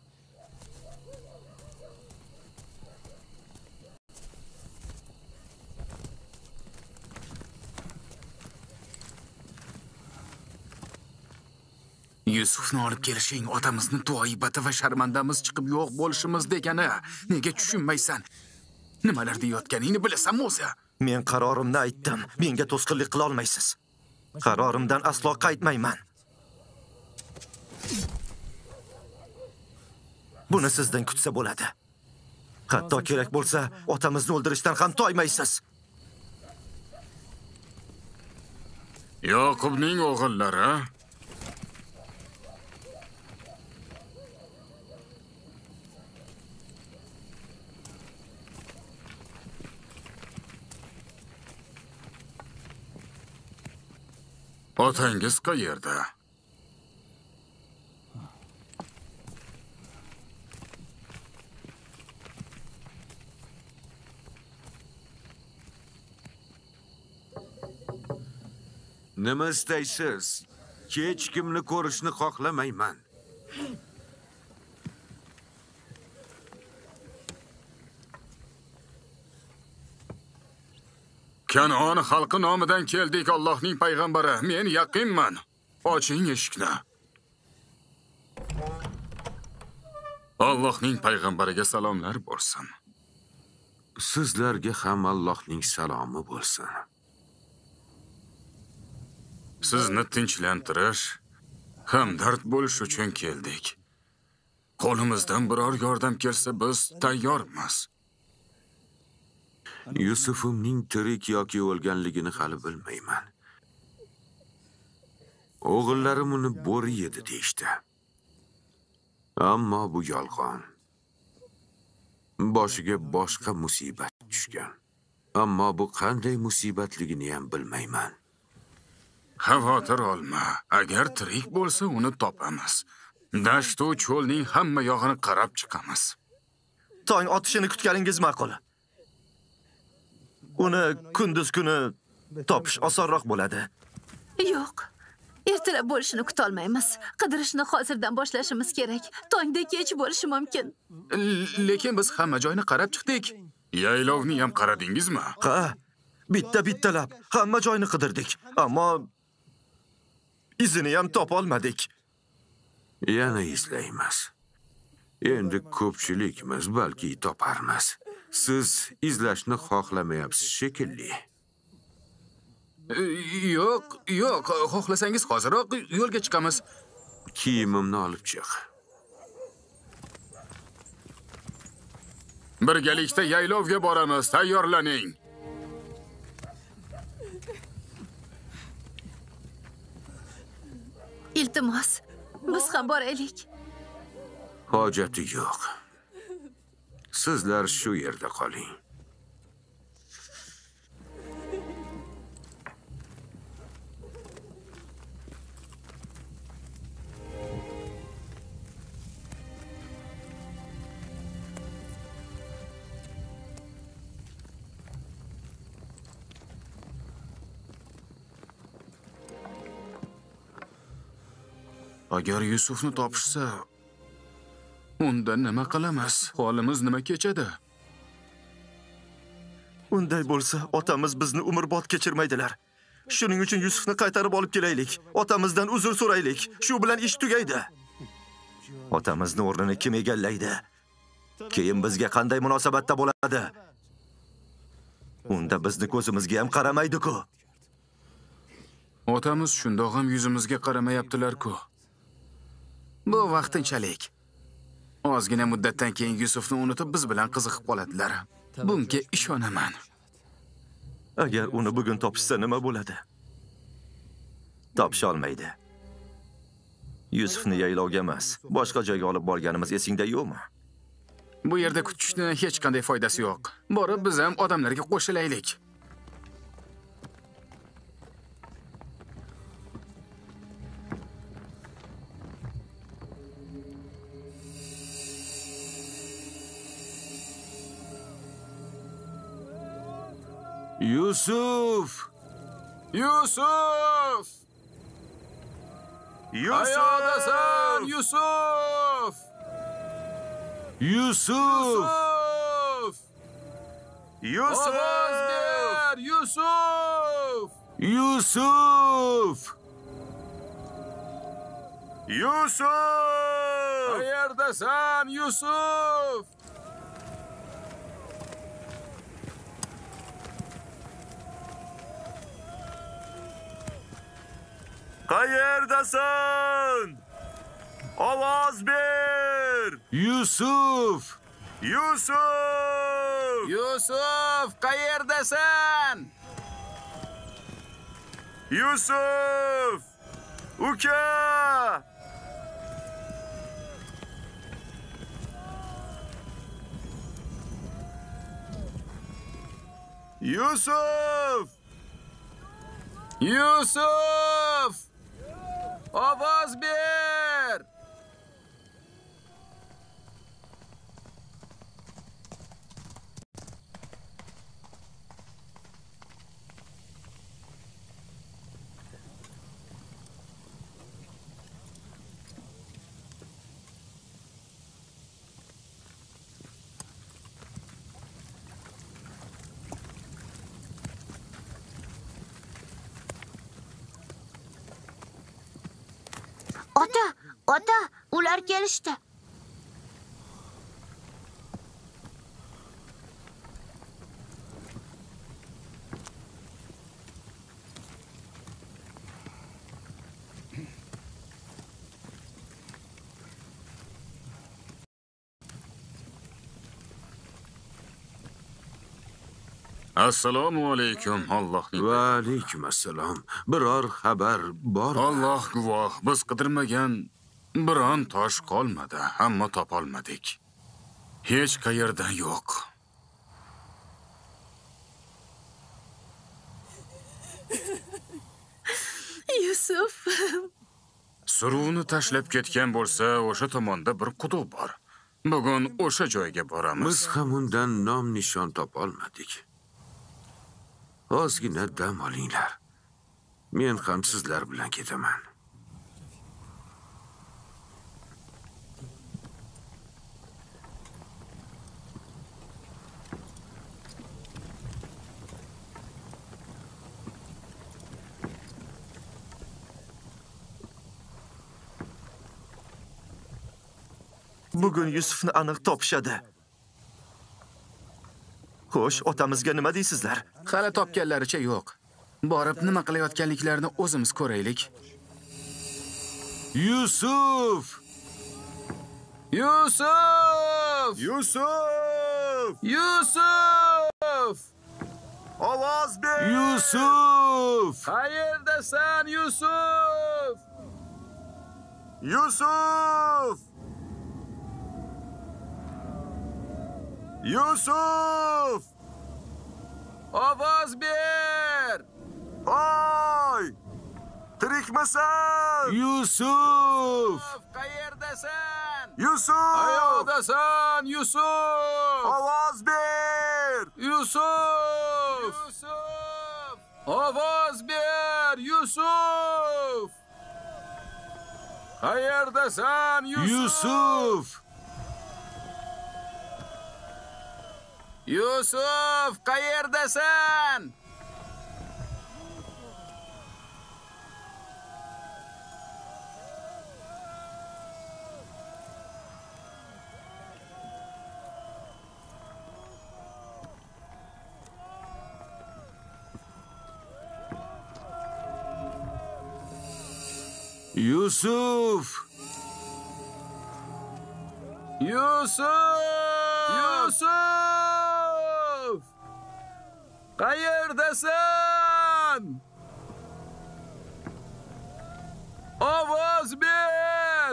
Yusufni olib kelishing otamizni to'ibati va sharmandamiz chiqib yo'q bo'lishimiz degani. Nega tushunmaysan? Nimalar deyotganingni bilasan o'zi. Men qarorimni aytdim. Menga to'sqinlik qila olmaysiz. Qarorimdan aslo qaytmayman. Buni sizdan kutsa bo'ladi. Hatto kerak bo'lsa, otamizni o'ldirishdan ham toymaysiz. Yoqubning o'g'illari Otangiz qayerda? Nima istaysiz? Hech kimni ko'rishni xohlamayman. Kanon xalqi nomidan keldik, Allohning payg'ambari. Men yaqinman. Oching eshikni. Allohning payg'ambariga salomlar bo'lsin. Sizlarga ham Allohning salomi bo'lsin. Sizni tinchlantirish, hamdard bo'lish uchun keldik. Qo'limizdan biror yordam kelsa biz tayyormiz. Yusufimning tirik yoki o'lganligini hali bilmayman. O'g'illarim uni bo'ri yedi deyishdi. Ammo bu yolg'on. Boshiga boshqa musibat tushgan. Ammo bu qanday musibatligini ham bilmayman. Xavotir olma. Agar tirik bo'lsa uni topamiz. Dasht va cho'lning hamma yog'ini qarab chiqamiz. Tong otishini kutganingiz ma'qul. Uni kunduz kuni topish osonroq bo'ladi. Yo'q. Ertalab bo'lishini kuta olmaymiz. Qidirishni hozirdan boshlashimiz kerak. Tongda kech bo'lishi mumkin. Lekin biz hamma joyni qarab chiqdik. Yaylovni ham qaradingizmi? Ha, bitta-bittalab hamma joyni qidirdik, ammo izini ham topa olmadik. Yana izlaymiz. Endi ko'pchilikmiz, balki toparmiz. Siz izlashni xohlamayapsiz shekilli. Yo'q, yo'q, xohlasangiz hoziroq yo'lga chiqamiz. Kiyimimni olib chiq. Birgalikda yaylovga boramiz, tayyorlaning. Iltimos, biz ham boraylik. Hojati yo'q. Sizlar shu yerda qoling. Agar Yusufni topishsa, unda nima qilamiz? Holimiz nima kechadi? Unday bo'lsa, otamiz bizni umrbod kechirmaydilar. Shuning uchun Yusufni qaytarib olib kelaylik. Otamizdan uzr so'raylik. Shu bilan ish tugaydi. Otamizni o'rnini kim egallaydi? Keyin bizga qanday munosabatda bo'ladi? Unda bizni ko'zimizga ham qaramaydi-ku. Otamiz shundoq ham yuzimizga qaramayaptilar-ku. Bu vaqtinchalik. Ozgina muddatdan keyin Yusufni unutib biz bilan qiziqib qoladilar. Bunga ishonaman. Agar uni bugun topishsa nima bo'ladi? Topisha olmaydi. Yusufni yaylovga emas, boshqa joyga olib borganimiz esingda yo'qmi? Bu yerda kutishni hech qanday foydasi yo'q. Borib biz ham odamlarga qo'shilaylik. Yusuf! Yusuf! Yusuf! Yusuf! Yusuf! Yusuf! Yusuf! Yusuf! Yusuf! Qayerdasan, Yusuf? Qayerdasan? Ovoz ber! Yusuf! Yusuf! Yusuf, qayerdasan? Yusuf! Uka! Yusuf! Yusuf! Ovoz ber! Ota, ota, ular kelishdi. Assalomu alaykum, Allohning. Va alaykum assalom. Biror xabar bor? Alloh guvoh, biz qidirmagan biron tosh qolmadi, ammo topolmadik. Hech qayerda yo'q. Yusuf. Suruvni tashlab ketgan bo'lsa, o'sha tomonda bir quduq bor. Bugun o'sha joyga boramiz. Biz ham undan nom nishon topolmadik. Ozgina dam olinglar. Men ham sizlar bilan ketaman. Bugun Yusufni aniq topishadi. Xo'sh, otamizga nima deysizlar? Hali topganlaricha yo'q. Borib nima qilayotganliklarini o'zimiz ko'raylik. Yusuf! Yusuf! Yusuf! Yusuf! Ovoz ber! Yusuf! Qayerdasan, Yusuf? Yusuf! Yusuf! Ovoz ber! Hoy! Tirikmisan? Yusuf! Qayerdasan? Yusuf! Qayoqdasan, Yusuf? Ovoz ber! Yusuf! Yusuf! Ovoz ber, Yusuf! Qayerdasan, Yusuf? Yusuf! Yusuf, qayerdasan? Yusuf! Yusuf! Yusuf! Qayerdasan? Ovoz ber!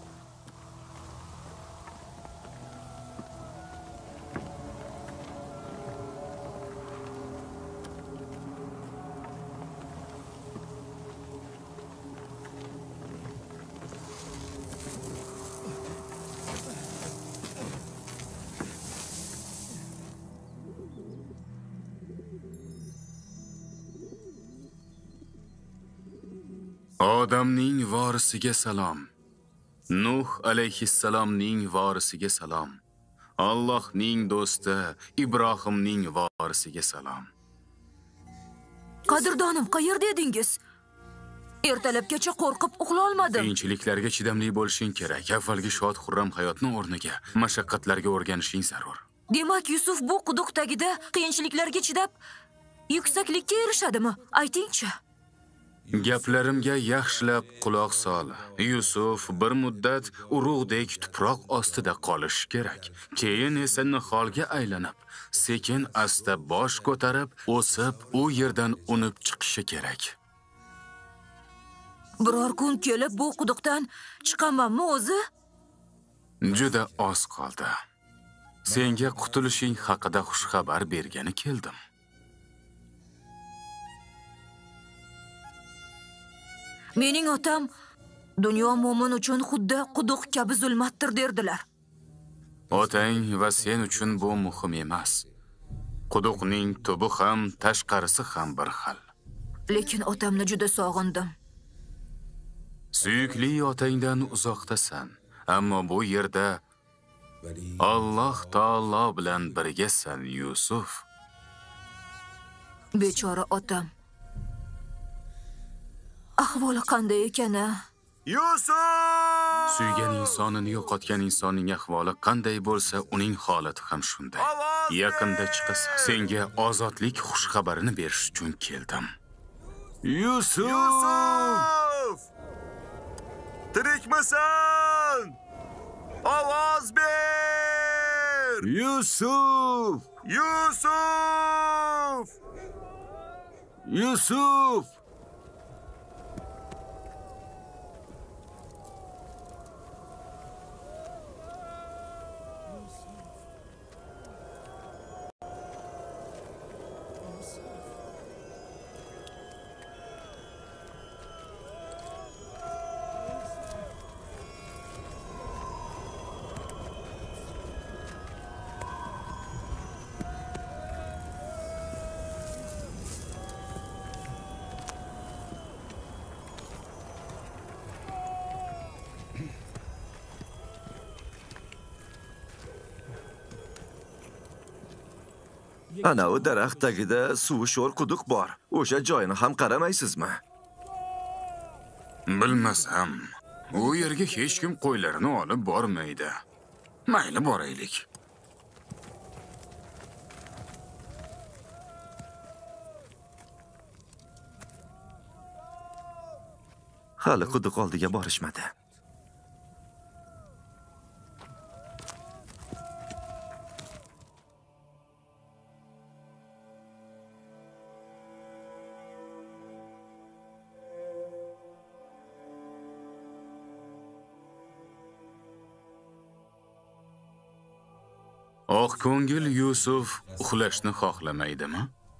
Odamning vorisiga salom. Nuh alayhissalomning vorisiga salom. Allohning do'sti Ibrohimning vorisiga salom. Qadrdonim, qayerda edingiz? Ertalabgacha qo'rqib uxla olmadim. Qiyinchiliklarga chidamli bo'lishing kerak. Avvalgi shod xurram hayotning o'rniga mashaqqatlarga o'rganishing zarur. Demak, Yusuf bu quduq tagida qiyinchiliklarga chidab yuksaklikka erishadimi? Ayting-chi. Gaplarimga yaxshilab quloq sol. Yusuf bir muddat urug'dek tuproq ostida qolishi kerak. Keyin esa niholga aylanib, sekin asta bosh ko'tarib, o'sib, u yerdan unib chiqishi kerak. Biror kun kelib bu quduqdan chiqamanmi o'zi? Juda oz qoldi. Senga qutulishing haqida xush xabar bergani keldim. Mening otam dunyo mo'min uchun xuddi quduq kabi zulmatdir derdilar. Otang va sen uchun bu muhim emas. Quduqning tubi ham, tashqarisi ham bir xil. Lekin otamni juda sog'indim. Suyukli otangdan uzoqdasan, ammo bu yerda Alloh taolo bilan birgasan, Yusuf. Bechora otam. Ahvoli qanday ekan-a? Yusuf! Suygan insonini yo'qotgan insonning ahvoli qanday bo'lsa, uning holati ham shunday. Yaqinda chiqasan. Senga ozodlik xush xabarini berish uchun keldim. Yusuf! Yusuf! Tirikmisan? Ovoz ber! Yusuf! Yusuf! Yusuf! Ana o daraxt tagida suvi sho'r quduq bor. O'sha joyini ham qaramaysizmi? Bilmasam, u yerga hech kim qo'ylarini olib bormaydi. Mayli boraylik. Hali quduq oldiga borishmadi. Oq ko'ngil Yusuf uxlashni xohlamaydimi?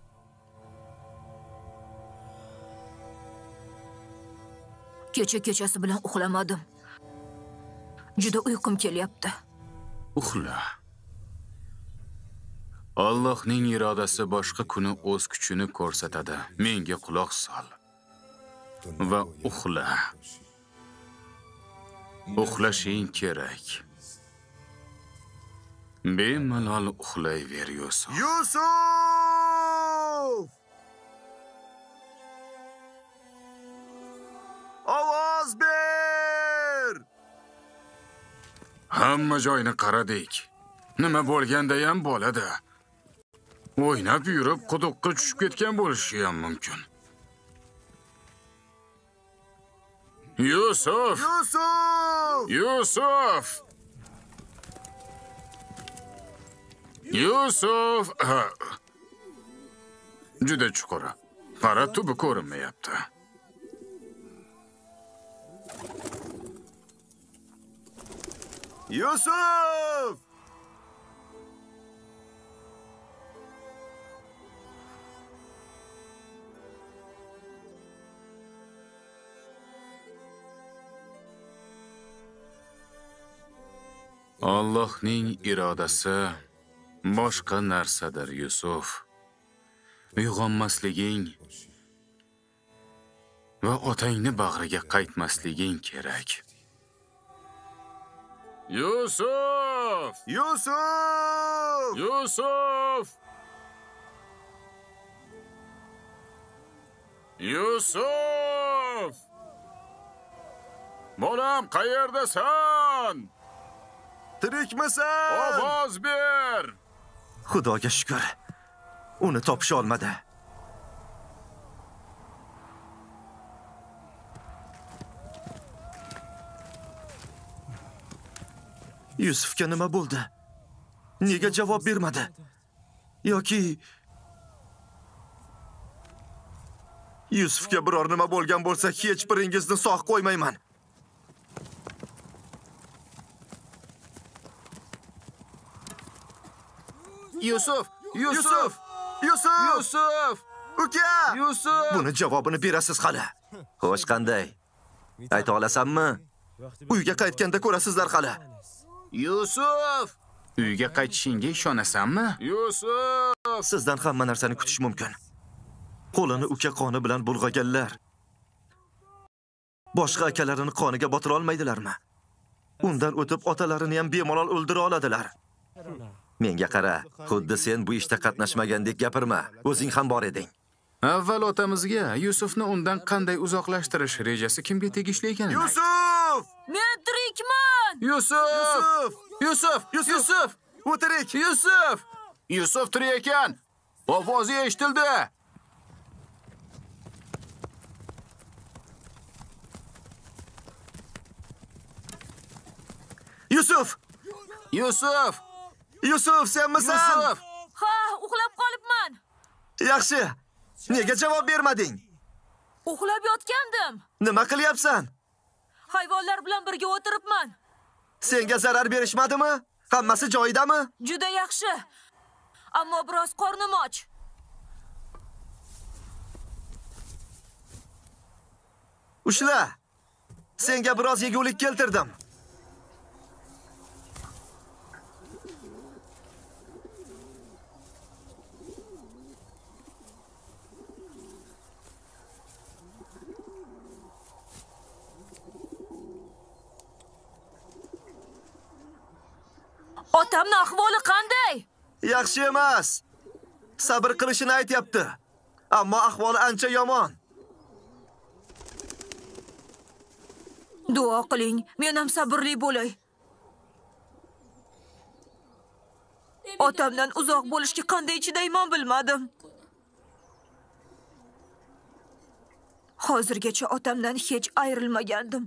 Kecha kechasi bilan uxlamadim. Juda uyqum kelyapti. Uxla. Allohning irodasi boshqa kuni o'z kuchini ko'rsatadi. Menga quloq sol va uxla. Uxlashing kerak. Bemalol uxlayver Yusuf. Yusuf! Ovoz ber! Hamma joyni qaradik. Nima bo'lganda ham bo'ladi. O'ynab yurib quduqqa tushib ketgan bo'lishi ham mumkin. Yusuf! Yusuf! Yusuf! Yusuf! Ha. Juda chuqur. Qara tubi ko'rinmayapti. Yusuf! Allohning irodasi boshqa narsadir, Yusuf. Uyg'onmasliging va otangni bag'riga qaytmasliging kerak. Yusuf! Yusuf! Yusuf! Yusuf! Bolam, qayerdasan? Tirikmisan? Ovoz ber! Xudoga shukr. Uni topisha olmadi. Yusufga nima bo'ldi? Nega javob bermadi? Yoki Yusufga biror nima bo'lgan bo'lsa, hech biringizni sog' qo'ymayman. Yusuf! Yusuf! Yusuf! Yusuf! Uka! Yusuf! Buni javobini berasiz hali. Xo'sh, qanday? Ayta olasanmi? Uyga qaytganda ko'rasizlar hali. Yusuf! Uyga qaytishingga ishonasanmi? Yusuf! Sizdan hamma narsani kutish mumkin. Qo'lini uka qoni bilan bulg'aganlar boshqa akalarini qoniga botira olmaydilarmi? Undan o'tib otalarini ham bemalol o'ldira oladilar. Menga qara, xuddi sen bu ishda qatnashmagandek gapirma. O'zing ham bor eding. Avval otamizga Yusufni undan qanday uzoqlashtirish rejasi kimga tegishli ekanini. Yusuf! Men tirikman! Yusuf! Yusuf! Yusuf! Yusuf! U tirik! Yusuf! Yusuf tirik ekan. Ovozi eshitildi. Yusuf! Yusuf! Yusuf, senmisan? Yusuf! Ha, uxlab qolibman. Yaxshi. Nega javob bermading? Uxlab yotgandim. Nima qilyapsan? Hayvonlar bilan birga o'tiribman. Senga zarar berishmadimi? Hammasi joyidami? Juda yaxshi. Ammo biroz qornim och. Ushla. Senga biroz yegulik keltirdim. Otamning ahvoli qanday? Yaxshi emas. Sabr qilishini aytayapti. Ammo ahvoli ancha yomon. Duo qiling, men ham sabrli bo'lay. Otamdan uzoq bo'lishga qanday chidayman bilmadim. Hozirgacha otamdan hech ayrilmagandim.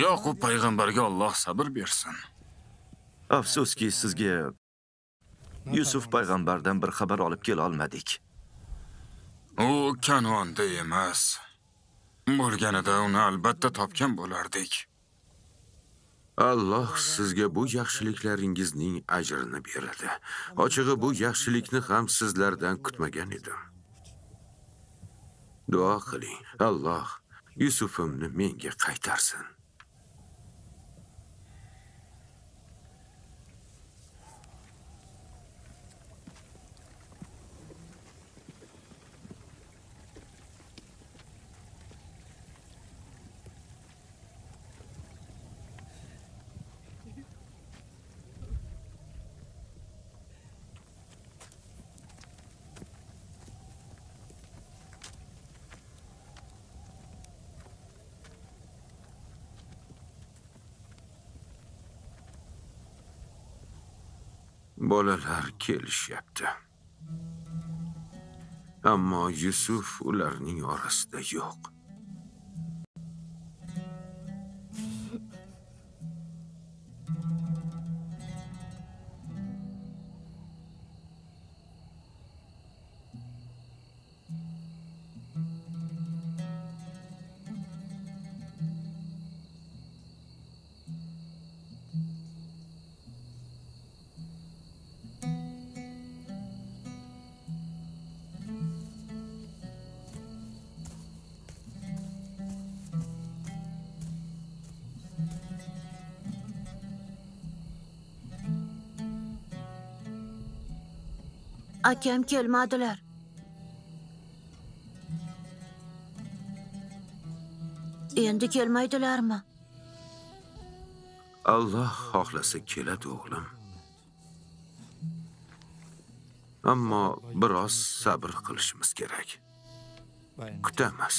Yoqub payg'ambarga Alloh sabr bersin. Afsuski sizga Yusuf payg'ambardan bir xabar olib kela olmadik. U Kanonda emas. Bo'lganida uni albatta topgan bo'lardik. Alloh sizga bu yaxshiliklaringizning ajrini beradi. Ochig'i bu yaxshilikni ham sizlardan kutmagan edim. Duo qiling. Alloh Yusufimni menga qaytarsin. Bolalar kelishyapti. Ammo Yusuf ularning orasida yo'q. Akam kelmadilar. Endi kelmaydilarmi? Alloh xohlasa keladi o'g'lim. Ammo biroz sabr qilishimiz kerak. Kutamiz.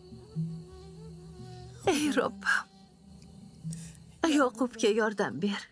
Ey Robbim, Yoqubga yordam ber.